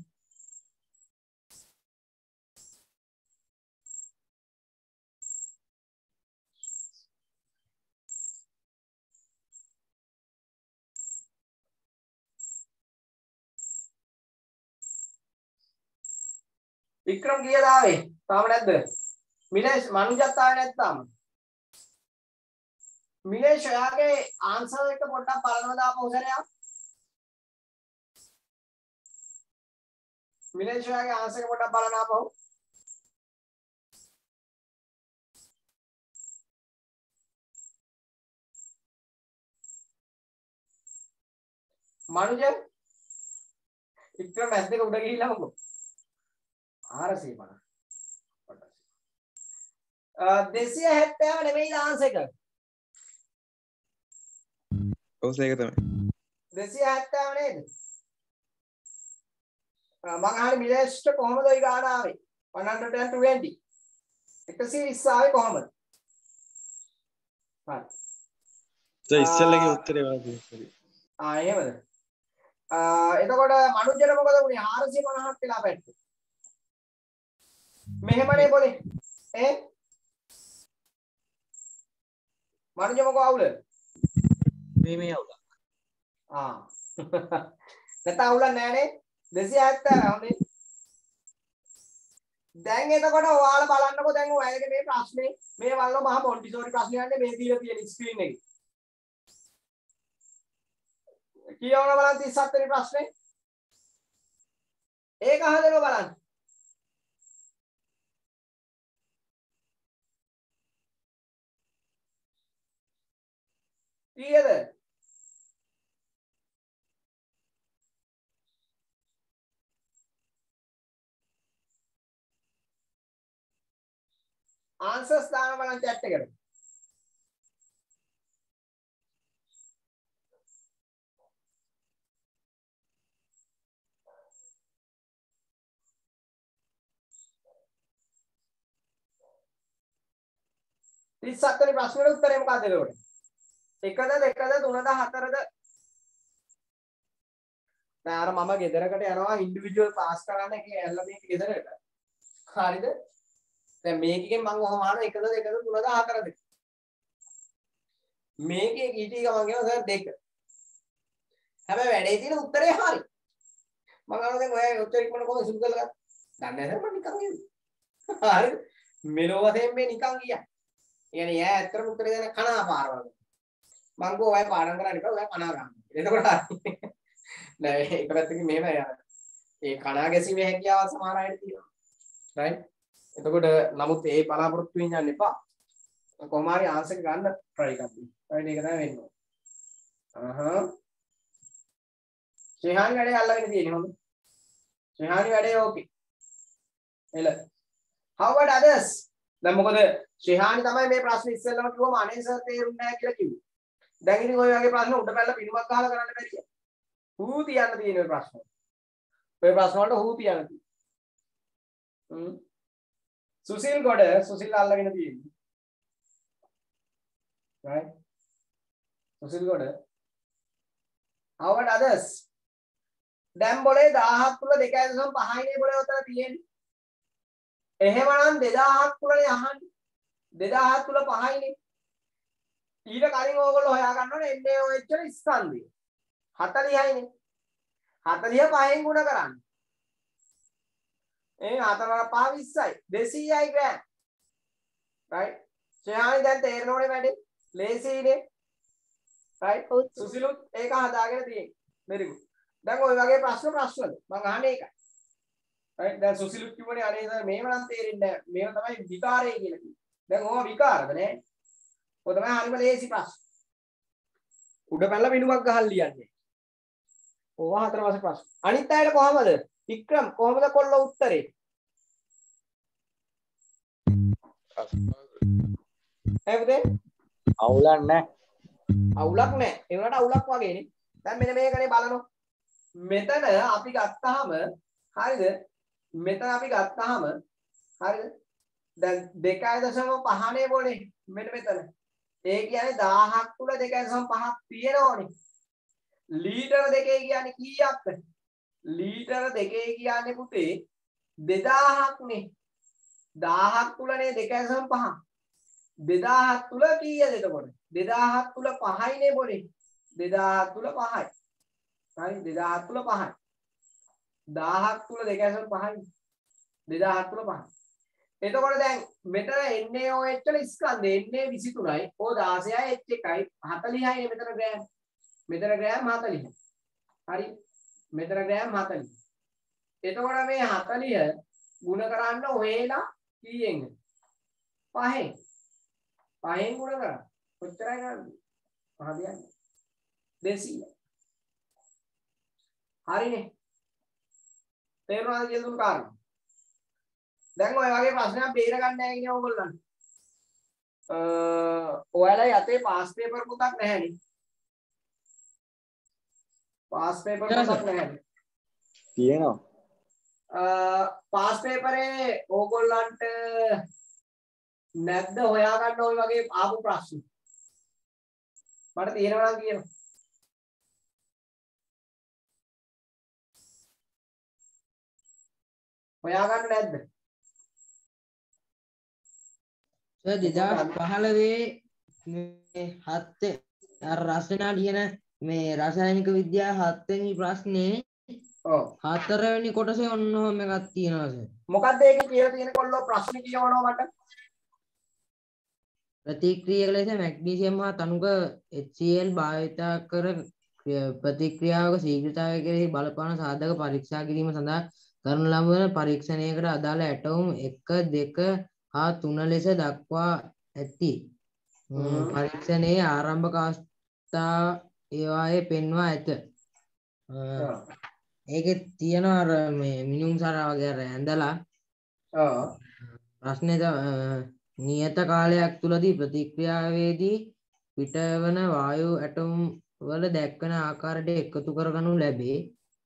වික්‍රම් කීයද ආවේ? තාම නැද්ද? මිලේෂ් මනුජත් ආවේ නැත්නම්. මිලේෂ් ඔයාගේ ආන්සර් එක පොඩ්ඩක් බලනවා දාපුව සරයක්. මිලේෂ් ඔයාගේ ආන්සර් එක පොඩ්ඩක් බලන්න ආපහු. මනුජ වික්‍රම ඇස් දෙක උඩ ගිහිල්ලා හොකෝ. 600 බලන්න. 270 නෙමෙයි ආන්සර් එක. ඔව් ඒක තමයි 270 නේද? මම අහන්නේ මිලේෂ්ට කොහමද ওই ගාන ආවේ? 120 120 ආවේ කොහමද? හරි. ඉස්සෙල්ලගේ උත්තරේ වාගේ. එහෙමද? එතකොට මනුජ්‍යර මොකද වුනේ? 450ක් වෙලා පැට්ටු. මෙහෙමනේ පොඩි. මනුජ්‍ය මොකෝ අවුල? මේ අවුල. නැත්නම් අවුලක් නෑනේ. 270 හොඳේ. දැන් එතකොට ඔයාලා බලන්නකෝ දැන් ඔයාලගේ මේ ප්‍රශ්නේ මේ වල්ලෝ මහා මොන්ටිසෝරි ප්‍රශ්නේ යන්නේ මේ දීලා තියෙන ස්ක්‍රීන් එකේ. කියවන බලන්න 37 වෙනි ප්‍රශ්නේ. ඒක අහදෙනවා බලන්න. කීයද? ආන්සර්ස් දාන බලන්න chat එකට. ඉස්සත්තරේ ප්‍රශ්නෙට උත්තරේ මොකක්ද එතකොට? 1ද 2ද 3ද 4ද? දැන් අර මම ගෙදරකට යනවා ඉන්ඩිවිජුවල් ක්ලාස් කරන්න එකේ ඇල්ල මේක ගෙදරට. හරිද? දැන් මේකෙන් මම ඔහොම අහනවා 1ද 2ද 3ද 4ද? මේකේ ඊටි ගමන් කියනවා සර් 2. හැබැයි වැඩේ තියෙන උත්තරේ හරි. මම අහනවා දැන් ඔය උත්තර ඉක්මන කොහොමද සුදු කරලා ගන්න? දන්නේ නැහැ මම නිකන් කියනවා. හරි. මෙලෝ වශයෙන් මේ නිකන් ගියා. يعني යා ඇත්තටම උත්තරේ දෙන කනා පාරවල. මං ගෝ ඔය පාඩම් කරන්න ඉපා ඔය කනා ගන්න. එතකොට නෑ ඒක පැත්තකින් මෙහෙම යනවා. ඒ කනා ගැසීමේ හැකියාව සමහර අයට තියෙනවා. රයිට්. එතකොට නමුත් ඒ බලාපොරොත්තු වෙන්න යන්න එපා. කොහොම හරි ආන්සර් එක ගන්න try කරන්න. රයිට් ඒක තමයි වෙන්නේ. ශ්‍රේහානි වැඩේ අල්ලගෙන තියෙන්නේ හොඳ. ශ්‍රේහානි වැඩේ ඕකේ. එල. How about others? දැන් මොකද ශ්‍රේහානි තමයි මේ ප්‍රශ්නේ ඉස්සෙල්ලම කිව්වම අනේ සර් තේරුන්නේ නැහැ කියලා කිව්වේ. දැන් ඉතින් ওই වගේ ප්‍රශ්න උඩ පැල්ල පිටුමක් ගහලා කරන්න බැරිය. හූ තියන්න තියෙන ඔය ප්‍රශ්න. ඔය ප්‍රශ්න වලට හූ තියන්න තියෙන්නේ. සුසිල් ගොඩ සුසිල් අල්ලගෙන තියෙන්නේ. right? සුසිල් ගොඩ. How about others? දැන් බොලේ 1000ක් තුල 2.5නේ බොලේ උතර තියෙන්නේ. එහෙමනම් 2000ක් තුලනේ අහන්නේ. 2000ක් තුල 5යිනේ. ඊට කලින් ඕගොල්ලෝ හොයා ගන්න ඕනේ එන්නේ ඔය එච්චර ස්කන්ධය. 40යිනේ. 40 5ෙන් ගුණ කරන්න. ඒ 4 5 20යි. 200යි ග්‍රෑම්. right? ශ්‍රේයානි දැන් තේරෙනවනේ වැඩේ. ලේසියිනේ. right? සුසිලුත් ඒක හදාගෙන තියෙන්නේ. very good. දැන් ওই වගේ ප්‍රශ්න මම අහන්නේ ඒකයි. right? දැන් සුසිලුත් කිව්වනේ අනේ සර් මේව නම් තේරෙන්නේ නැහැ. මේව තමයි විකාරය කියලා කිව්වේ. දැන් ඕවා විකාරද නෑ? ඔය තමයි හරිම ලේසි ප්‍රශ්න. උඩ පැනලා බිනුවක් ගහලා ලියන්නේ. ඕවා හතර මාස ප්‍රශ්න. අනිත් අයට කොහමද? වික්‍රම් කොහමද කොල්ල උත්තරේ? එහෙමද? අවුලක් නැහැ. අවුලක් නැහැ. ඒ වුණාට අවුලක් වගේනේ. දැන් මෙන්න මේකනේ බලනවා. මෙතන අපි ගත්තාම හරිද? මෙතන අපි ගත්තාම හරිද? දැන් 2.5නේ බෝලේ මෙන්න මෙතන. ඒ කියන්නේ 1000ක් තුල 2.5ක් තියෙනෝනේ. ලීටර දෙකේ කියන්නේ කීයක්ද? ලීටර දෙකේ කියන්නේ පුතේ 2000ක් නේ. 1000ක් තුලනේ 2.5. 2000ක් තුල කීයද එතකොට? 2000ක් තුල 5යිනේ බෝලේ. 2000ක් තුල 5යි. හරි 2000ක් තුල 5යි. 1000ක් තුල 2.5යි. 2000ක් තුල 5යි. එතකොට දැන් මෙතන එන්නේ ඔය එච්චර ස්කන්ධ එන්නේ 23යි. ඕ 16යි h1යි 40යි මෙතන ග්‍රෑම්. මෙතන ග්‍රෑම් 40. හරි. මෙතන ග්‍රෑම් 40. එතකොට මේ 40 ගුණ කරන්න ඔයලා කීයෙන්ද? 5ෙන්. 5ෙන් ගුණ කරා. කොච්චරයි ගන්නේ? පහ දියන්නේ. 200. හරිනේ. තේරුණාද කියලා දුන්න කාරණා? දැන් ඔය වගේ ප්‍රශ්නයක් බේර ගන්න නැහැ කියන්නේ ඕගොල්ලන්. ඔයාලා යතේ පාස් පේපර් පොතක් නැහැනේ. පාස් පේපර් පොතක් නැහැනේ. තියෙනවා. පාස් පේපරේ ඕගොල්ලන්ට නැද්ද හොයාගන්න ওই වගේ ආපු ප්‍රශ්න? මට තියෙනවා නම් කියනවා. හොයාගන්න නැද්ද? 2015 මේ 7 අර රසනා ලියන මේ රසායනික විද්‍යාව 7 වෙනි ප්‍රශ්නේ ඔව් 4 වෙනි කොටසේ ඔන්නෝම එකක් තියෙනවා සර්. මොකක්ද ඒකේ කියලා තියෙන කොල්ලෝ ප්‍රශ්න කියවනවා මට. ප්‍රතික්‍රියක ලෙස මැග්නීසියම් හා තනුක HCl භාවිතා කර ප්‍රතික්‍රියාවක ශීඝ්‍රතාවය කෙරෙහි බලපාන සාධක පරීක්ෂා කිරීම සඳහා කරන ලබන පරීක්ෂණයකට අදාළ ඇටෝම් 1 2 හා 3 ලෙස දක්වා ඇති. පරීක්ෂණයේ ආරම්භක අවස්ථා ඒවායේ පෙන්වා ඇත. ඒකේ තියෙනවා අර මේ මිනුම් සරා වගේ අර ඇඳලා ප්‍රශ්නේ නියත කාලයක් තුලදී ප්‍රතික්‍රියාවේදී පිටවන වායු ඇටෝම් වල දැක්වෙන ආකාරයට එකතු කරගනු ලැබේ.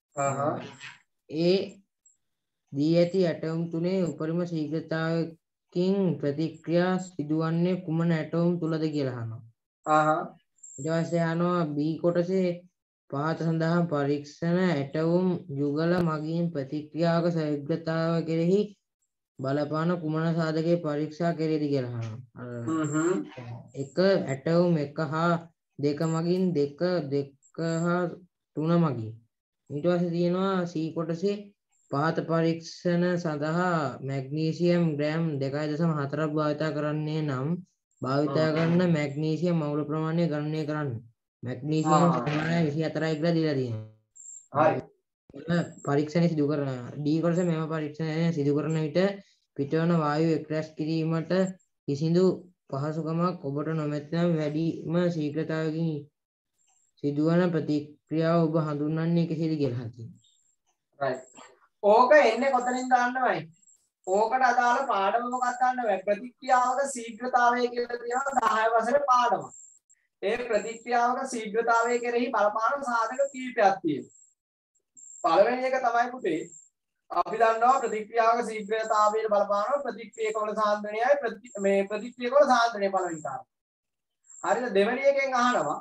ඒ දී ඇති ඇටෝම් තුනේ උපරිම ශීඝ්‍රතාවකින් ප්‍රතික්‍රියා සිදුවන්නේ කුමන ඇටෝම් තුලද කියලා අහනවා. ඊට පස්සේ අහනවා B කොටසේ පහත සඳහන් පරීක්ෂණ ඇටෝම් යුගල මගින් ප්‍රතික්‍රියාවක ශීඝ්‍රතාව කෙරෙහි බලපාන කුමන සාධකයේ පරීක්ෂා කෙරේද කියලා අහනවා. එක ඇටවුම් 1 හා 2 මගින් 2 හා 3 මගින්. ඊට පස්සේ තියෙනවා C කොටසේ පහත පරීක්ෂණ සඳහා මැග්නීසියම් ග්‍රෑම් 2.4ක් භාවිත කරන්නේ නම් භාවිත කරන මැග්නීසියම් මවුල ප්‍රමාණය ගණනය කරන්න. මැග්නීසියම් ප්‍රමාණය 24යි කියලා දීලා තියෙනවා. හරි. පරීක්ෂණය සිදු කරන D කොටස මෙම පරීක්ෂණය සිදු කරන විට පිටවන වායුව එක්රැස් කිරීමට කිසිදු පහසුකමක් ඔබට නොමැතිනම් වැඩිම ශීඝ්‍රතාවකින් සිදුවන ප්‍රතික්‍රියාව ඔබ හඳුන්වන්නේ කෙසේද කියලා තියෙනවා. right. ඕක එන්නේ කොතනින් දාන්නවයි? ඕකට අදාළ පාඩම මොකක්ද දාන්නවයි? ප්‍රතික්‍රියාවක ශීඝ්‍රතාවය කියලා තියෙනවා 10 වසරේ පාඩම. ඒ ප්‍රතික්‍රියාවක ශීඝ්‍රතාවය කෙරෙහි බලපාන සාධක කීපයක් තියෙනවා. පළවෙනි එක තමයි පුතේ අපි දන්නවා ප්‍රතික්‍රියාවක ශීඝ්‍රතාවයට බලපාන ප්‍රතික්‍රියකවල සාන්ද්‍රණයයි මේ ප්‍රතික්‍රියකවල සාන්ද්‍රණය පළවෙනි කාරණා. හරිද? දෙවෙනි එකෙන් අහනවා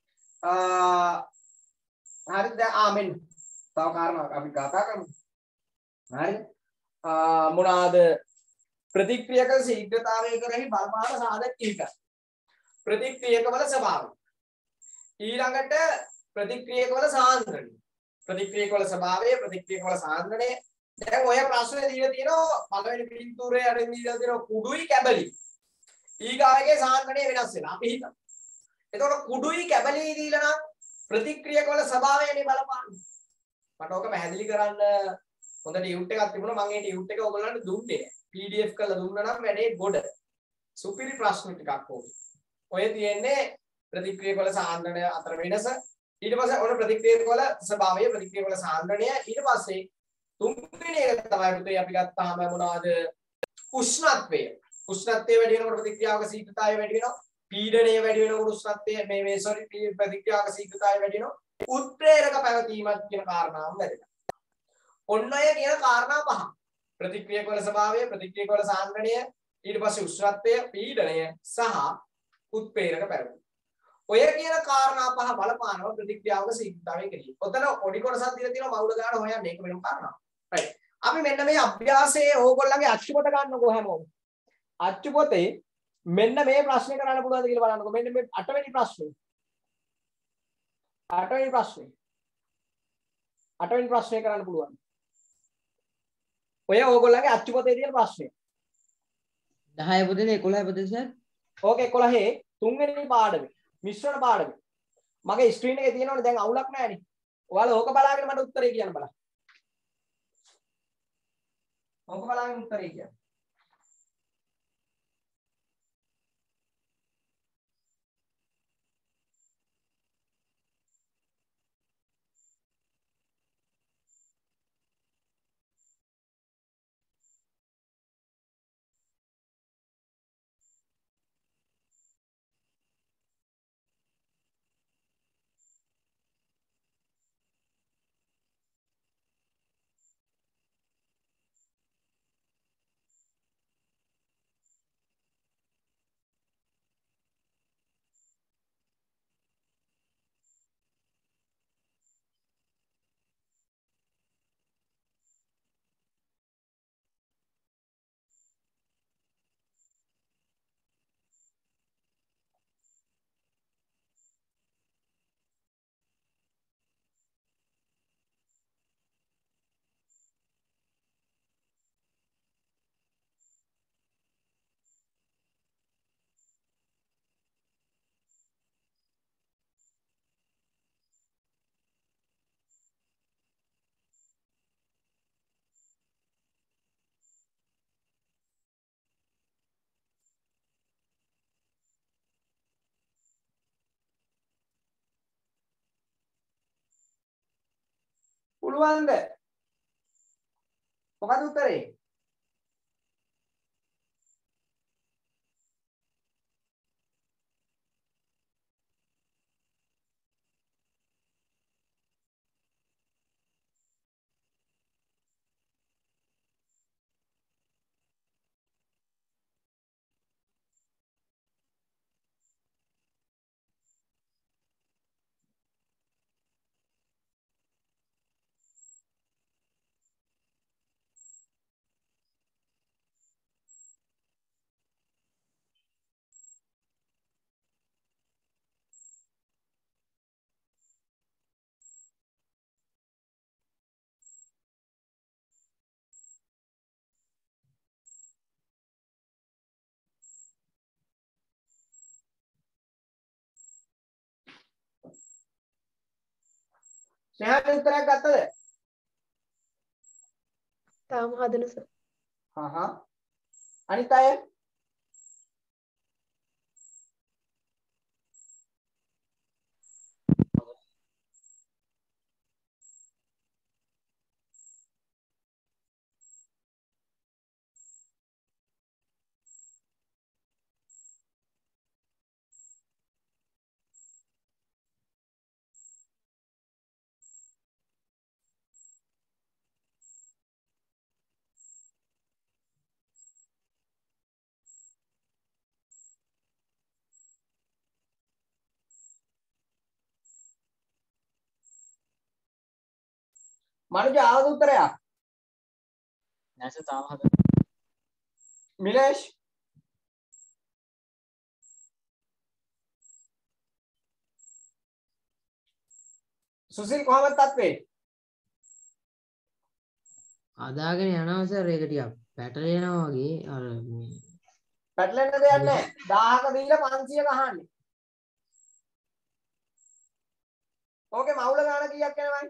හරිද? දැන් මෙන්න තව කාරණාවක් අපි කතා කරමු. හරිද? මොනවාද ප්‍රතික්‍රියක ශීඝ්‍රතාවය කෙරෙහි බලපාන සාධක කීපයක්. ප්‍රතික්‍රියකවල ස්වභාවය. ඊළඟට ප්‍රතික්‍රියකවල සාන්ද්‍රණය. ප්‍රතික්‍රියකවල ස්වභාවය, ප්‍රතික්‍රියකවල සාන්ද්‍රණය. දැන් ඔය ප්‍රශ්නේ දීලා තියෙනවා පළවෙනි පින්තූරේ අරින් දීලා තියෙනවා කුඩුයි කැබලි. ඊගාවගේ සාන්ද්‍රණය වෙනස් වෙනවා. අපි හිතමු. එතකොට කුඩුයි කැබලි දීලා නම් ප්‍රතික්‍රියකවල ස්වභාවයනේ බලපාන්නේ. මට ඕක පැහැදිලි කරන්න හොඳ ටියුට් එකක් තිබුණා. මම ඒ ටියුට් එක ඔයගොල්ලන්ට දුන්නේ නැහැ. PDF කරලා දුන්නා නම් වැඩේ ගොඩ. සුපිරි ප්‍රශ්න ටිකක් ඕක. ඔය තියෙන්නේ ප්‍රතික්‍රියකවල සාන්ද්‍රණය අතර වෙනස. ඊට පස්සේ ඔන්න ප්‍රතික්‍රියකවල ස්වභාවය, ප්‍රතික්‍රියකවල සාන්ද්‍රණය. ඊට පස්සේ තුන්වෙනි එක තමයි පුතේ අපි ගත්තාම මොනවද? උෂ්ණත්වය. උෂ්ණත්වය වැඩි වෙනකොට ප්‍රතික්‍රියාවක ශීඝ්‍රතාවය වැඩි වෙනවා. පීඩනය වැඩි වෙනකොට උෂ්ණත්වය ප්‍රතික්‍රියාවක ශීඝ්‍රතාවය වැඩි වෙනවා. උත්ප්‍රේරක පැවතීමක් කියන කාරණාව වැදගත්. ඔන්න ඔය කියන කාරණා පහ. ප්‍රතික්‍රියකවල ස්වභාවය, ප්‍රතික්‍රියකවල සාන්ද්‍රණය, ඊට පස්සේ උෂ්ණත්වය, පීඩනය සහ උත්ප්‍රේරක පැවතීම. ඔය කියන කාරණා පහ බලපානවා ප්‍රතික්‍රියාවක ශීඝ්‍රතාවය කෙරෙහි. ඔතන පොඩි කොටසක් දීලා තියෙනවා මවුල ගන්න හොයන්න ඒක වෙනම කාරණාවක්. right. අපි මෙන්න මේ අභ්‍යාසයේ ඕගොල්ලන්ගේ අච්චුපොත ගන්නකො හැමෝම. අච්චුපොතේ මෙන්න මේ ප්‍රශ්නේ කරන්න පුළුවන්ද කියලා බලන්නකො. මෙන්න මේ 8 වෙනි ප්‍රශ්නේ. 8 වෙනි ප්‍රශ්නේ. 8 වෙනි ප්‍රශ්නේ කරන්න පුළුවන්. ඔය ඕගොල්ලන්ගේ අච්චුපොතේ තියෙන ප්‍රශ්නේ. 10 පුතේ 11 පුතේ සර්. ඕකේ 11 තුන්වෙනි පාඩමේ මිශ්‍රණ පාඩමේ. මගේ ස්ක්‍රීන් එකේ තියෙනවනේ දැන් අවුලක් නැහැනේ. ඔයාලා ඕක බලාගෙන මට උත්තරේ කියන්න බලන්න. ඕක බලාගෙන උත්තරේ කියන්න. පුළුවන්ද? මොකද උත්තරේ? මෙහාට උත්තරයක් ගත්තද? තාම හදන සර්. අනිත් අය මනුජ ආවද උත්තරයක්? නෑ සර් තාම හද. මිලේෂ් සුසිල් කොහමද තත්ත්වේ? අදාගෙන යනවා සර් ඒක ටිකක් පැටලෙනවා වගේ අර මේ පැටලෙන්න දෙයක් නැහැ. 1000ක දීලා 500 ගහන්නේ. ඕකේ මවුල ගාන කීයක් යනවද?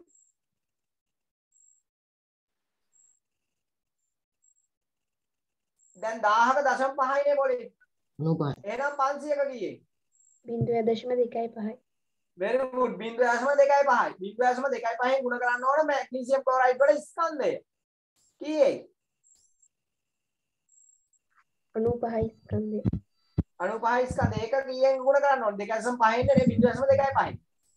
දැන් 1000ක දශම 5යිනේ පොලේ. 95. එහෙනම් 500ක කීයේ? 0.25යි. very good 0.25යි. 0.25න් ගුණ කරන්න ඕන මැග්නීසියම් ක්ලෝරයිඩ් වල ස්කන්ධය. කීයේ? 95යි ස්කන්ධය. 95 ස්කන්ධය. ඒක කීයෙන් ගුණ කරන්න ඕන? 2.5න් නේ 0.25යි.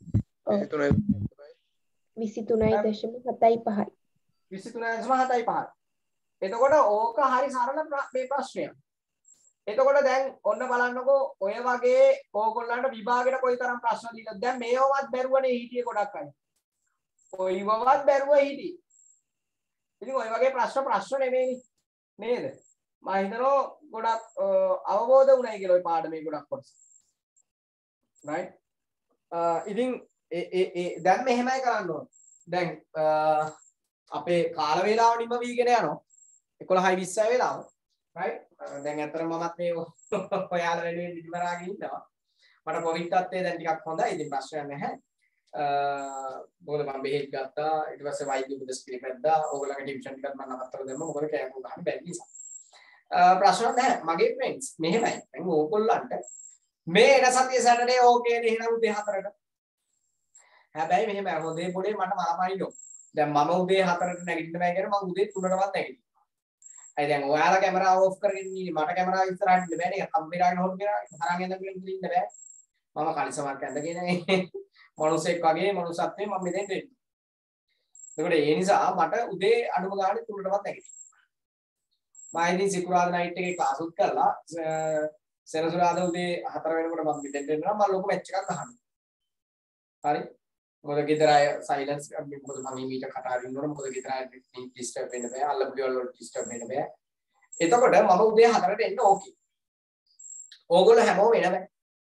23.75යි. 23.75. එතකොට ඕක හරි සරල මේ ප්‍රශ්නයක්. එතකොට දැන් ඔන්න බලන්නකෝ ඔය වගේ ඕගොල්ලන්ට විභාගෙට කොයිතරම් ප්‍රශ්න දීලාද? දැන් මේවවත් බැරුවනේ හිටියේ ගොඩක් අය. ඔයවවත් බැරුව හිටියේ. ඉතින් ඔය වගේ ප්‍රශ්න නෙමෙයිනේ නේද? මම හිතනවා ගොඩක් අවබෝධ වුණයි කියලා ඔය පාඩමේ ගොඩක් කොටස. right? ඉතින් දැන් මෙහෙමයි කරන්න ඕන. දැන් අපේ කාල වේලාව නිම වීගෙන යනවා. 11:20 වෙලාව. right? දැන් අතර මමත් මේ ඔයාලා වෙනුවෙන් ඉදිමරාගෙන ඉන්නවා. මට කොවිඩ් තත්ත්වය දැන් ටිකක් හොඳයි. ඉතින් ප්‍රශ්නයක් නැහැ. මොකද මම බෙහෙත් ගත්තා. ඊට පස්සේ වෛද්‍ය උපදෙස් පිළිපැද්දා. ඕගොල්ලන්ගේ ටියුෂන් ටිකත් මම නවත්තලා දැම්මා. මොකද කෑමෝ ගන්න බැරි නිසා. ප්‍රශ්න නැහැ. මගේ ෆ්‍රෙන්ඩ්ස් මෙහෙමයි. දැන් ඕගොල්ලන්ට මේ එන සතියේ සැටර්ඩේ ඕකේ නේ එහෙනම් උදේ 4ට. හැබැයි මෙහෙම හොඳේ පොඩේ මට මලපයින්නෝ. දැන් මම උදේ 4ට නැගිටින්න බෑ කියන්නේ මම උදේ 3ටවත් නැගිටිනවා. අය දැන් ඔයාලා කැමරාව ඔෆ් කරගෙන ඉන්නේ මට කැමරාව ඉස්සරහට ඉන්න බෑනේ. කම්බිරාගෙන හොල් කරගෙන තරංග ඇඳගෙන ඉන්න බෑ. මම කලිසමක් ඇඳගෙන මනුස්සෙක් වගේ මනුස්සත්වයේ මම මෙතෙන් දෙන්නේ. ඒකට ඒ නිසා මට උදේ අඩුම ගානේ 3ටවත් නැගිටින්න. මම ඉතින් සිකුරාදා නයිට් එකේ ක්ලාස් උත් කරලා සෙනසුරාදා උදේ 4 වෙනකොට මම මෙතෙන් දෙන්නවා මම ලොකු මැච් එකක් අහනවා. හරි? මොකද ගෙදර අය සයිලන්ස් මොකද මම ඊට කතා කරනකොට මොකද ගෙදර අය ඩිස්ටර්බ් වෙන්න බෑ අල්ලපු ගෙවල් වල ඩිස්ටර්බ් වෙන්න බෑ එතකොට මම උදේ 4ට එන්න ඕකේ ඕගොල්ලෝ හැමෝම එන බෑ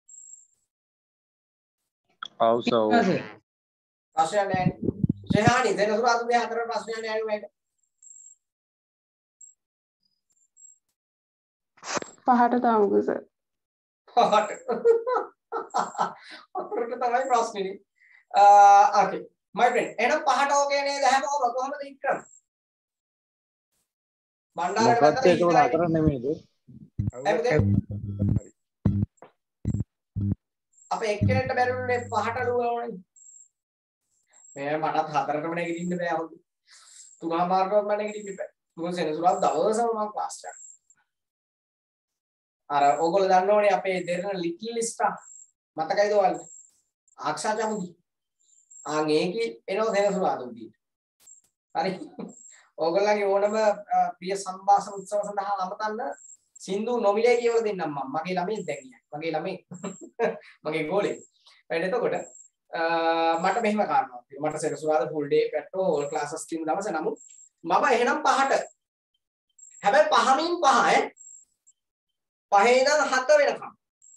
අවසෝ ප්‍රශ්නයක් නැහැ ශේහානි දෙනසුරාද උදේ 4ට ප්‍රශ්නයක් නැහැ මේක 5ට තාමුකෝ සර් 5ට 4ට තමයි ප්‍රශ්නේ okay my friend එහෙනම් 5ට ඕකේ නේද හැමෝම කොහොමද ඉක්‍රම බණ්ඩාරට මොකක්ද ඒක උඩ අතර නෙමෙයිද අපේ එක්කෙනෙක්ට බැරිුනේ 5ට දුවනෝනේ මේ මටත් 4ටම නැගිටින්න බෑ හොඳ 3:00ටවත් මම නැගිටින්න බෑ මොකද සෙනසුරාදා දවසම මම ක්ලාස් එකක් අර ඕගොල්ලෝ දන්නෝනේ අපේ දෙරණ ලිටිල් ස්ටාර් මතකයිද ඔයාලට ආක්ෂා චමුදි ආන් ඒකේ එනවා සෙනසුරාදා උදේ හරි ඕගොල්ලන්ගේ ඕනම ප්‍රිය සම්භාෂණ උත්සව සඳහා අමතන්න සින්දු නොමිලේ කියවලා දෙන්නම් මම මගේ ළමයි දැන් මගේ ළමයි මගේ ගෝලේ right එතකොට මට මෙහෙම කාරණාවක් තියෙනවා මට සෙනසුරාදා ෆුල් ඩේ පැට්ටෝ ඕල් ක්ලාසස් තියෙන දවසේ නමුත් මම එහෙනම් 5ට හැබැයි 5මින් 5 5 ඉඳන් 7 වෙනකම්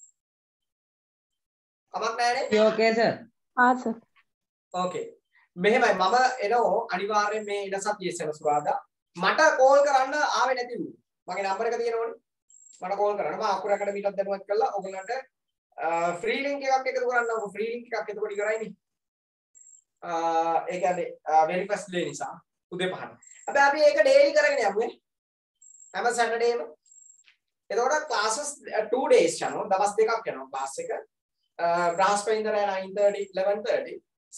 කමක් නැහැනේ ඕකේ සර් සර් ඕකේ මෙහෙමයි මම එනෝ අනිවාර්යෙන් මේ ඉඩ සතියේ සෙනසුරාදා මට කෝල් කරන්න ආවේ නැති වුණා මගේ නම්බර එක තියෙනවනේ මට කෝල් කරන්න මම අකුර ඇකඩමිටත් දැනුවත් කළා ඔයගලන්ට ෆ්‍රී ලින්ක් එකක් එකතු කරන්න ඕක ෆ්‍රී ලින්ක් එකක් එතකොට ඉවරයිනේ ඒ කියන්නේ very first day නිසා උදේ 5ට. හැබැයි අපි ඒක daily කරගෙන යමු නේ. හැම සැටර්ඩේම. එතකොට classes 2 days යනවා. දවස් දෙකක් යනවා class එක. බ්‍රහස්පතින්දා 9:30 11:30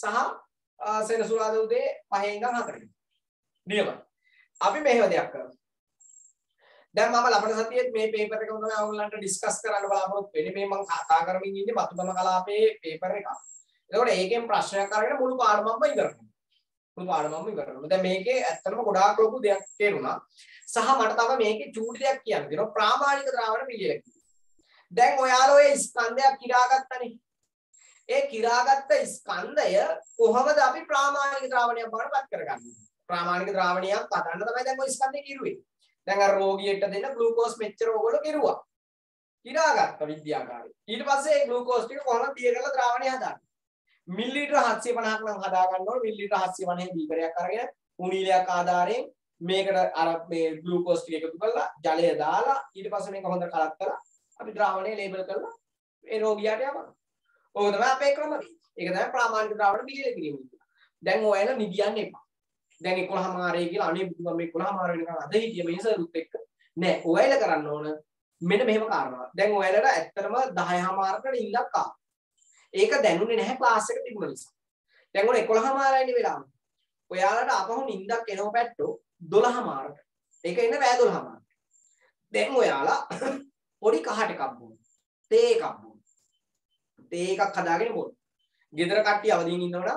සහ සෙනසුරාදා උදේ 5 ඉඳන් 4ට. නියමයි. අපි මෙහෙම දෙයක් කරමු. දැන් මම ලබන සතියේ මේ පේපර් එක තමයි ඔයගොල්ලන්ට ඩිස්කස් කරන්න බලාපොරොත්තු වෙන්නේ. මේ මම කතා කරමින් ඉන්නේ මතුබම කලාපයේ පේපර් එකක්. එතකොට ඒකෙන් ප්‍රශ්නයක් අරගෙන මුළු පාඩමම ඉවර කරනවා. මුළු පාඩමම ඉවර කරනවා. දැන් මේකේ ඇත්තටම ගොඩාක් ලොකු දෙයක් තේරුණා. සහ මට තව මේකේ චූටි දෙයක් කියන්න තියෙනවා. ප්‍රාමාණික ද්‍රාවණ පිළියෙල. දැන් ඔයාලා ඔය ස්කන්ධයක් කිරාගත්තනේ. ඒ කිරාගත්ත ස්කන්ධය කොහොමද අපි ප්‍රාමාණික ද්‍රාවණයක් බවට පත් කරගන්නේ? ප්‍රාමාණික ද්‍රාවණයක් පදන්න තමයි දැන් ඔය ස්කන්ධය කිරුවේ. දැන් අර රෝගියෙක්ට දෙන්න ග්ලූකෝස් මෙච්චර ඕගොල්ලෝ කිරුවා. කිරාගත්ත විද්‍යාකාරී. ඊට පස්සේ ඒ ග්ලූකෝස් ටික කොහොමද තිය කරලා ද්‍රාවණය හදාගන්නේ? මිලිලීටර 750ක් නම් හදා ගන්න ඕනේ. මිලිලීටර 750 බීකරයක් අරගෙන උණීලයක් ආධාරයෙන් මේකට අර මේ ග්ලූකෝස් ටික එකතු කරලා ජලය දාලා ඊට පස්සේ මේක හොඳට කලක් කරලා අපි ද්‍රාවණය ලේබල් කරලා ඒ රෝගියාට යවනවා. ඕක තමයි අපේ ක්‍රමය. ඒක තමයි ප්‍රාමාණික ද්‍රාවණ පිළියෙල කිරීම කියලා. දැන් ඔයාලා නිදියන්න එපා. දැන් 11 මාරේ කියලා අනේ බුදුම මේ 11 මාර වෙනකන් අද හිටිය මේ සරුත් එක්ක නෑ. ඔයාලා කරන්න ඕන මෙන්න මෙහෙම කාරණාවක්. දැන් ඔයාලට ඇත්තටම 10 මාරකට ඉන්නක් ආවා. ඒක දැනුනේ නැහැ ක්ලාස් එක තිබුණ නිසා. දැන් ඔන්න 11 මාරයිනේ වෙලාව. ඔයාලට අපහු නිින්දක් එනව පැට්ටෝ 12 මාරට. ඒක එන්නේ රෑ 12 මාරට. දැන් ඔයාලා පොඩි කහට එකක් බොන්න. තේ එකක් බොන්න. තේ එකක් හදාගෙන බොන්න. ගෙදර කට්ටිය අවදීන් ඉන්නවනම්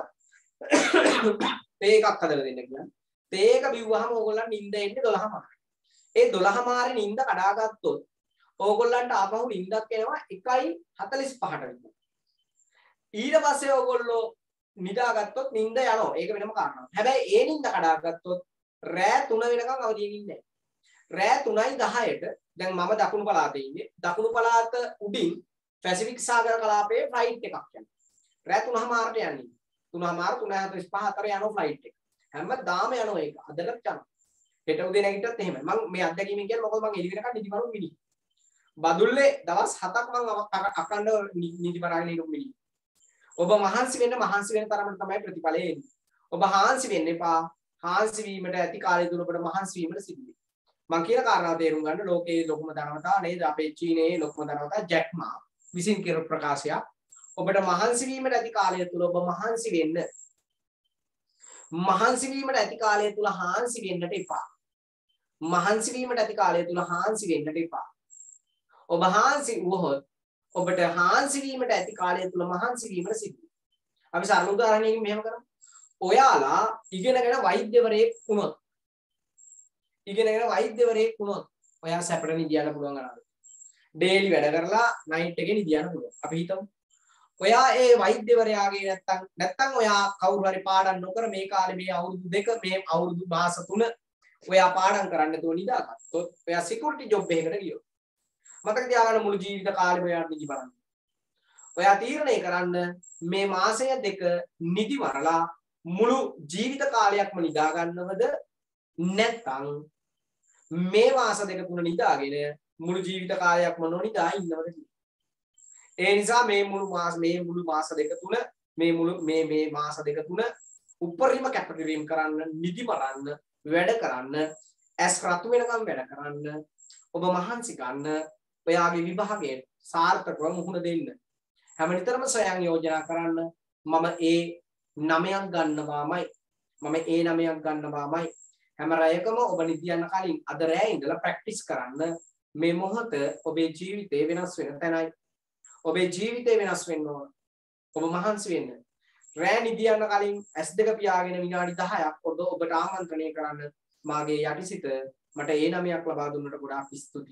තේ එකක් හදලා දෙන්න කියලා. තේ එක බිව්වහම ඕගොල්ලන් නිින්ද එන්නේ 12 මාරට. ඒ 12 මාරේ නිින්ද කඩාගත්තොත් ඕගොල්ලන්ට ආපහු නිින්දක් එනවා 1:45ට විතර. ඊට පස්සේ ඕගොල්ලෝ නිදාගත්තොත් නිින්ද යනවා. ඒක වෙනම කාරණාවක්. හැබැයි ඒ නිින්ද කඩාගත්තොත් රෑ 3 වෙනකන් අවදියෙන් ඉන්නේ නැහැ. රෑ 3:10ට දැන් මම දකුණු පළාතේ ඉන්නේ. දකුණු පළාත උඩින් පැසිෆික් සාගර කලාපයේ ෆ්ලයිට් එකක් යනවා. රෑ 3:00ට යන්නේ. 3:00 3:45 යනවා ෆ්ලයිට් එක. හැමදාම යනවා ඒක. අදටත් යනවා. හෙට උදේ නැගිට්ටත් එහෙමයි. මම මේ අත්දැකීමෙන් කියන්නේ මොකද මම එළි වෙනකන් නිදි මරුන් මිනි. බදුල්ලේ දවස් 7ක් මම අකණ්ඩව නිදි මරාගෙන ඉන්න මිනි. ඔබ මහන්සි වෙන තරමට තමයි ප්‍රතිඵලය එන්නේ. ඔබ හාන්සි වෙන්න එපා. හාන්සි වීමට ඇති කාලය තුල ඔබට මහන්සි වීමට සිද්ධ වෙනවා. මම කියන කාරණාව තේරුම් ගන්න ලෝකයේ ලොකුම ධනවතා නේද අපේ චීනයේ ලොකුම ධනවතා ජැක් මා විසින් කියන ප්‍රකාශයක්. ඔබට මහන්සි වීමට ඇති කාලය තුල ඔබ මහන්සි වෙන්න. මහන්සි වීමට ඇති කාලය තුල හාන්සි වෙන්නට එපා. මහන්සි වීමට ඇති කාලය තුල හාන්සි වෙන්නට එපා. ඔබ හාන්සි වුවහොත් ඔබට හාන්සි වීමට ඇති කාලය තුල මහන්සි වීමට සිද්ධ වෙනවා. අපි සරල උදාහරණයකින් මෙහෙම කරමු. ඔයාලා ඉගෙනගෙන වෛද්‍යවරයෙක් වුණොත් ඔයා සැපට නිදියන්න පුළුවන් අරගෙන. ඩේලි වැඩ කරලා නයිට් එකේ නිදියන්න පුළුවන්. අපි හිතමු. ඔයා ඒ වෛද්‍යවරයාගේ නැත්තම් ඔයා කවුරු හරි පාඩම් නොකර මේ කාලේ මේ අවුරුදු 2 මේ අවුරුදු මාස 3 ඔයා පාඩම් කරන්න නැතුව නිදාගත්තොත් ඔයා සිකියුරිටි ජොබ් එකකට ගියොත් මතක තියාගන්න මුළු ජීවිත කාලෙම ඔයා නිදි මරන්න. ඔයා තීරණය කරන්න මේ මාසය 2 නිදි මරලා මුළු ජීවිත කාලයක්ම නිදා ගන්නවද නැත්නම් මේ මාස 2 3 නිදාගෙන මුළු ජීවිත කාලයක්ම නොනිදා ඉන්නවද කියලා. ඒ නිසා මේ මුළු මාස 2 3 මේ මාස 2 3 උපරිම කැපකිරීම කරන්න, නිදි මරන්න, වැඩ කරන්න, ඇස් රතු වෙනකම් වැඩ කරන්න, ඔබ මහන්සි ගන්න, ඔයාගේ විභාගයට සාර්ථකව මුහුණ දෙන්න. හැම නිතරම සයන් යෝජනා කරන්න මම ඒ 9ක් ගන්නවාමයි. හැම රැයකම ඔබ නිදියන්න කලින් අද රැයේ ඉඳලා ප්‍රැක්ටිස් කරන්න. මේ මොහොත ඔබේ ජීවිතේ වෙනස් වෙන තැනයි. ඔබේ ජීවිතේ වෙනස් වෙන්න ඕන. ඔබ මහන්සි වෙන්න. රැ නිදියන්න කලින් S2 පියාගෙන විනාඩි 10ක් ඔබට ආමන්ත්‍රණය කරන්න. මාගේ යටිසිත මට ඒ 9ක් ලබා දුන්නට ගොඩාක්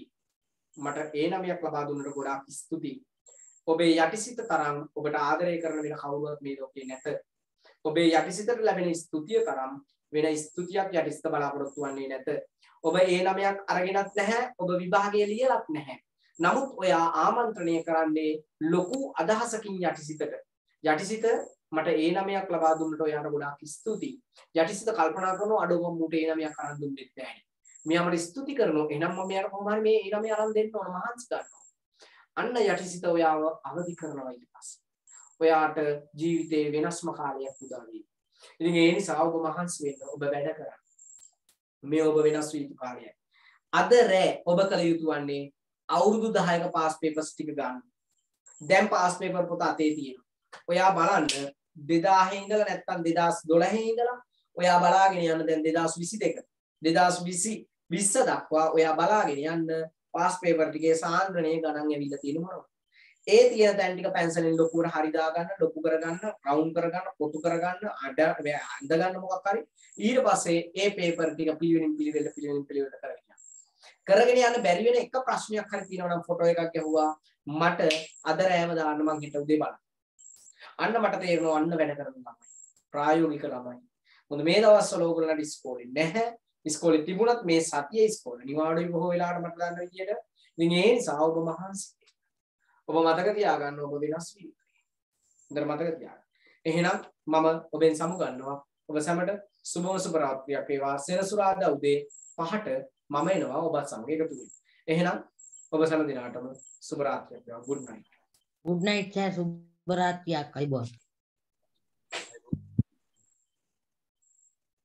ස්තුතියි. ඔබේ යටිසිත තරම් ඔබට ආදරය කරන වෙන කවුරුවත් මේ ලෝකේ නැත. ඔබේ යටිසිතට ලැබෙන ස්තුතිය තරම් වෙන ස්තුතියක් යටිසිත බලාපොරොත්තු වෙන්නේ නැත. ඔබ ඒ 9ක් අරගෙනත් නැහැ. ඔබ විභාගයේ ලියලත් නැහැ. නමුත් ඔයා ආමන්ත්‍රණය කරන්නේ ලොකු අදහසකින් යටිසිතට. යටිසිත මට ඒ 9ක් ලබා දුන්නට ඔයාට ගොඩාක් ස්තුතියි. යටිසිත කල්පනා කරනවා අඩුව මට ඒ 9ක් අරන් දුන්නෙත් නැහැ. මෙයා මට ස්තුති කරනවා. එහෙනම් මම මෙයාට කොහොම හරි මේ ඒ 9 අරන් දෙන්න ඕන මහන්සි ගන්නවා. අන්න යටිසිත ඔයාව අවදි කරනවා ඊට පස්සේ. ඔයාට ජීවිතේ වෙනස්ම කාලයක් උදා වෙයි. ඉතින් ඒ නිසා ඔබ මහන්සි වෙන්න ඔබ වැඩ කරන්න. මේ ඔබ වෙනස් වී යුතු කාර්යයයි. අද රෑ ඔබ කළ යුතු වන්නේ අවුරුදු 10ක පාස් පේපර්ස් ටික ගන්න. දැන් පාස් පේපර් පොත අතේ තියෙනවා. ඔයා බලන්න 2000 ඉඳලා නැත්තම් 2012 ඉඳලා ඔයා බලාගෙන යන්න දැන් 2022 2020 දක්වා ඔයා බලාගෙන යන්න පාස් පේපර් ටිකේ සාන්ද්‍රණයේ ගණන් ඇවිල්ලා තියෙනවා. ඒ තියෙන තැන් ටික පැන්සලෙන් ලොකුවට හරි දා ගන්න, ලොකු කර ගන්න, රවුන්ඩ් කර ගන්න, පොතු කර ගන්න, අඳ ගන්න මොකක් හරි. ඊට පස්සේ ඒ පේපර් ටික පිළිවෙලින් පිළිවෙලට කරගෙන යන්න බැරි වෙන එක ප්‍රශ්නයක් හරි තියෙනවා නම් ෆොටෝ එකක් ගැහුවා මට අද රෑම දාන්න මං හිත උදේ බලන්න. අන්න මට තේරෙනවා අන්න වැඩ කරන ළමයි. ප්‍රායෝගික ළමයි. මොකද මේ දවස්වල ඕගොල්ලන්ට ඉස්කෝලේ නැහැ. ඉස්කෝලේ තිබුණත් මේ සතියේ ඉස්කෝලේ නිවාඩුයි බොහෝ වෙලාවට මට ගන්න විදියට. ඉතින් ඒ නිසා ඔබ මහන්සි. ඔබ මතක තියාගන්න ඔබ වෙනස් වී. හොඳට මතක තියාගන්න. එහෙනම් මම ඔබෙන් සමුගන්නවා. ඔබ සැමට සුබම සුබ රාත්‍රියක් වේවා. සෙනසුරාදා උදේ 5ට මම එනවා ඔබත් සමග එකතු වෙන්න. එහෙනම් ඔබ සැම දිනාටම සුබ රාත්‍රියක් වේවා. good night. good night sir සුබ රාත්‍රියක් අයිබෝන්.